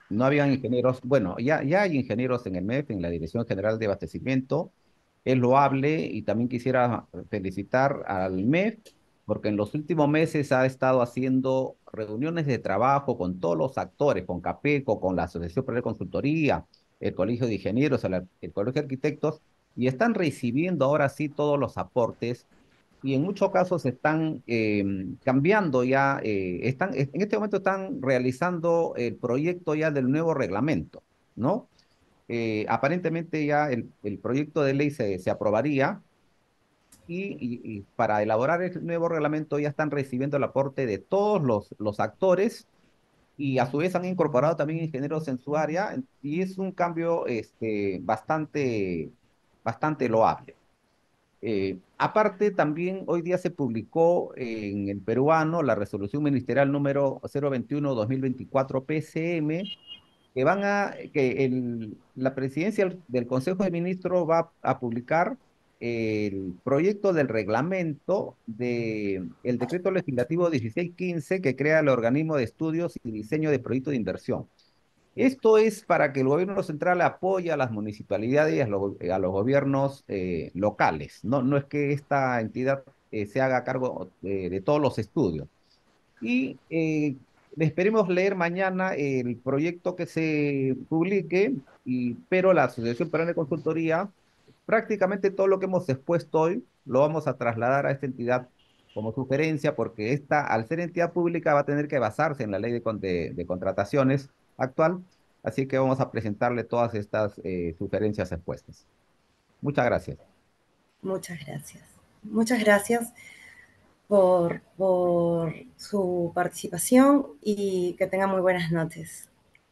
no habían ingenieros, bueno, ya, ya hay ingenieros en el M E F, en la Dirección General de Abastecimiento, es loable y también quisiera felicitar al M E F porque en los últimos meses ha estado haciendo reuniones de trabajo con todos los actores, con CAPECO, con la Asociación Peruana de Consultoría, el Colegio de Ingenieros, el, el Colegio de Arquitectos, y están recibiendo ahora sí todos los aportes y en muchos casos están eh, cambiando ya, eh, están, en este momento están realizando el proyecto ya del nuevo reglamento, ¿no? Eh, aparentemente ya el, el proyecto de ley se, se aprobaría y, y, y para elaborar el nuevo reglamento ya están recibiendo el aporte de todos los, los actores y a su vez han incorporado también ingenieros en su área y es un cambio este, bastante, bastante loable. Eh, aparte, también hoy día se publicó en el peruano la resolución ministerial número cero veintiuno dos mil veinticuatro P C M, que van a, que el, la presidencia del, del Consejo de Ministros va a publicar el proyecto del reglamento de el decreto legislativo dieciséis quince que crea el organismo de estudios y diseño de proyectos de inversión. Esto es para que el gobierno central apoye a las municipalidades y a los, a los gobiernos eh, locales. No, no es que esta entidad eh, se haga cargo de, de todos los estudios. Y eh, esperemos leer mañana el proyecto que se publique, y, pero la Asociación Peruana de Consultoría, prácticamente todo lo que hemos expuesto hoy lo vamos a trasladar a esta entidad como sugerencia, porque esta, al ser entidad pública, va a tener que basarse en la ley de, de, de contrataciones actual, así que vamos a presentarle todas estas eh, sugerencias expuestas. Muchas gracias. Muchas gracias. Muchas gracias por, por su participación y que tengan muy buenas noches.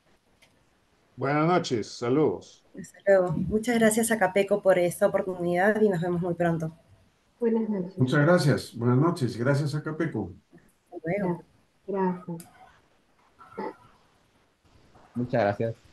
Buenas noches, saludos. Hasta luego. Muchas gracias a Capeco por esta oportunidad y nos vemos muy pronto. Buenas noches. Muchas gracias. Buenas noches. Gracias a Capeco. Hasta luego. Gracias. Muchas gracias.